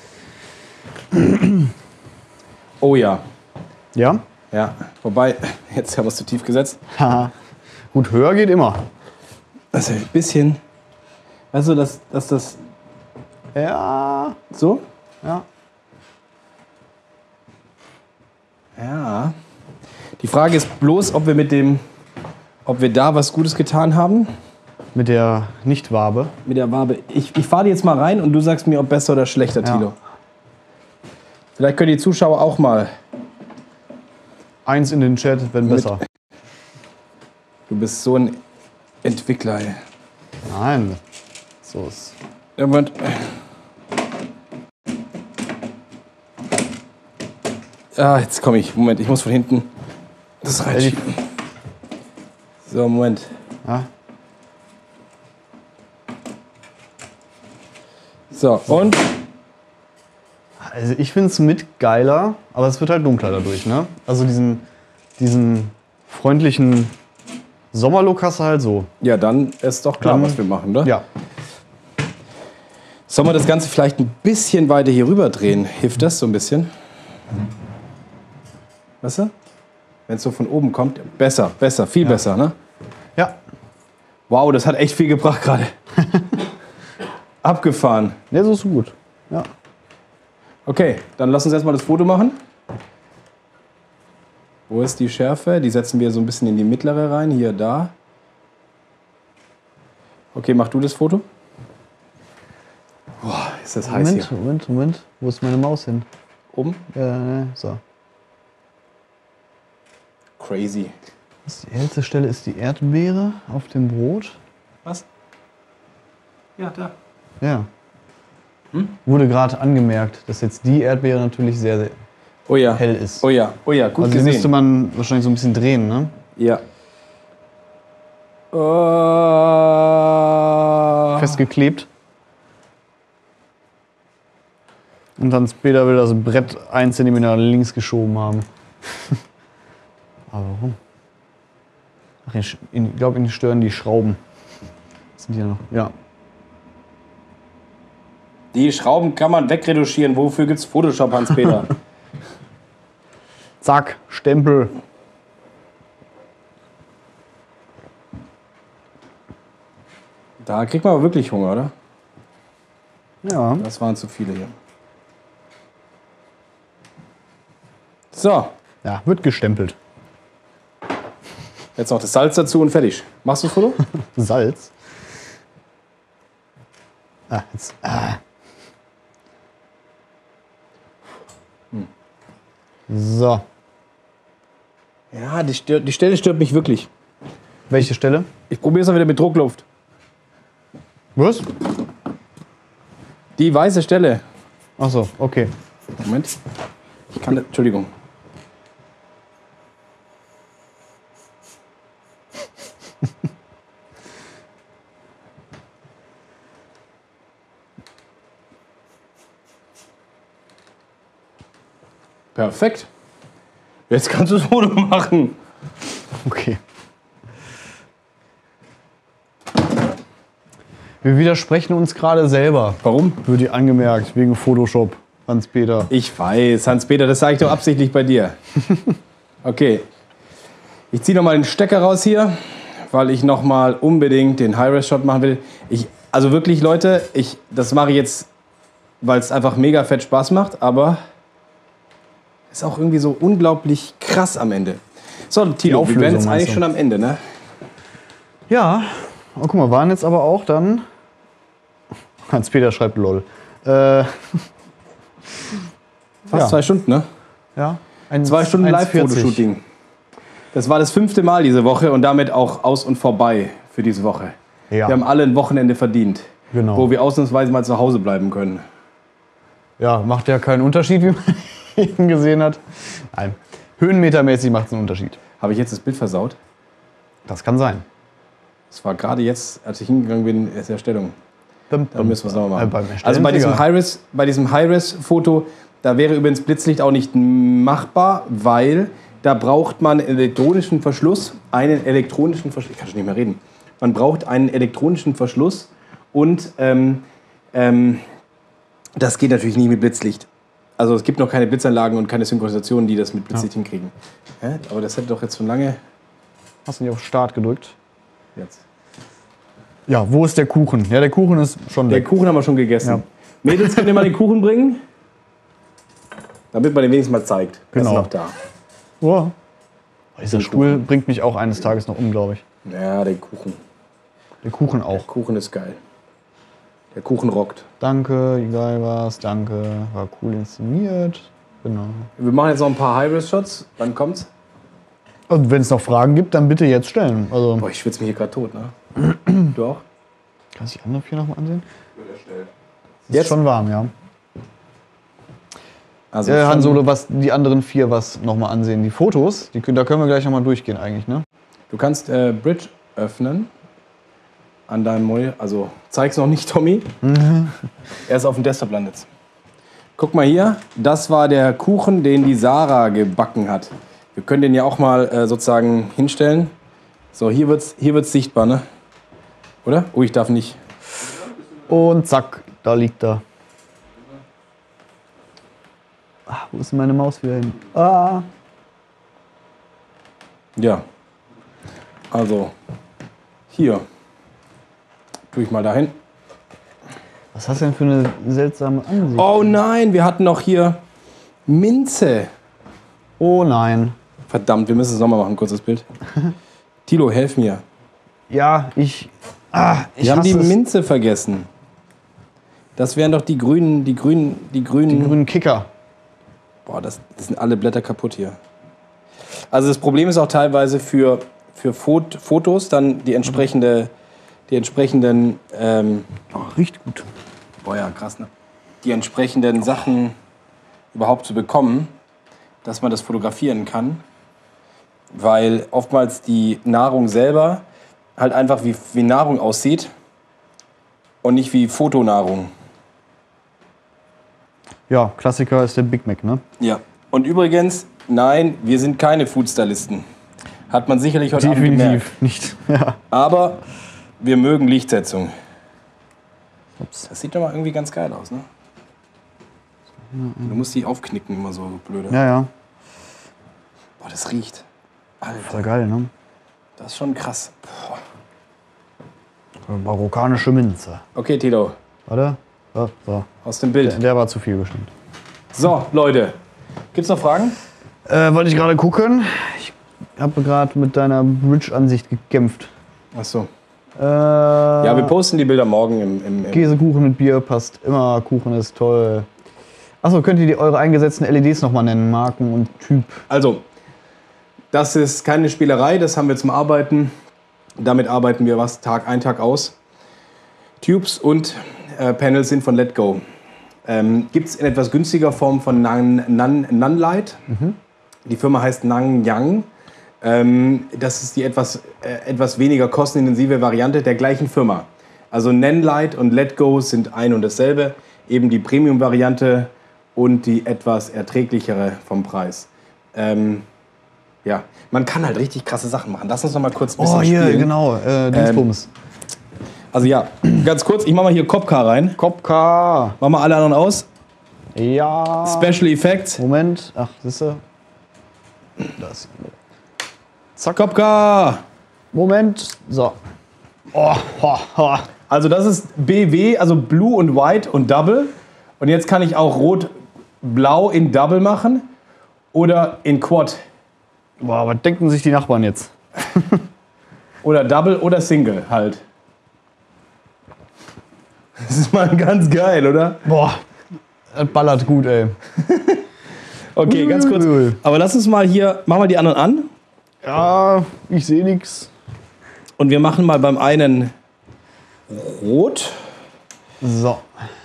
Oh ja. Ja? Ja, wobei, jetzt haben wir es zu tief gesetzt. Haha. Gut, höher geht immer. Also ein bisschen. Weißt du, dass, dass das Ja. so? Ja. Ja. Die Frage ist bloß, ob wir mit dem, ob wir da was Gutes getan haben. Mit der Nicht-Wabe. Mit der Wabe. Ich, ich fahre die jetzt mal rein und du sagst mir, ob besser oder schlechter, Ja. Tilo. Vielleicht können die Zuschauer auch mal. Eins in den Chat, wenn Mit- besser. Du bist so ein Entwickler, ey. Nein. So ist. Irgendwann. Ah, jetzt komme ich. Moment, ich muss von hinten das reinschieben. So, Moment. Ja. So, und? Also ich finde es mit geiler, aber es wird halt dunkler dadurch, ne? Also diesen, diesen freundlichen Sommerlook hast du halt so. Ja, dann ist doch klar, Dann- was wir machen, oder? Ja. Sollen wir das Ganze vielleicht ein bisschen weiter hier rüber drehen? Hilft das so ein bisschen? Weißt du? Wenn es so von oben kommt, besser, besser, viel besser, ne? Ja. Wow, das hat echt viel gebracht gerade. Abgefahren. Ja, so ist gut. Ja. Okay, dann lass uns erstmal das Foto machen. Wo ist die Schärfe? Die setzen wir so ein bisschen in die mittlere rein. Hier, da. Okay, mach du das Foto. Boah, ist das heiß Moment, hier. Moment, Moment. Wo ist meine Maus hin? Oben? Äh, so. Crazy. Das ist die hellste Stelle ist die Erdbeere auf dem Brot. Was? Ja, da. Ja. Hm? Wurde gerade angemerkt, dass jetzt die Erdbeere natürlich sehr, sehr Oh ja. hell ist. Oh ja, oh ja, gut Also die gesehen. müsste man wahrscheinlich so ein bisschen drehen, ne? Ja. Oh. Festgeklebt. Und dann später will das Brett ein Zentimeter links geschoben haben. Aber warum? Ach, ich glaube, ihn stören die Schrauben. Was sind die noch? Ja. Die Schrauben kann man wegretuschieren. Wofür gibt's Photoshop, Hans-Peter? Zack, Stempel. Da kriegt man aber wirklich Hunger, oder? Ja. Das waren zu viele hier. So, Ja, wird gestempelt. jetzt noch das Salz dazu und fertig. Machst du das Foto? Salz. Ah, jetzt. Ah. So. Ja, die, stört, die Stelle stört mich wirklich. Welche Stelle? Ich probiere es mal wieder mit Druckluft. Was? Die weiße Stelle. Ach so, okay. Moment. Ich kann das, Entschuldigung. Perfekt. Jetzt kannst du das Foto machen. Okay. Wir widersprechen uns gerade selber. Warum? Wird dir angemerkt, wegen Photoshop, Hans-Peter. Ich weiß, Hans-Peter, das sage ich doch absichtlich bei dir. Okay. Ich ziehe nochmal den Stecker raus hier, weil ich nochmal unbedingt den High-Res-Shot machen will. Ich, also wirklich, Leute, ich, das mache ich jetzt, weil es einfach mega fett Spaß macht, aber ist auch irgendwie so unglaublich krass am Ende. So, Tilo, wir werden jetzt Auflösung, eigentlich meinst du? schon am Ende, ne? Ja, oh, guck mal, waren jetzt aber auch dann. Hans-Peter schreibt LOL. Äh, Fast Ja. zwei Stunden, ne? ja, ein, Zwei Stunden eins vierzig. Live-Fotoshooting. Das war das fünfte Mal diese Woche und damit auch aus und vorbei für diese Woche. Ja. Wir haben alle ein Wochenende verdient, Genau. wo wir ausnahmsweise mal zu Hause bleiben können. Ja, macht ja keinen Unterschied, wie man eben gesehen hat. Nein, höhenmetermäßig macht es einen Unterschied. Habe ich jetzt das Bild versaut? Das kann sein. Das war gerade jetzt, als ich hingegangen bin, erst Erstellung. Dann Dann müssen wir es nochmal machen. Äh, beim Erstellen Also bei ist diesem egal. High-Res, bei diesem High-Res-Foto, da wäre übrigens Blitzlicht auch nicht machbar, weil da braucht man einen elektronischen Verschluss, einen elektronischen Verschluss, ich kann schon nicht mehr reden. Man braucht einen elektronischen Verschluss und ähm, ähm, das geht natürlich nicht mit Blitzlicht. Also es gibt noch keine Blitzanlagen und keine Synchronisationen, die das mit Blitzlicht hinkriegen. Hä? Aber das hätte doch jetzt schon lange Hast du nicht auf Start gedrückt? jetzt. Ja, wo ist der Kuchen? Ja, der Kuchen ist schon Der weg. Kuchen haben wir schon gegessen. Ja. Mädels, könnt ihr mal den Kuchen bringen? Damit man den wenigstens mal zeigt. Der Genau. ist noch da. Oh. Dieser Stuhl bringt mich auch eines Tages noch um, glaube ich. Ja, der Kuchen. Der Kuchen Der auch. Kuchen ist geil. Der Kuchen rockt. Danke, egal was, danke. War cool inszeniert. Genau. Wir machen jetzt noch ein paar High-Res-Shots. Wann kommt's? Und wenn es noch Fragen gibt, dann bitte jetzt stellen. Also, Boah, ich schwitze mich hier gerade tot, ne? Du auch? kannst du die andere vier nochmal ansehen? Wird erstellt. Ist Jetzt? schon warm, ja. Also Äh, schon- Han Solo, was die anderen vier was nochmal ansehen. Die Fotos, die, können- da können wir gleich nochmal durchgehen eigentlich, ne? Du kannst äh, Bridge öffnen. An deinem Mäu. Also zeig's noch nicht, Tommy. Er ist auf dem Desktop landet. Guck mal hier. Das war der Kuchen, den die Sarah gebacken hat. Wir können den ja auch mal äh, sozusagen hinstellen. So, hier wird's, hier wird's sichtbar, ne? Oder? Oh, ich darf nicht. Und zack, da liegt er. Ah, wo ist meine Maus wieder hin? Ah. Ja. Also, hier. Tue ich mal dahin. Was hast du denn für eine seltsame Ansicht? Oh nein, wir hatten noch hier Minze. Oh nein. Verdammt, wir müssen es nochmal machen, kurzes Bild. Tilo, helf mir. Ja, ich. Ah, ich Wir haben die hasse es. Minze vergessen. Das wären doch die grünen, die grünen, die grünen. Die grünen Kicker. Boah, das, das sind alle Blätter kaputt hier. Also das Problem ist auch teilweise für, für Fot Fotos dann die entsprechende, die entsprechenden, ähm, Oh, riecht gut. boah ja, krass, ne? Die entsprechenden Sachen überhaupt zu bekommen, dass man das fotografieren kann, weil oftmals die Nahrung selber halt einfach wie, wie Nahrung aussieht und nicht wie Fotonahrung. Ja, Klassiker ist der Big Mac, ne? Ja. Und übrigens, nein, wir sind keine Foodstylisten. Hat man sicherlich heute Abend gemerkt. Definitiv nicht. Ja. Aber wir mögen Lichtsetzung. Ups. Das sieht doch mal irgendwie ganz geil aus, ne? Du musst die aufknicken, immer so blöde. Ja, ja. Boah, das riecht. Alter, Voll geil, ne? das ist schon krass. Boah. Marokkanische Minze. Okay, Tilo, Warte. So, so. aus dem Der, Bild. der war zu viel bestimmt. So, Leute, gibt's noch Fragen? Äh, wollte ich gerade gucken. Ich habe gerade mit deiner Bridge-Ansicht gekämpft. Ach so. Äh, Ja, wir posten die Bilder morgen im, im, im Käsekuchen mit Bier passt immer. Kuchen ist toll. Achso, könnt ihr die, eure eingesetzten L E Ds nochmal nennen? Marken und Typ. Also, das ist keine Spielerei, das haben wir zum Arbeiten. Damit arbeiten wir was Tag ein, Tag aus. Tubes und äh, Panels sind von Letgo. Ähm, Gibt es in etwas günstiger Form von Nan, Nan, Nanlite. Mhm. Die Firma heißt Nangyang. Ähm, das ist die etwas, äh, etwas weniger kostenintensive Variante der gleichen Firma. Also Nanlite und Letgo sind ein und dasselbe. Eben die Premium-Variante und die etwas erträglichere vom Preis. Ähm, ja, man kann halt richtig krasse Sachen machen. Lass uns noch mal kurz ein bisschen Oh, hier, spielen. genau. Äh, Dingsbums. Also ja, ganz kurz, ich mach mal hier Kopka rein. Kopka. Mach mal alle anderen aus. Ja. Special Effects. Moment. Ach, siehst du? Das. Zack, Kopka. Moment. So. Oh, ho, ho. Also das ist B W, also Blue und White und Double. Und jetzt kann ich auch Rot-Blau in Double machen oder in Quad. Boah, was denken sich die Nachbarn jetzt? Oder Double oder Single halt. Das ist mal ganz geil, oder? Boah, das ballert gut, ey. Okay, ganz kurz. Ui. Aber lass uns mal hier, mach mal die anderen an. Ja, ich sehe nix. Und wir machen mal beim einen Rot. So.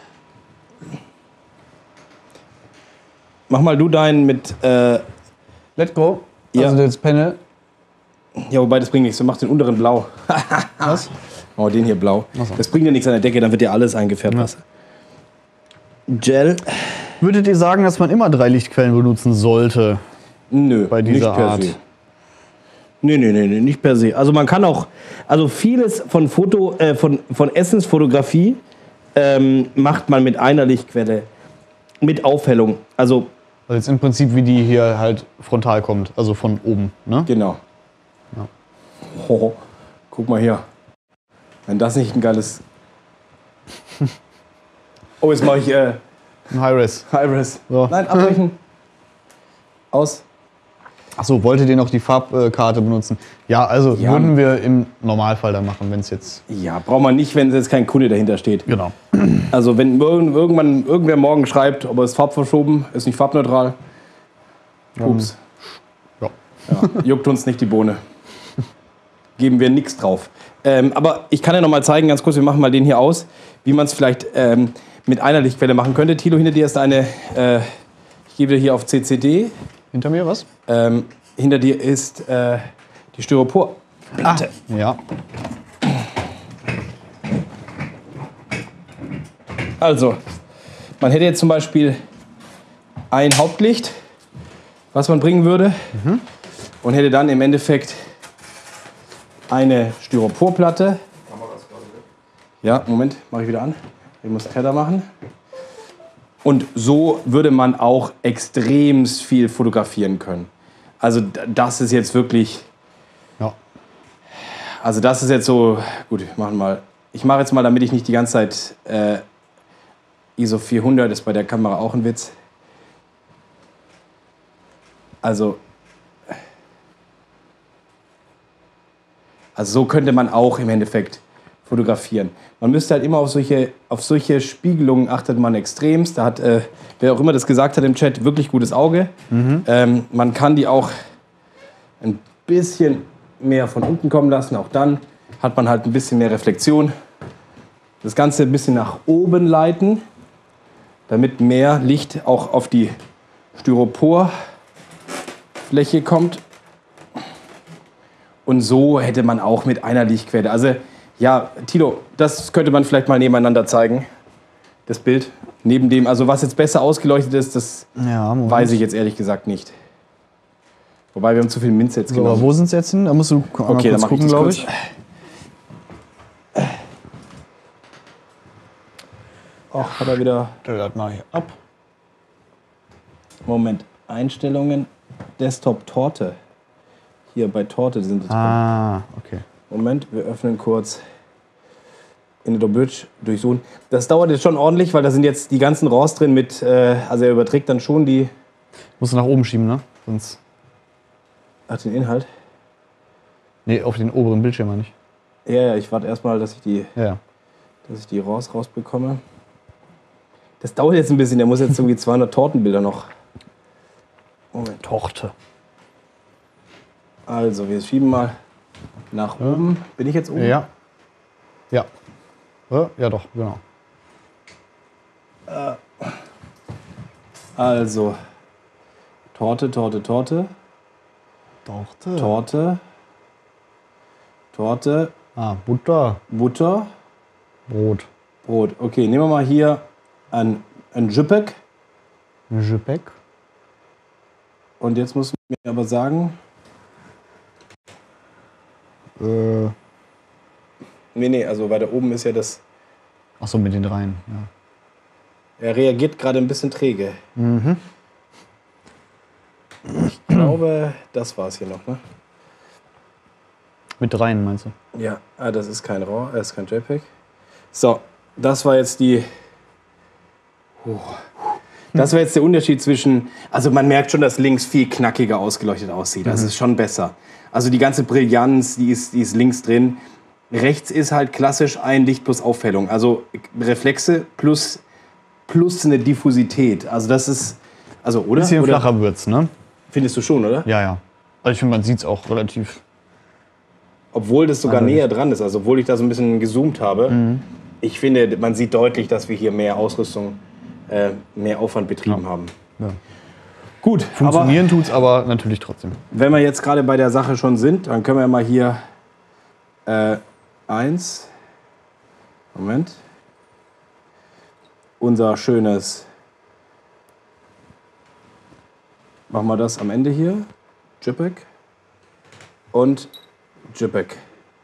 Mach mal du deinen mit, äh, Let's go. Ja. Also das Panel. ja, wobei das bringt nichts. Du machst den unteren blau. Was? Oh, den hier blau. Ach so. Das bringt ja nichts an der Decke, dann wird ja alles eingefärbt. Ja. Wasser. Gel? Würdet ihr sagen, dass man immer drei Lichtquellen benutzen sollte? Nö, Bei dieser nicht per Art. se. Nee, nee, nee, nee, nicht per se. Also man kann auch, also vieles von Foto, äh, von, von Essensfotografie ähm, macht man mit einer Lichtquelle, mit Aufhellung. Also Also jetzt im Prinzip wie die hier halt frontal kommt, also von oben, ne? genau. Ja. Oh, guck mal hier. Wenn das nicht ein geiles... Oh, jetzt mache ich äh, Ein High-Res. High-Res. So. Nein, abbrechen. Aus. Achso, wolltet ihr noch die Farbkarte benutzen? Ja, also Ja. würden wir im Normalfall dann machen, wenn es jetzt... Ja, braucht man nicht, wenn jetzt kein Kunde dahinter steht. Genau. Also wenn irgend- irgendwann irgendwer morgen schreibt, aber es ist farbverschoben, ist nicht farbneutral. Ups. Ja. Ja, juckt uns nicht die Bohne. Geben wir nichts drauf. Ähm, aber ich kann ja noch mal zeigen, ganz kurz, wir machen mal den hier aus, wie man es vielleicht ähm, mit einer Lichtquelle machen könnte. Tilo, hinter dir ist eine, äh, ich gebe dir hier auf C C D. Hinter mir was? Ähm, hinter dir ist äh, die Styroporplatte. Ja. Also, man hätte jetzt zum Beispiel ein Hauptlicht, was man bringen würde, Mhm. und hätte dann im Endeffekt eine Styroporplatte. Ja, Moment, mache ich wieder an. Ich muss Tether machen. Und so würde man auch extrem viel fotografieren können. Also d- das ist jetzt wirklich, Ja. also das ist jetzt so, gut, wir machen mal ich mache jetzt mal, damit ich nicht die ganze Zeit äh, I S O vierhundert ist bei der Kamera auch ein Witz. Also, also so könnte man auch im Endeffekt fotografieren. Man müsste halt immer auf solche, auf solche Spiegelungen achtet man extremst. Da hat, äh, wer auch immer das gesagt hat im Chat, wirklich gutes Auge. Mhm. Ähm, man kann die auch ein bisschen mehr von unten kommen lassen. Auch dann hat man halt ein bisschen mehr Reflexion. Das Ganze ein bisschen nach oben leiten, damit mehr Licht auch auf die Styroporfläche kommt. Und so hätte man auch mit einer Lichtquelle. Also ja, Thilo, das könnte man vielleicht mal nebeneinander zeigen. Das Bild. Neben dem, also was jetzt besser ausgeleuchtet ist, das ja, weiß ich jetzt ehrlich gesagt nicht. Wobei wir haben zu viel Minze jetzt so, genommen. aber wo sind sie jetzt hin? Da musst du einmal okay, kurz dann gucken, glaube ich. Ach, hat er wieder... Das mal hier ab. Moment, Einstellungen, Desktop Torte. Hier bei Torte sind sie drin. Ah, okay. Moment, wir öffnen kurz in der Bridge durchsuchen. Das dauert jetzt schon ordentlich, weil da sind jetzt die ganzen RAWs drin mit, äh, also er überträgt dann schon die... Musst du nach oben schieben, ne? Sonst... Ach, den Inhalt? Nee, auf den oberen Bildschirm meine ich. Ja, ja, ich warte erstmal, dass ich die, Ja. dass ich die RAWs rausbekomme. Das dauert jetzt ein bisschen, der muss jetzt irgendwie zweihundert Tortenbilder noch. Moment. Torte. Also, wir schieben mal nach Ja. oben. Bin ich jetzt oben? Ja. Ja. Ja, ja doch, genau. Also, Torte, Torte, Torte, Torte. Torte, Torte, Ah, Butter. Butter, Brot. Brot. Okay, nehmen wir mal hier ein, ein Jüppek. Jepek. Und jetzt muss man mir aber sagen, Äh, nee, nee, also weiter oben ist ja das, Achso, mit den dreien. Ja. er reagiert gerade ein bisschen träge. Mhm. Ich glaube, das war es hier noch, ne? Mit dreien meinst du? Ja, ah, das ist kein RAW, das ist kein JPEG. So, das war jetzt die. Oh. Das war jetzt der Unterschied zwischen. Also man merkt schon, dass links viel knackiger ausgeleuchtet aussieht. Das Mhm. ist schon besser. Also die ganze Brillanz, die ist, die ist links drin. Rechts ist halt klassisch ein Licht plus Aufhellung. Also Reflexe plus, plus eine Diffusität. Also das ist. Also, oder? Bisschen oder flacher wird's, ne? findest du schon, oder? Ja, ja. Also ich finde, man sieht's auch relativ. Obwohl das sogar Also näher dran ist, also obwohl ich da so ein bisschen gezoomt habe. Mhm. Ich finde, man sieht deutlich, dass wir hier mehr Ausrüstung, äh, mehr Aufwand betrieben Ja. haben. Ja. Gut, Funktionieren tut's aber natürlich trotzdem. aber wenn wir jetzt gerade bei der Sache schon sind, dann können wir mal hier äh, eins, Moment, unser schönes, machen wir das am Ende hier, JPEG und JPEG.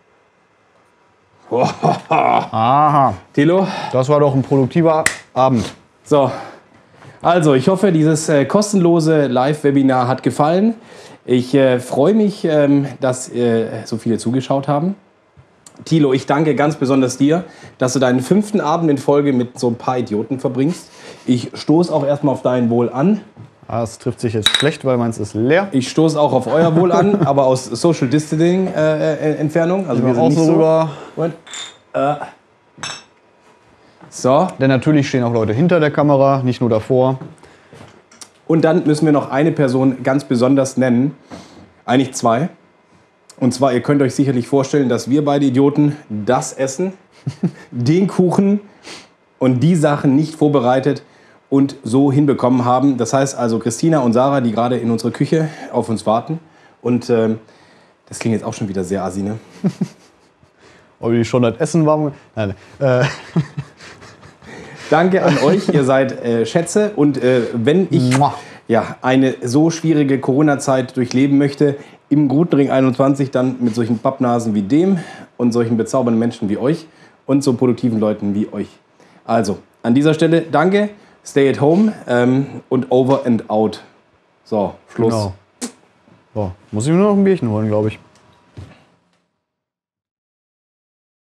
Aha. Thilo? Das war doch ein produktiver Abend. So, also ich hoffe, dieses äh, kostenlose Live-Webinar hat gefallen. Ich äh, freue mich, ähm, dass äh, so viele zugeschaut haben. Thilo, ich danke ganz besonders dir, dass du deinen fünften Abend in Folge mit so ein paar Idioten verbringst. Ich stoße auch erstmal auf dein Wohl an. Ah, das trifft sich jetzt schlecht, weil meins ist leer. Ich stoße auch auf euer Wohl an, aber aus Social Distancing äh, äh, Entfernung. Also wir sind auch nicht so so. rüber. Und, äh, so. Denn natürlich stehen auch Leute hinter der Kamera, nicht nur davor. Und dann müssen wir noch eine Person ganz besonders nennen. Eigentlich zwei. Und zwar, ihr könnt euch sicherlich vorstellen, dass wir beide Idioten das essen, den Kuchen und die Sachen nicht vorbereitet und so hinbekommen haben. Das heißt also Christina und Sarah, die gerade in unserer Küche auf uns warten. Und ähm, das klingt jetzt auch schon wieder sehr assi, ne? Ob die schon das Essen warm. Nein, äh, Danke an euch, ihr seid äh, Schätze. Und äh, wenn ich Mua. ja, eine so schwierige Corona-Zeit durchleben möchte, im Grutenring einundzwanzig dann mit solchen Pappnasen wie dem und solchen bezaubernden Menschen wie euch und so produktiven Leuten wie euch. Also, an dieser Stelle danke, stay at home ähm, und over and out. So, Schluss. genau. So, muss ich mir nur noch ein Bierchen holen, glaube ich.